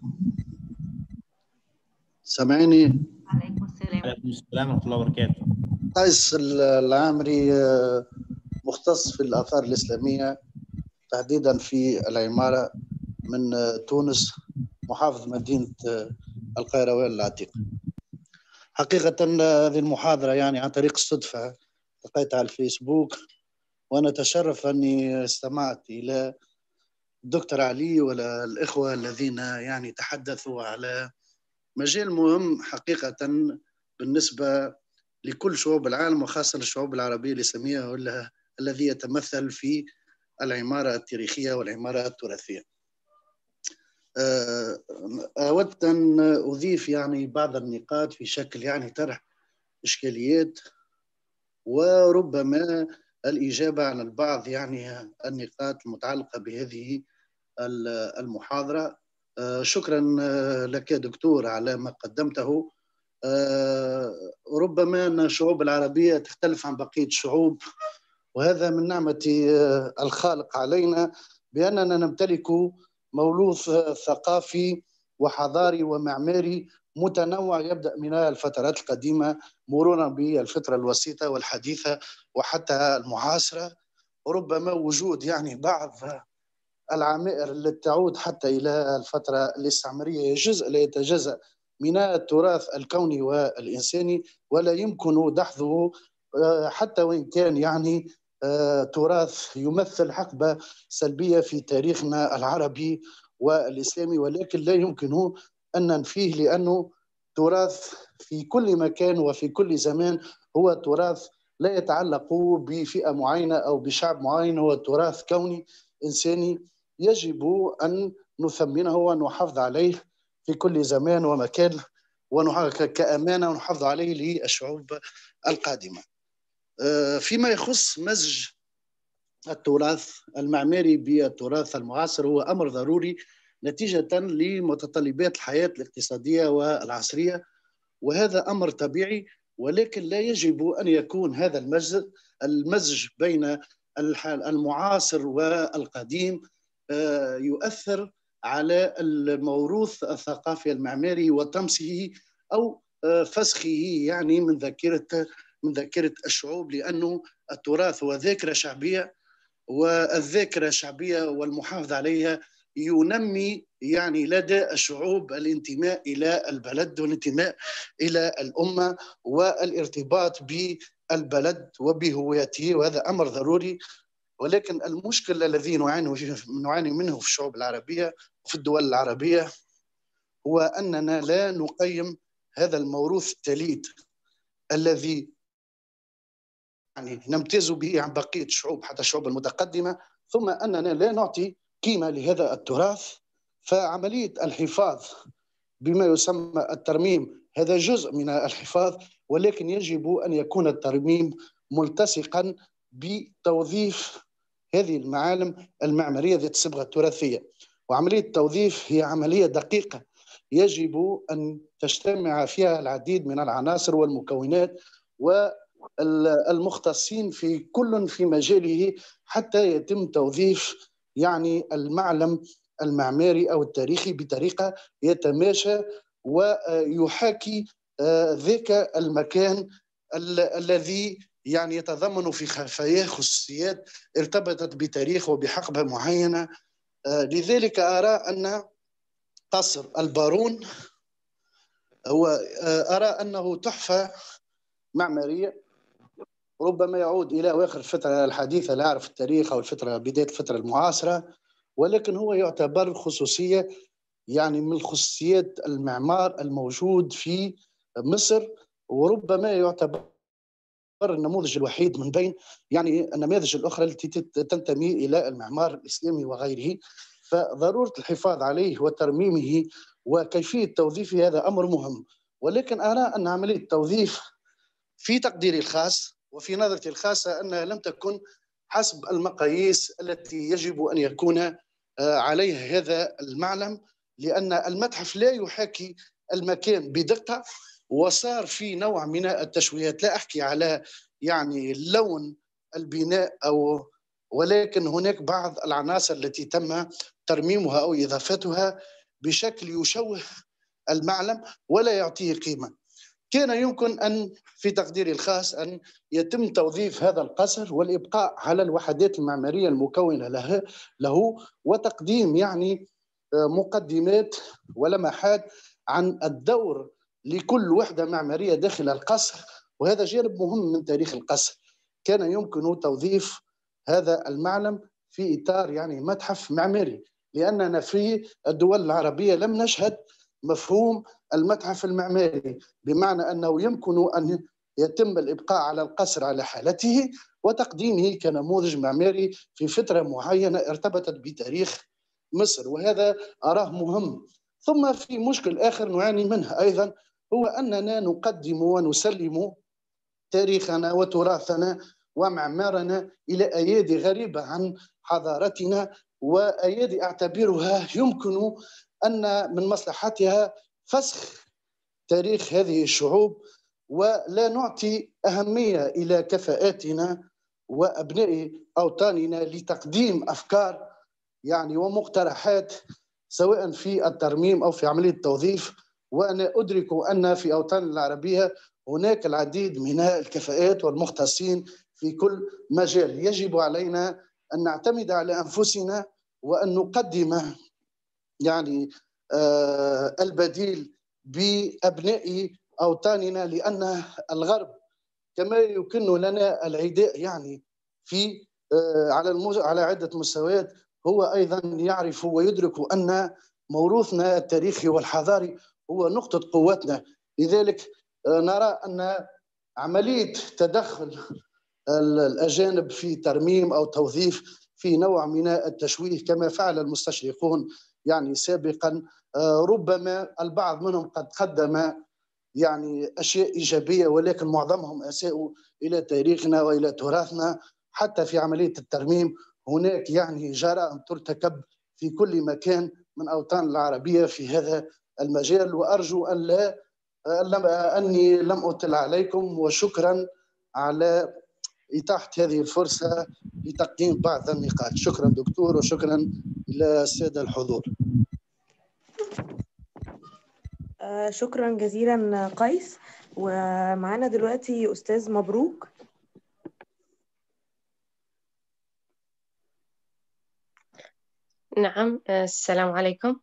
سامعيني؟ عليكم السلام. عليكم السلام ورحمة الله وبركاته. قيس العامري مختص في الآثار الإسلامية تحديدا في العمارة من تونس، محافظ مدينة القيروان العتيقة. حقيقة هذه المحاضرة يعني عن طريق الصدفة لقيتها على الفيسبوك، وأنا أتشرف أني استمعت إلى الدكتور علي ولا الإخوة الذين يعني تحدثوا على مجال مهم حقيقة بالنسبة لكل شعوب العالم وخاصة الشعوب العربية الإسلامية الذي يتمثل في العمارة التاريخية والعمارة التراثية. أود أن أضيف يعني بعض النقاط في شكل يعني طرح إشكاليات وربما الإجابة على البعض يعني النقاط المتعلقة بهذه المحاضرة. شكرا لك دكتور على ما قدمته. ربما أن الشعوب العربية تختلف عن بقية الشعوب، وهذا من نعمة الخالق علينا بأننا نمتلك موروث ثقافي وحضاري ومعماري متنوع يبدأ من الفترات القديمة مرورا بالفترة الوسيطة والحديثة وحتى المعاصرة. وربما وجود يعني بعض العمائر التي تعود حتى إلى الفترة الاستعمارية جزء لا يتجزأ من التراث الكوني والإنساني، ولا يمكن دحضه حتى وإن كان يعني تراث يمثل حقبة سلبية في تاريخنا العربي والإسلامي، ولكن لا يمكن أن ننفيه لأنه تراث في كل مكان وفي كل زمان هو تراث لا يتعلق بفئة معينة أو بشعب معين، هو تراث كوني إنساني يجب أن نثمنه ونحافظ عليه في كل زمان ومكان كأمانة ونحافظ عليه للشعوب القادمة. فيما يخص مزج التراث المعماري بالتراث المعاصر هو أمر ضروري نتيجة لمتطلبات الحياة الاقتصادية والعصرية، وهذا أمر طبيعي، ولكن لا يجب أن يكون هذا المزج المزج بين المعاصر والقديم يؤثر على الموروث الثقافي المعماري وطمسه أو فسخه يعني من ذاكرة من ذاكرة الشعوب، لأنه التراث هو ذاكرة شعبية، والذاكرة الشعبية والمحافظة عليها ينمي يعني لدى الشعوب الانتماء إلى البلد والانتماء إلى الأمة والارتباط بالبلد وبهويته، وهذا أمر ضروري. ولكن المشكلة الذي نعاني منه في الشعوب العربية وفي الدول العربية هو أننا لا نقيم هذا الموروث التليد الذي يعني نمتاز به عن بقية الشعوب حتى الشعوب المتقدمة، ثم أننا لا نعطي قيمة لهذا التراث. فعملية الحفاظ بما يسمى الترميم هذا جزء من الحفاظ، ولكن يجب أن يكون الترميم ملتصقا بتوظيف هذه المعالم المعمارية ذات الصبغة التراثية. وعملية التوظيف هي عملية دقيقة يجب أن تجتمع فيها العديد من العناصر والمكونات والمختصين في كل في مجاله حتى يتم توظيف يعني المعلم المعماري أو التاريخي بطريقة يتماشى ويحاكي ذاك المكان الذي يعني يتضمن في خفاياه خصوصيات ارتبطت بتاريخ وبحقبة معينة. لذلك أرى أن قصر البارون هو أرى أنه تحفة معمارية ربما يعود إلى أواخر الفترة الحديثة، لا أعرف التاريخ، أو الفترة بداية الفترة المعاصرة، ولكن هو يعتبر خصوصية يعني من خصوصيات المعمار الموجود في مصر، وربما يعتبر النموذج الوحيد من بين يعني النماذج الأخرى التي تنتمي إلى المعمار الإسلامي وغيره. فضرورة الحفاظ عليه وترميمه وكيفية توظيفه هذا أمر مهم، ولكن أرى أن عملية التوظيف في تقديري الخاص وفي نظرتي الخاصة أنها لم تكن حسب المقاييس التي يجب أن يكون عليها هذا المعلم، لأن المتحف لا يحاكي المكان بدقة، وصار في نوع من التشويهات. لا أحكي على يعني لون البناء أو ولكن هناك بعض العناصر التي تم ترميمها أو إضافتها بشكل يشوه المعلم ولا يعطيه قيمة. كان يمكن أن في تقديري الخاص أن يتم توظيف هذا القصر والإبقاء على الوحدات المعمارية المكونة له, له وتقديم يعني مقدمات ولمحات عن الدور لكل وحدة معمارية داخل القصر، وهذا جانب مهم من تاريخ القصر. كان يمكن توظيف هذا المعلم في إطار يعني متحف معماري، لأننا في الدول العربية لم نشهد مفهوم المتحف المعماري، بمعنى أنه يمكن أن يتم الإبقاء على القصر على حالته وتقديمه كنموذج معماري في فترة معينة ارتبطت بتاريخ مصر، وهذا أراه مهم. ثم في مشكل آخر نعاني منه أيضا، هو أننا نقدم ونسلم تاريخنا وتراثنا ومعمارنا إلى أيادي غريبة عن حضارتنا، وأيادي أعتبرها يمكن أن من مصلحتها فسخ تاريخ هذه الشعوب، ولا نعطي أهمية إلى كفاءاتنا وأبناء أوطاننا لتقديم أفكار يعني ومقترحات سواء في الترميم أو في عملية التوظيف. وأنا أدرك أن في أوطاننا العربية هناك العديد من الكفاءات والمختصين في كل مجال. يجب علينا أن نعتمد على أنفسنا وأن نقدم يعني آه البديل بأبناء أوطاننا، لأن الغرب كما يكن لنا العداء يعني في آه على المز... على عدة مستويات، هو أيضا يعرف ويدرك أن موروثنا التاريخي والحضاري هو نقطة قوتنا. لذلك آه نرى أن عملية تدخل الأجانب في ترميم أو توظيف في نوع من التشويه كما فعل المستشرقون يعني سابقا، ربما البعض منهم قد قدم يعني أشياء إيجابية، ولكن معظمهم أساءوا إلى تاريخنا وإلى تراثنا. حتى في عملية الترميم هناك يعني جرائم ترتكب في كل مكان من أوطان العربية في هذا المجال. وأرجو أن لا أني لم أطل عليكم، وشكرا على إتاحة هذه الفرصة لتقديم بعض النقاط. شكرا دكتور، وشكرا للسادة الحضور. آه شكرا جزيلا قيس. ومعنا دلوقتي أستاذ مبروك. نعم، السلام عليكم.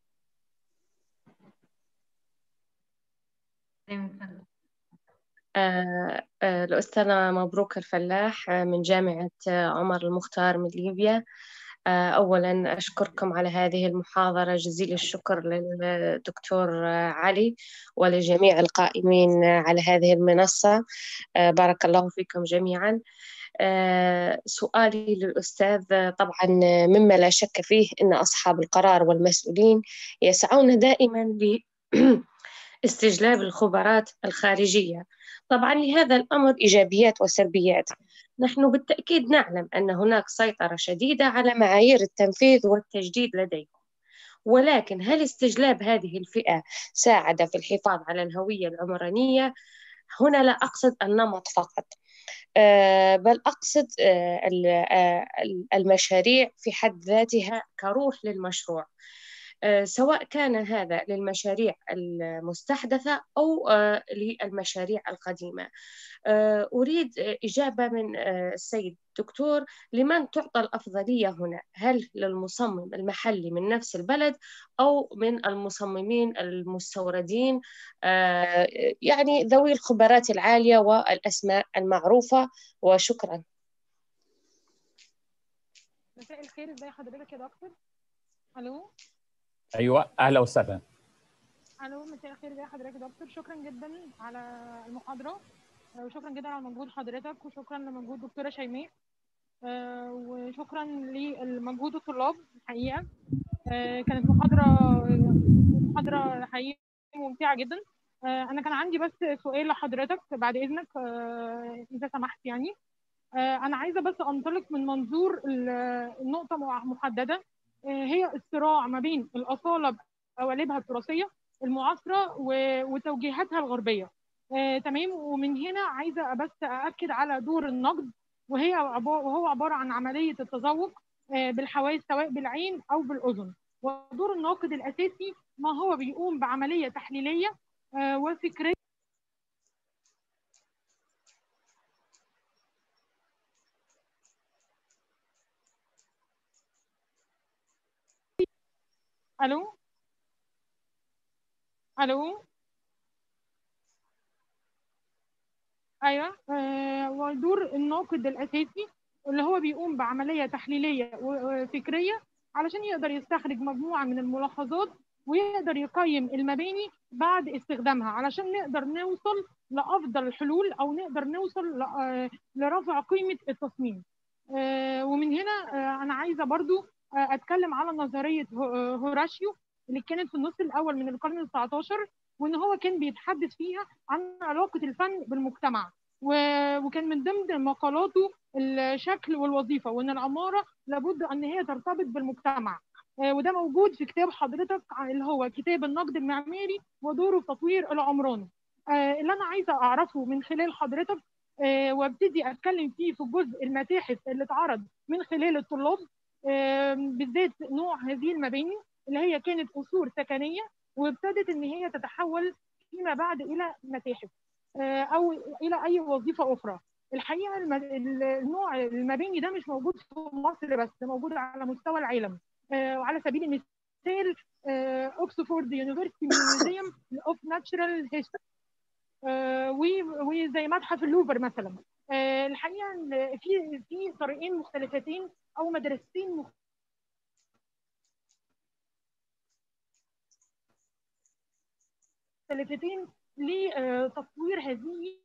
آه آه الأستاذة مبروك الفلاح من جامعة عمر المختار من ليبيا. آه أولا أشكركم على هذه المحاضرة، جزيل الشكر للدكتور علي ولجميع القائمين على هذه المنصة. آه بارك الله فيكم جميعا. آه سؤالي للأستاذ، طبعا مما لا شك فيه أن أصحاب القرار والمسؤولين يسعون دائما ل استجلاب الخبرات الخارجية. طبعا لهذا الأمر إيجابيات وسلبيات. نحن بالتأكيد نعلم أن هناك سيطرة شديدة على معايير التنفيذ والتجديد لديكم، ولكن هل استجلاب هذه الفئة ساعد في الحفاظ على الهوية العمرانية؟ هنا لا أقصد النمط فقط، أه بل أقصد أه المشاريع في حد ذاتها كروح للمشروع، سواء كان هذا للمشاريع المستحدثة أو للمشاريع القديمة. أريد إجابة من السيد الدكتور، لمن تعطى الأفضلية هنا؟ هل للمصمم المحلي من نفس البلد أو من المصممين المستوردين يعني ذوي الخبرات العالية والأسماء المعروفة؟ وشكرا. مساء الخير، ازي حضرتك يا دكتور؟ الو. ايوه اهلا وسهلا. الو مساء الخير، ازي حضرتك يا دكتور؟ شكرا جدا على المحاضره، وشكرا جدا على مجهود حضرتك، وشكرا لمجهود دكتوره شيماء، وشكرا لمجهود الطلاب الحقيقه. كانت محاضره محاضره حقيقيه ممتعه جدا. انا كان عندي بس سؤال لحضرتك بعد اذنك اذا سمحت. يعني انا عايزه بس انطلق من منظور النقطه محدده، هي الصراع ما بين الأصالة بقوالبها التراثية المعاصرة وتوجيهاتها الغربية. آه، تمام. ومن هنا عايزة بس أأكد على دور النقد، وهي وهو عبارة عن عملية التذوق آه بالحواس سواء بالعين أو بالأذن. ودور الناقد الأساسي ما هو بيقوم بعملية تحليلية آه وفكرية. الو الو ايوه. آه ودور الناقد الاساسي اللي هو بيقوم بعمليه تحليليه وفكريه علشان يقدر يستخرج مجموعه من الملاحظات ويقدر يقيم المباني بعد استخدامها علشان نقدر نوصل لأفضل الحلول أو نقدر نوصل لرفع قيمة التصميم. ومن هنا أنا عايزة برضو أتكلم على نظرية هوراشيو اللي كانت في النص الأول من القرن التاسع عشر، وإن هو كان بيتحدث فيها عن علاقة الفن بالمجتمع، وكان من ضمن مقالاته الشكل والوظيفة، وإن العمارة لابد أن هي ترتبط بالمجتمع. وده موجود في كتاب حضرتك اللي هو كتاب النقد المعماري ودوره في تطوير العمران. اللي أنا عايزة أعرفه من خلال حضرتك وابتدي أتكلم فيه في جزء المتاحف اللي اتعرض من خلال الطلاب، بالذات نوع هذه المباني اللي هي كانت قصور سكنية وابتدت إن هي تتحول فيما بعد إلى متاحف أو إلى أي وظيفة أخرى. الحقيقة النوع المباني ده مش موجود في مصر بس، موجود على مستوى العالم. وعلى سبيل المثال اوكسفورد يونيفرسيتي ميوزيوم اوف ناتشرال هيستوري وزي متحف اللوفر مثلا. الحقيقه في في طريقين مختلفتين او مدرستين مختلفتين لتطوير هذه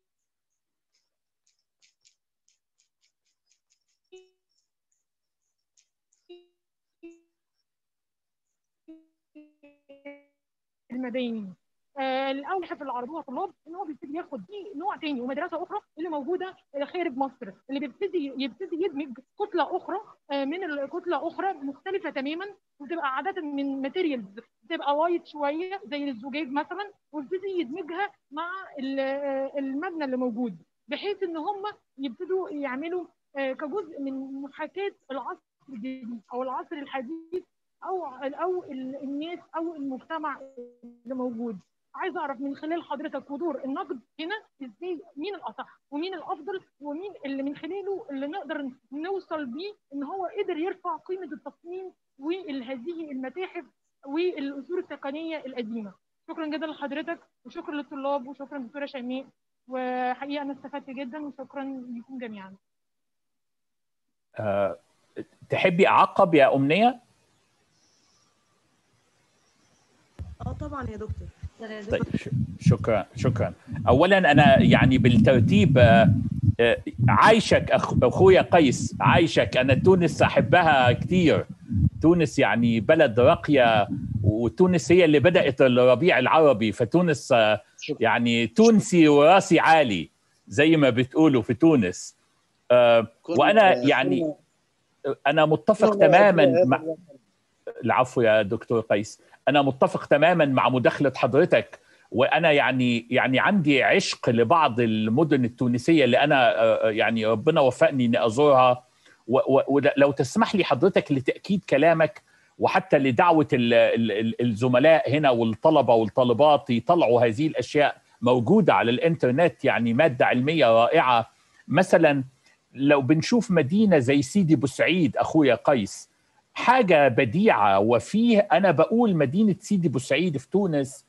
المباني. آه الاول في العربيه طلاب ان هو بيبتدي ياخد نوع تاني ومدرسه اخرى اللي موجوده خارج مصر، اللي بيبتدي يبتدي يدمج كتله اخرى آه من الكتله اخرى مختلفه تماما، وتبقى عاده من ماتيريالز بتبقى وايت شويه زي الزجاج مثلا، ويبتدي يدمجها مع المبنى اللي موجود، بحيث ان هم يبتدوا يعملوا آه كجزء من محاكاه العصر الجديد او العصر الحديث او او الناس او المجتمع اللي موجود. عايزه اعرف من خلال حضرتك ودور النقد هنا ازاي مين الاصح ومين الافضل ومين اللي من خلاله اللي نقدر نوصل بيه ان هو قدر يرفع قيمه التصميم وهذه المتاحف والاصول التقنيه القديمه. شكرا جدا لحضرتك وشكرا للطلاب وشكرا دكتوره شيماء، وحقيقه انا استفدت جدا وشكرا لكم جميعا. أه، تحبي اعقب يا امنيه؟ اه طبعا يا دكتور. طيب شكرا شكرا. اولا انا يعني بالترتيب عايشك اخويا قيس، عايشك. انا تونس احبها كثير، تونس يعني بلد راقيه، وتونس هي اللي بدات الربيع العربي، فتونس يعني تونسي وراسي عالي زي ما بتقولوا في تونس. وانا يعني انا متفق تماما مع العفو يا دكتور قيس، أنا متفق تماما مع مداخلة حضرتك. وأنا يعني يعني عندي عشق لبعض المدن التونسية اللي أنا يعني ربنا وفقني إني أزورها. ولو تسمح لي حضرتك لتأكيد كلامك وحتى لدعوة الزملاء هنا والطلبة والطالبات يطلعوا هذه الأشياء موجودة على الإنترنت، يعني مادة علمية رائعة. مثلا لو بنشوف مدينة زي سيدي بوسعيد أخويا قيس، حاجة بديعة. وفيه أنا بقول مدينة سيدي بوسعيد في تونس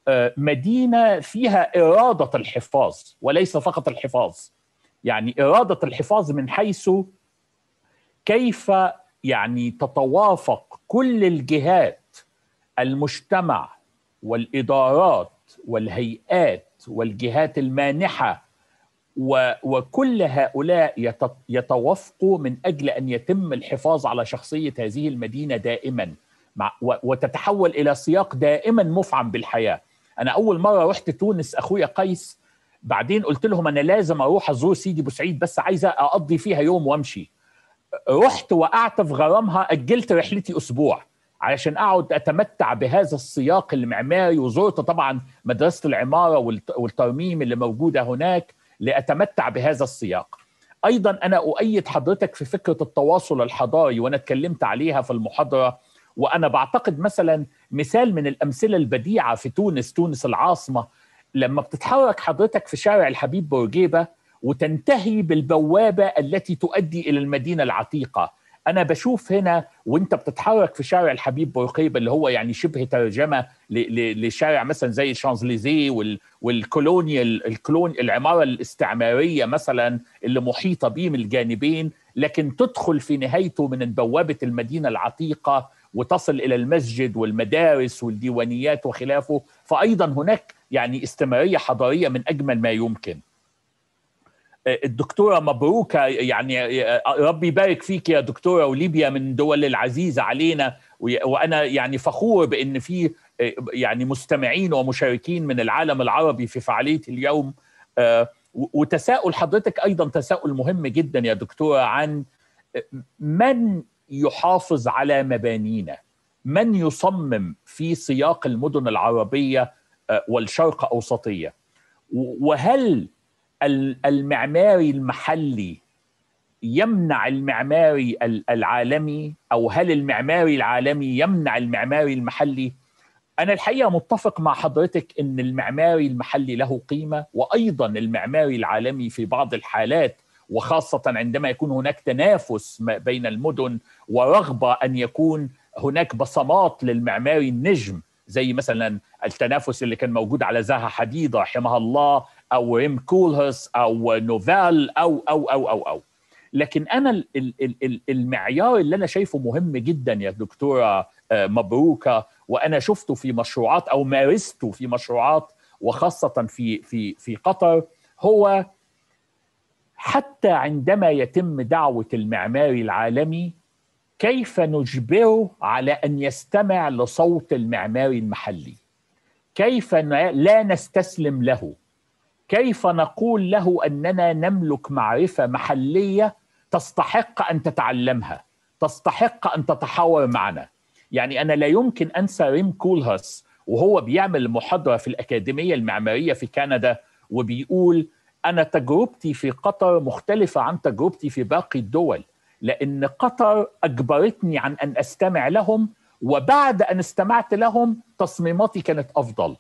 مدينة فيها إرادة الحفاظ وليس فقط الحفاظ، يعني إرادة الحفاظ من حيث كيف يعني تتوافق كل الجهات، المجتمع والإدارات والهيئات والجهات المانحة، وكل هؤلاء يتوافقوا من أجل أن يتم الحفاظ على شخصية هذه المدينة دائما، وتتحول إلى سياق دائما مفعم بالحياة. أنا أول مرة رحت تونس أخويا قيس، بعدين قلت لهم أنا لازم أروح أزور سيدي بوسعيد بس عايزة أقضي فيها يوم وأمشي. رحت وقعت في غرامها، أجلت رحلتي أسبوع علشان أقعد أتمتع بهذا السياق المعماري، وزرت طبعا مدرسة العمارة والترميم اللي موجودة هناك لأتمتع بهذا السياق. أيضا أنا أؤيد حضرتك في فكرة التواصل الحضاري، وأنا اتكلمت عليها في المحاضرة. وأنا بعتقد مثلا مثال من الأمثلة البديعة في تونس، تونس العاصمة، لما بتتحرك حضرتك في شارع الحبيب بورقيبة وتنتهي بالبوابة التي تؤدي إلى المدينة العتيقة. أنا بشوف هنا وأنت بتتحرك في شارع الحبيب بورقيبة اللي هو يعني شبه ترجمة لشارع مثلا زي الشانزليزيه والكولونيال الكولون العمارة الاستعمارية مثلا اللي محيطة به من الجانبين، لكن تدخل في نهايته من بوابة المدينة العتيقة وتصل إلى المسجد والمدارس والديوانيات وخلافه، فأيضا هناك يعني استمرارية حضارية من أجمل ما يمكن. الدكتورة مبروكة، يعني ربي يبارك فيك يا دكتورة، وليبيا من دول العزيزة علينا، وأنا يعني فخور بأن في يعني مستمعين ومشاركين من العالم العربي في فعالية اليوم. وتساؤل حضرتك أيضا تساؤل مهم جدا يا دكتورة عن من يحافظ على مبانينا، من يصمم في سياق المدن العربية والشرق أوسطية، وهل المعماري المحلي يمنع المعماري العالمي، أو هل المعماري العالمي يمنع المعماري المحلي؟ أنا الحقيقة متفق مع حضرتك أن المعماري المحلي له قيمة، وأيضا المعماري العالمي في بعض الحالات، وخاصة عندما يكون هناك تنافس بين المدن ورغبة أن يكون هناك بصمات للمعماري النجم، زي مثلا التنافس اللي كان موجود على زاها حديد رحمها الله، أو ريم كولهرس، أو نوفال، أو أو أو أو أو لكن أنا المعيار اللي أنا شايفه مهم جدا يا دكتورة مبروكة، وأنا شفته في مشروعات أو مارسته في مشروعات وخاصة في في في قطر، هو حتى عندما يتم دعوة المعماري العالمي كيف نجبره على أن يستمع لصوت المعماري المحلي، كيف لا نستسلم له، كيف نقول له أننا نملك معرفة محلية تستحق أن تتعلمها، تستحق أن تتحاور معنا. يعني أنا لا يمكن أنسى ريم كولهرس وهو بيعمل محاضرة في الأكاديمية المعمارية في كندا، وبيقول أنا تجربتي في قطر مختلفة عن تجربتي في باقي الدول، لأن قطر أجبرتني عن أن أستمع لهم، وبعد أن استمعت لهم تصميماتي كانت أفضل،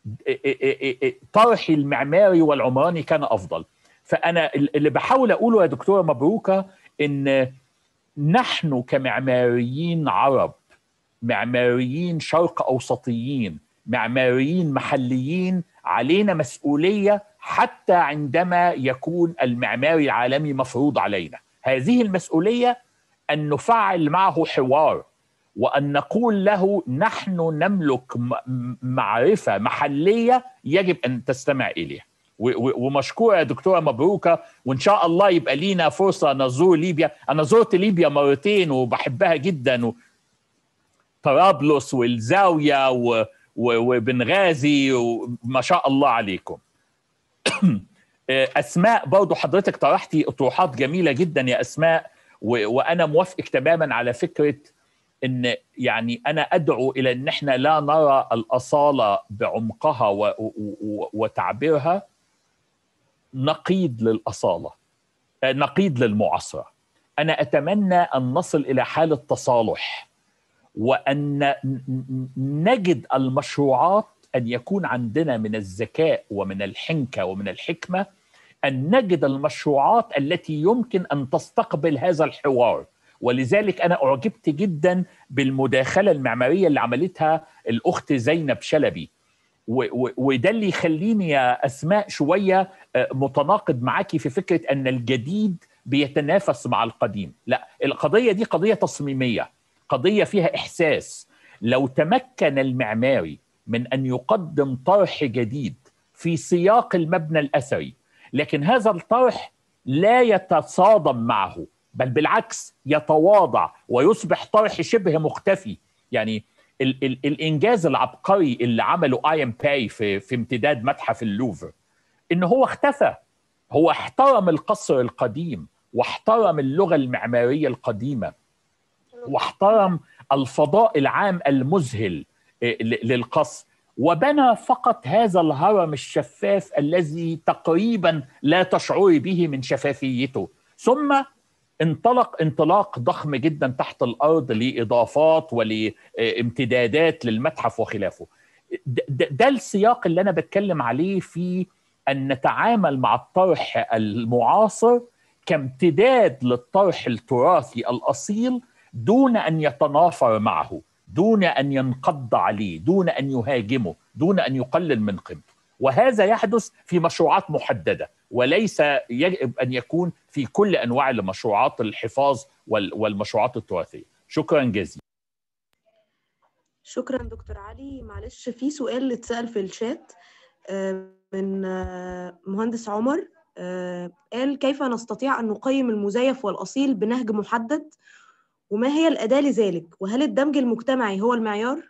طرحي المعماري والعمراني كان أفضل. فأنا اللي بحاول أقوله يا دكتورة مبروكة إن نحن كمعماريين عرب، معماريين شرق أوسطيين، معماريين محليين، علينا مسؤولية حتى عندما يكون المعماري العالمي مفروض علينا. هذه المسؤولية أن نفعل معه حوار، وأن نقول له نحن نملك معرفة محلية يجب أن تستمع إليها. ومشكورة يا دكتورة مبروكة، وإن شاء الله يبقى لينا فرصة نزور ليبيا. أنا زرت ليبيا مرتين وبحبها جدا، طرابلس والزاوية وبنغازي، وما شاء الله عليكم. أسماء برضو حضرتك طرحتي أطروحات جميلة جدا يا أسماء، وأنا موافقك تماما على فكرة إن يعني أنا أدعو إلى أن احنا لا نرى الأصالة بعمقها وتعبيرها نقيض للأصالة، نقيض للمعاصرة. أنا أتمنى أن نصل إلى حالة تصالح، وأن نجد المشروعات أن يكون عندنا من الذكاء ومن الحنكة ومن الحكمة أن نجد المشروعات التي يمكن أن تستقبل هذا الحوار. ولذلك أنا أعجبت جدا بالمداخلة المعمارية اللي عملتها الأخت زينب شلبي، وده اللي يخليني يا أسماء شوية متناقض معاكي في فكرة أن الجديد بيتنافس مع القديم. لا، القضية دي قضية تصميمية، قضية فيها إحساس. لو تمكن المعماري من أن يقدم طرح جديد في سياق المبنى الأثري، لكن هذا الطرح لا يتصادم معه، بل بالعكس يتواضع ويصبح طرح شبه مختفي. يعني ال ال الإنجاز العبقري اللي عمله آيان باي في, في امتداد متحف اللوفر إنه هو اختفى، هو احترم القصر القديم، واحترم اللغة المعمارية القديمة، واحترم الفضاء العام المذهل للقصر، وبنى فقط هذا الهرم الشفاف الذي تقريبا لا تشعري به من شفافيته، ثم انطلق انطلاق ضخم جدا تحت الأرض لإضافات ولامتدادات للمتحف وخلافه. ده, ده السياق اللي أنا بتكلم عليه في أن نتعامل مع الطرح المعاصر كامتداد للطرح التراثي الأصيل، دون أن يتنافر معه، دون أن ينقض عليه، دون أن يهاجمه، دون أن يقلل من قيمته. وهذا يحدث في مشروعات محددة، وليس يجب أن يكون في كل أنواع المشروعات الحفاظ والمشروعات التراثية. شكرا جزيلا. شكرا دكتور علي. معلش في سؤال اتسأل في الشات من مهندس عمر، قال كيف نستطيع أن نقيم المزيف والأصيل بنهج محدد، وما هي الأداة لذلك، وهل الدمج المجتمعي هو المعيار؟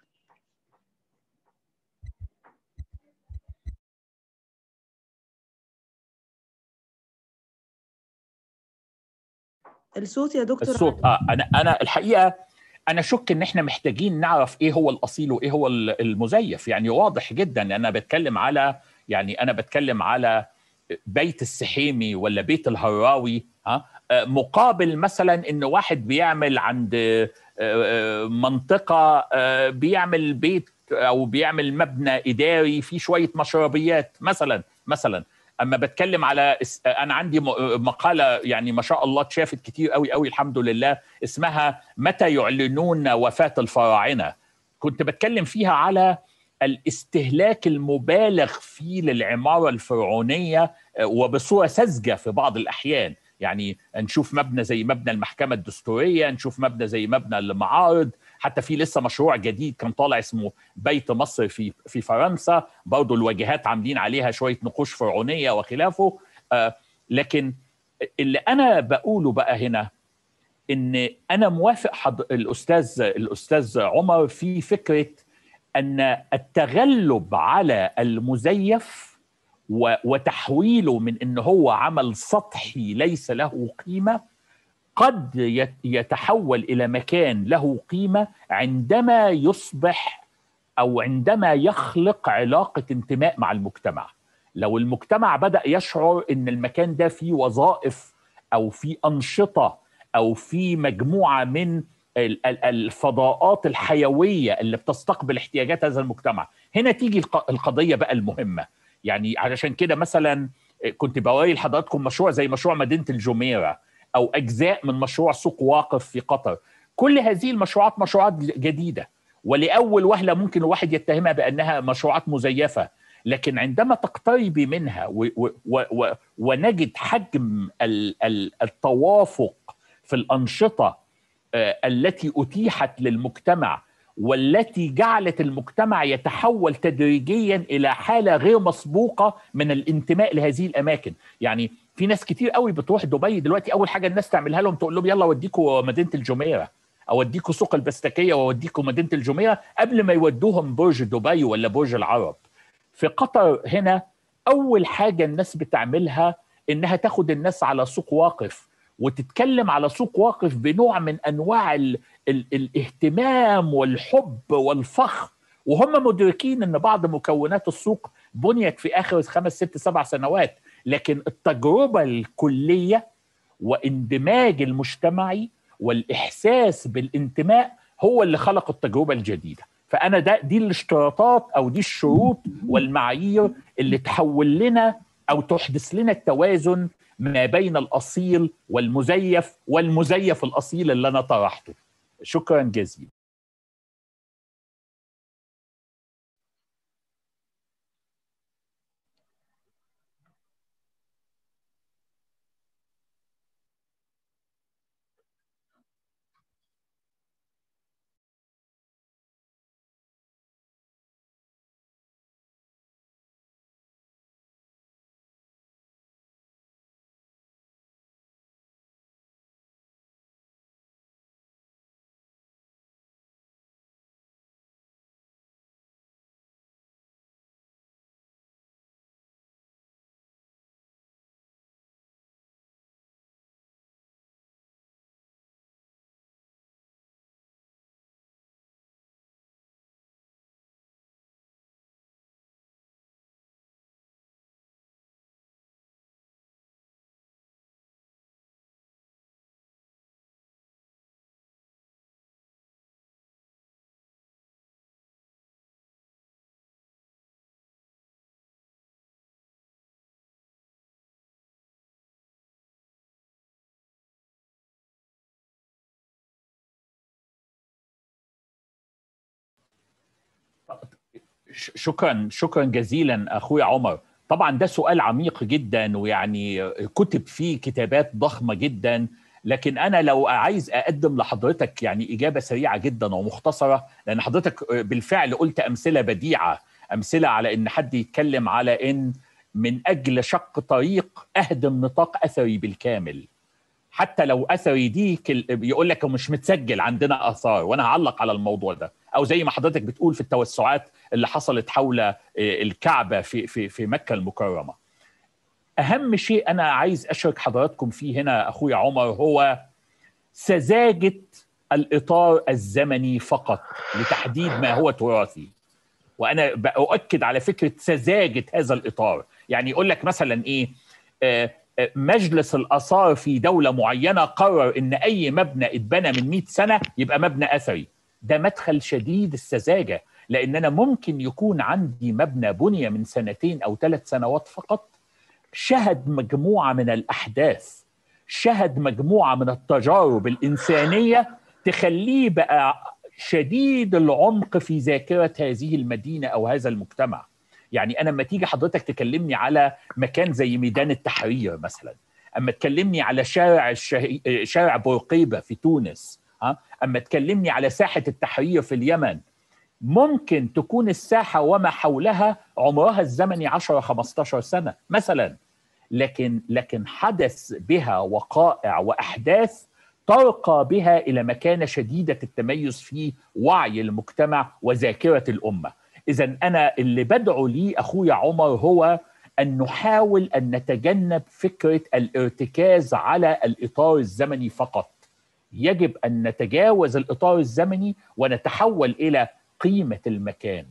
الصوت يا دكتور الصوت اه انا انا الحقيقه انا شك ان احنا محتاجين نعرف ايه هو الاصيل وايه هو المزيف. يعني واضح جدا انا بتكلم على يعني انا بتكلم على بيت السحيمي ولا بيت الهراوي ها مقابل مثلا ان واحد بيعمل عند منطقه بيعمل بيت او بيعمل مبنى اداري فيه شويه مشربيات مثلا مثلا اما بتكلم على انا عندي مقاله يعني ما شاء الله اتشافت كتير قوي قوي الحمد لله، اسمها متى يعلنون وفاة الفراعنه. كنت بتكلم فيها على الاستهلاك المبالغ فيه للعماره الفرعونيه وبصوره ساذجه في بعض الاحيان. يعني نشوف مبنى زي مبنى المحكمه الدستوريه، نشوف مبنى زي مبنى المعارض، حتى في لسه مشروع جديد كان طالع اسمه بيت مصر في في فرنسا، برضه الواجهات عاملين عليها شويه نقوش فرعونيه وخلافه. آه لكن اللي انا بقوله بقى هنا ان انا موافق حض... الاستاذ الاستاذ عمر في فكره ان التغلب على المزيف وتحويله من ان هو عمل سطحي ليس له قيمه قد يتحول الى مكان له قيمه عندما يصبح او عندما يخلق علاقه انتماء مع المجتمع. لو المجتمع بدأ يشعر ان المكان ده فيه وظائف او فيه انشطه او فيه مجموعه من الفضاءات الحيويه اللي بتستقبل احتياجات هذا المجتمع، هنا تيجي القضيه بقى المهمه. يعني علشان كده مثلا كنت بوري لحضراتكم مشروع زي مشروع مدينه الجميره او اجزاء من مشروع سوق واقف في قطر. كل هذه المشروعات مشروعات جديده، ولاول وهله ممكن الواحد يتهمها بانها مشروعات مزيفه، لكن عندما تقتربي منها و و و ونجد حجم التوافق في الانشطه التي اتيحت للمجتمع والتي جعلت المجتمع يتحول تدريجيا الى حاله غير مسبوقه من الانتماء لهذه الاماكن. يعني في ناس كتير قوي بتروح دبي دلوقتي، اول حاجه الناس تعملها لهم تقول لهم يلا اوديكم مدينه الجميره، اوديكم سوق البستكيه واوديكم مدينه الجميره، قبل ما يودوهم برج دبي ولا برج العرب. في قطر هنا اول حاجه الناس بتعملها انها تاخد الناس على سوق واقف وتتكلم على سوق واقف بنوع من انواع ال ال الاهتمام والحب والفخر، وهم مدركين ان بعض مكونات السوق بنيت في اخر خمس ست سبع سنوات، لكن التجربه الكليه واندماج المجتمعي والاحساس بالانتماء هو اللي خلق التجربه الجديده. فانا ده دي الاشتراطات او دي الشروط والمعايير اللي تحول لنا او تحدث لنا التوازن ما بين الاصيل والمزيف والمزيف الاصيل اللي انا طرحته. شكرا جزيلا. شكرا شكرا جزيلا اخويا عمر. طبعا ده سؤال عميق جدا، ويعني كتب فيه كتابات ضخمه جدا لكن أنا لو عايز أقدم لحضرتك يعني إجابة سريعة جدا ومختصرة، لأن حضرتك بالفعل قلت أمثلة بديعة، أمثلة على إن حد يتكلم على إن من أجل شق طريق أهدم نطاق أثري بالكامل، حتى لو أثري دي بيقول لك مش متسجل عندنا آثار، وأنا هعلق على الموضوع ده. أو زي ما حضرتك بتقول في التوسعات اللي حصلت حول الكعبة في في في مكة المكرمة. أهم شيء أنا عايز أشارك حضراتكم فيه هنا أخويا عمر هو سذاجة الإطار الزمني فقط لتحديد ما هو تراثي. وأنا بأؤكد على فكرة سذاجة هذا الإطار. يعني يقول لك مثلا إيه، آه مجلس الآثار في دولة معينة قرر إن أي مبنى اتبنى من مئة سنة يبقى مبنى أثري. ده مدخل شديد السذاجة، لأن أنا ممكن يكون عندي مبنى بني من سنتين أو ثلاث سنوات فقط، شهد مجموعة من الأحداث، شهد مجموعة من التجارب الإنسانية تخليه بقى شديد العمق في ذاكرة هذه المدينة أو هذا المجتمع. يعني أنا لما تيجي حضرتك تكلمني على مكان زي ميدان التحرير مثلا، أما تكلمني على شارع الشه... شارع بورقيبة في تونس، ها، أما تكلمني على ساحة التحرير في اليمن، ممكن تكون الساحة وما حولها عمرها الزمني عشرة خمستاشر سنة مثلا، لكن لكن حدث بها وقائع وأحداث ترقى بها إلى مكانة شديدة التميز في وعي المجتمع وذاكرة الأمة. إذن أنا اللي بدعو لي أخويا عمر هو أن نحاول أن نتجنب فكرة الارتكاز على الإطار الزمني فقط. يجب أن نتجاوز الإطار الزمني ونتحول إلى قيمة المكان،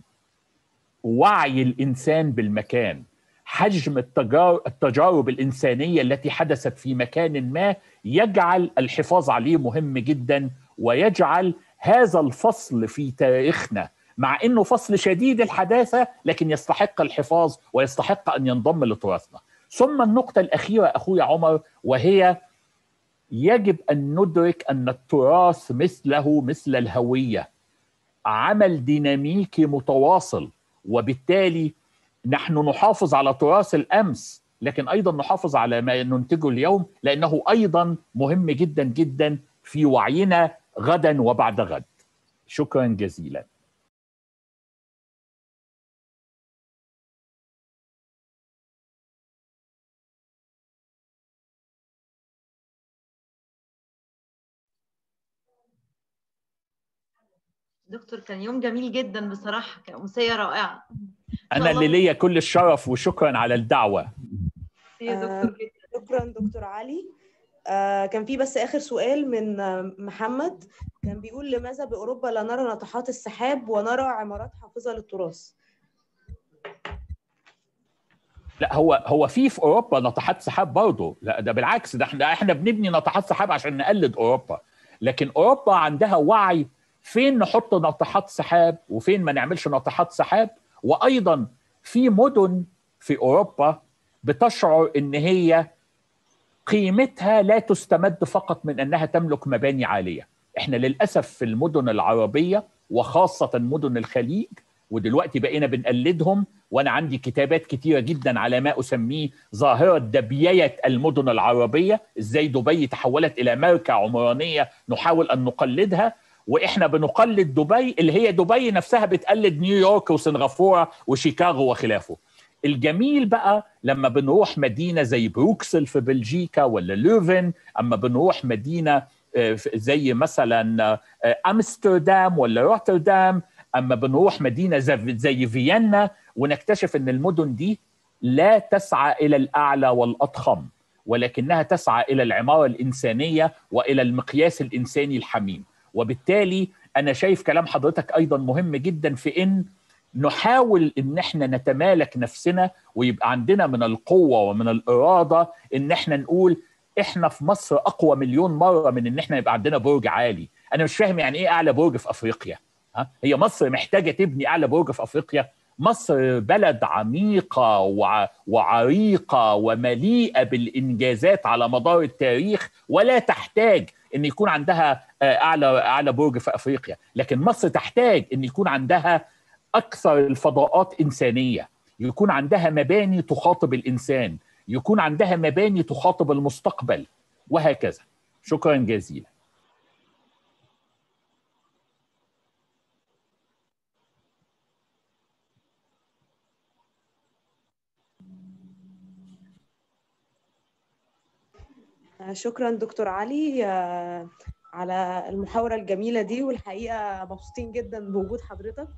وعي الإنسان بالمكان، حجم التجار... التجارب الإنسانية التي حدثت في مكان ما، يجعل الحفاظ عليه مهم جدا، ويجعل هذا الفصل في تاريخنا مع أنه فصل شديد الحداثة لكن يستحق الحفاظ ويستحق أن ينضم لتراثنا. ثم النقطة الأخيرة أخويا عمر، وهي يجب أن ندرك أن التراث مثله مثل الهوية عمل ديناميكي متواصل، وبالتالي نحن نحافظ على تراث الأمس لكن أيضا نحافظ على ما ننتجه اليوم، لأنه أيضا مهم جدا جدا في وعينا غدا وبعد غد. شكرا جزيلا. دكتور كان يوم جميل جدا بصراحة، كان أمسية رائعة. أنا اللي ليا كل الشرف، وشكرا على الدعوة. يا دكتور جدا. شكرا دكتور علي. آه كان في بس آخر سؤال من آه محمد، كان بيقول لماذا بأوروبا لا نرى ناطحات السحاب ونرى عمارات حافظة للتراث؟ لا، هو هو في في اوروبا ناطحات سحاب برضه، لا ده بالعكس، ده احنا احنا بنبني ناطحات سحاب عشان نقلد اوروبا، لكن اوروبا عندها وعي فين نحط ناطحات سحاب وفين ما نعملش ناطحات سحاب. وايضا في مدن في اوروبا بتشعر ان هي قيمتها لا تستمد فقط من انها تملك مباني عاليه. احنا للاسف في المدن العربيه وخاصه مدن الخليج، ودلوقتي بقينا بنقلدهم، وانا عندي كتابات كتيره جدا على ما اسميه ظاهره دبييه المدن العربيه، ازاي دبي تحولت الى ماركه عمرانيه نحاول ان نقلدها، واحنا بنقلد دبي اللي هي دبي نفسها بتقلد نيويورك وسنغافوره وشيكاغو وخلافه. الجميل بقى لما بنروح مدينه زي بروكسل في بلجيكا ولا لوفن، اما بنروح مدينه زي مثلا امستردام ولا روتردام، اما بنروح مدينه زي فيينا، ونكتشف ان المدن دي لا تسعى الى الاعلى والاضخم، ولكنها تسعى الى العماره الانسانيه والى المقياس الانساني الحميم. وبالتالي انا شايف كلام حضرتك ايضا مهم جدا في ان نحاول ان احنا نتمالك نفسنا، ويبقى عندنا من القوه ومن الاراده ان احنا نقول احنا في مصر اقوى مليون مره من ان احنا يبقى عندنا برج عالي. انا مش فاهم يعني ايه اعلى برج في افريقيا؟ ها؟ هي مصر محتاجه تبني اعلى برج في افريقيا؟ مصر بلد عميقه وع... وعريقه ومليئه بالانجازات على مدار التاريخ، ولا تحتاج ان يكون عندها اعلى اعلى برج في افريقيا، لكن مصر تحتاج ان يكون عندها اكثر الفضاءات انسانيه، يكون عندها مباني تخاطب الانسان، يكون عندها مباني تخاطب المستقبل، وهكذا. شكرا جزيلا. شكرا دكتور علي على المحاورة الجميلة دي، والحقيقة مبسوطين جدا بوجود حضرتك.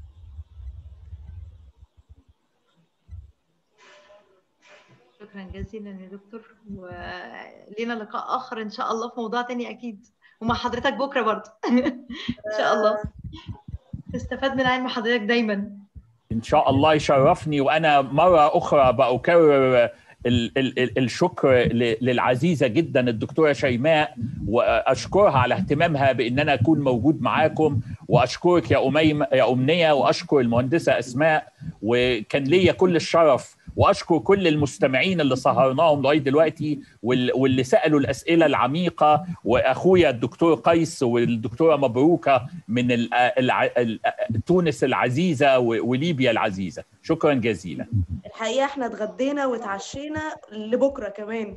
شكرا جزيلا يا دكتور، ولينا لقاء آخر إن شاء الله في موضوع تاني أكيد، ومع حضرتك بكرة برضه إن شاء الله. استفاد من علم حضرتك دايما إن شاء الله. يشرفني، وأنا مرة أخرى بأكرر ال ال الشكر للعزيزة جدا الدكتورة شيماء، وأشكرها على اهتمامها بأن أنا أكون موجود معاكم، وأشكرك يا أميمة يا أمنية، وأشكر المهندسة أسماء، وكان ليا كل الشرف، وأشكر كل المستمعين اللي سهرناهم لغاية دلوقتي واللي سألوا الأسئلة العميقة، وأخويا الدكتور قيس والدكتورة مبروكة من تونس العزيزة وليبيا العزيزة. شكرا جزيلا. الحقيقة احنا اتغدينا واتعشينا لبكرة كمان.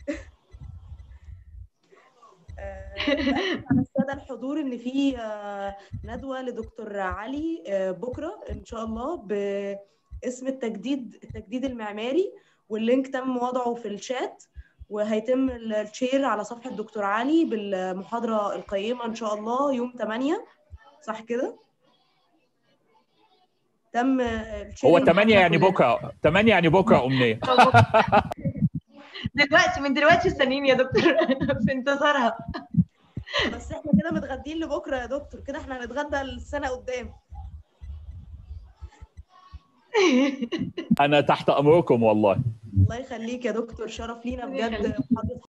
على السادة الحضور ان في ندوة لدكتور علي بكرة ان شاء الله باسم التجديد التجديد المعماري، واللينك تم وضعه في الشات، وهيتم الشير على صفحة دكتور علي بالمحاضرة القيمة ان شاء الله يوم ثمانية، صح كده؟ تم هو ثمانية يعني بكره، ثمانية يعني بكره أمنية. دلوقتي من دلوقتي استنيني يا دكتور في انتظارها. بس احنا كده متغدين لبكره يا دكتور، كده احنا هنتغدى السنه قدام. انا تحت امركم والله. الله يخليك يا دكتور، شرف لينا بجد.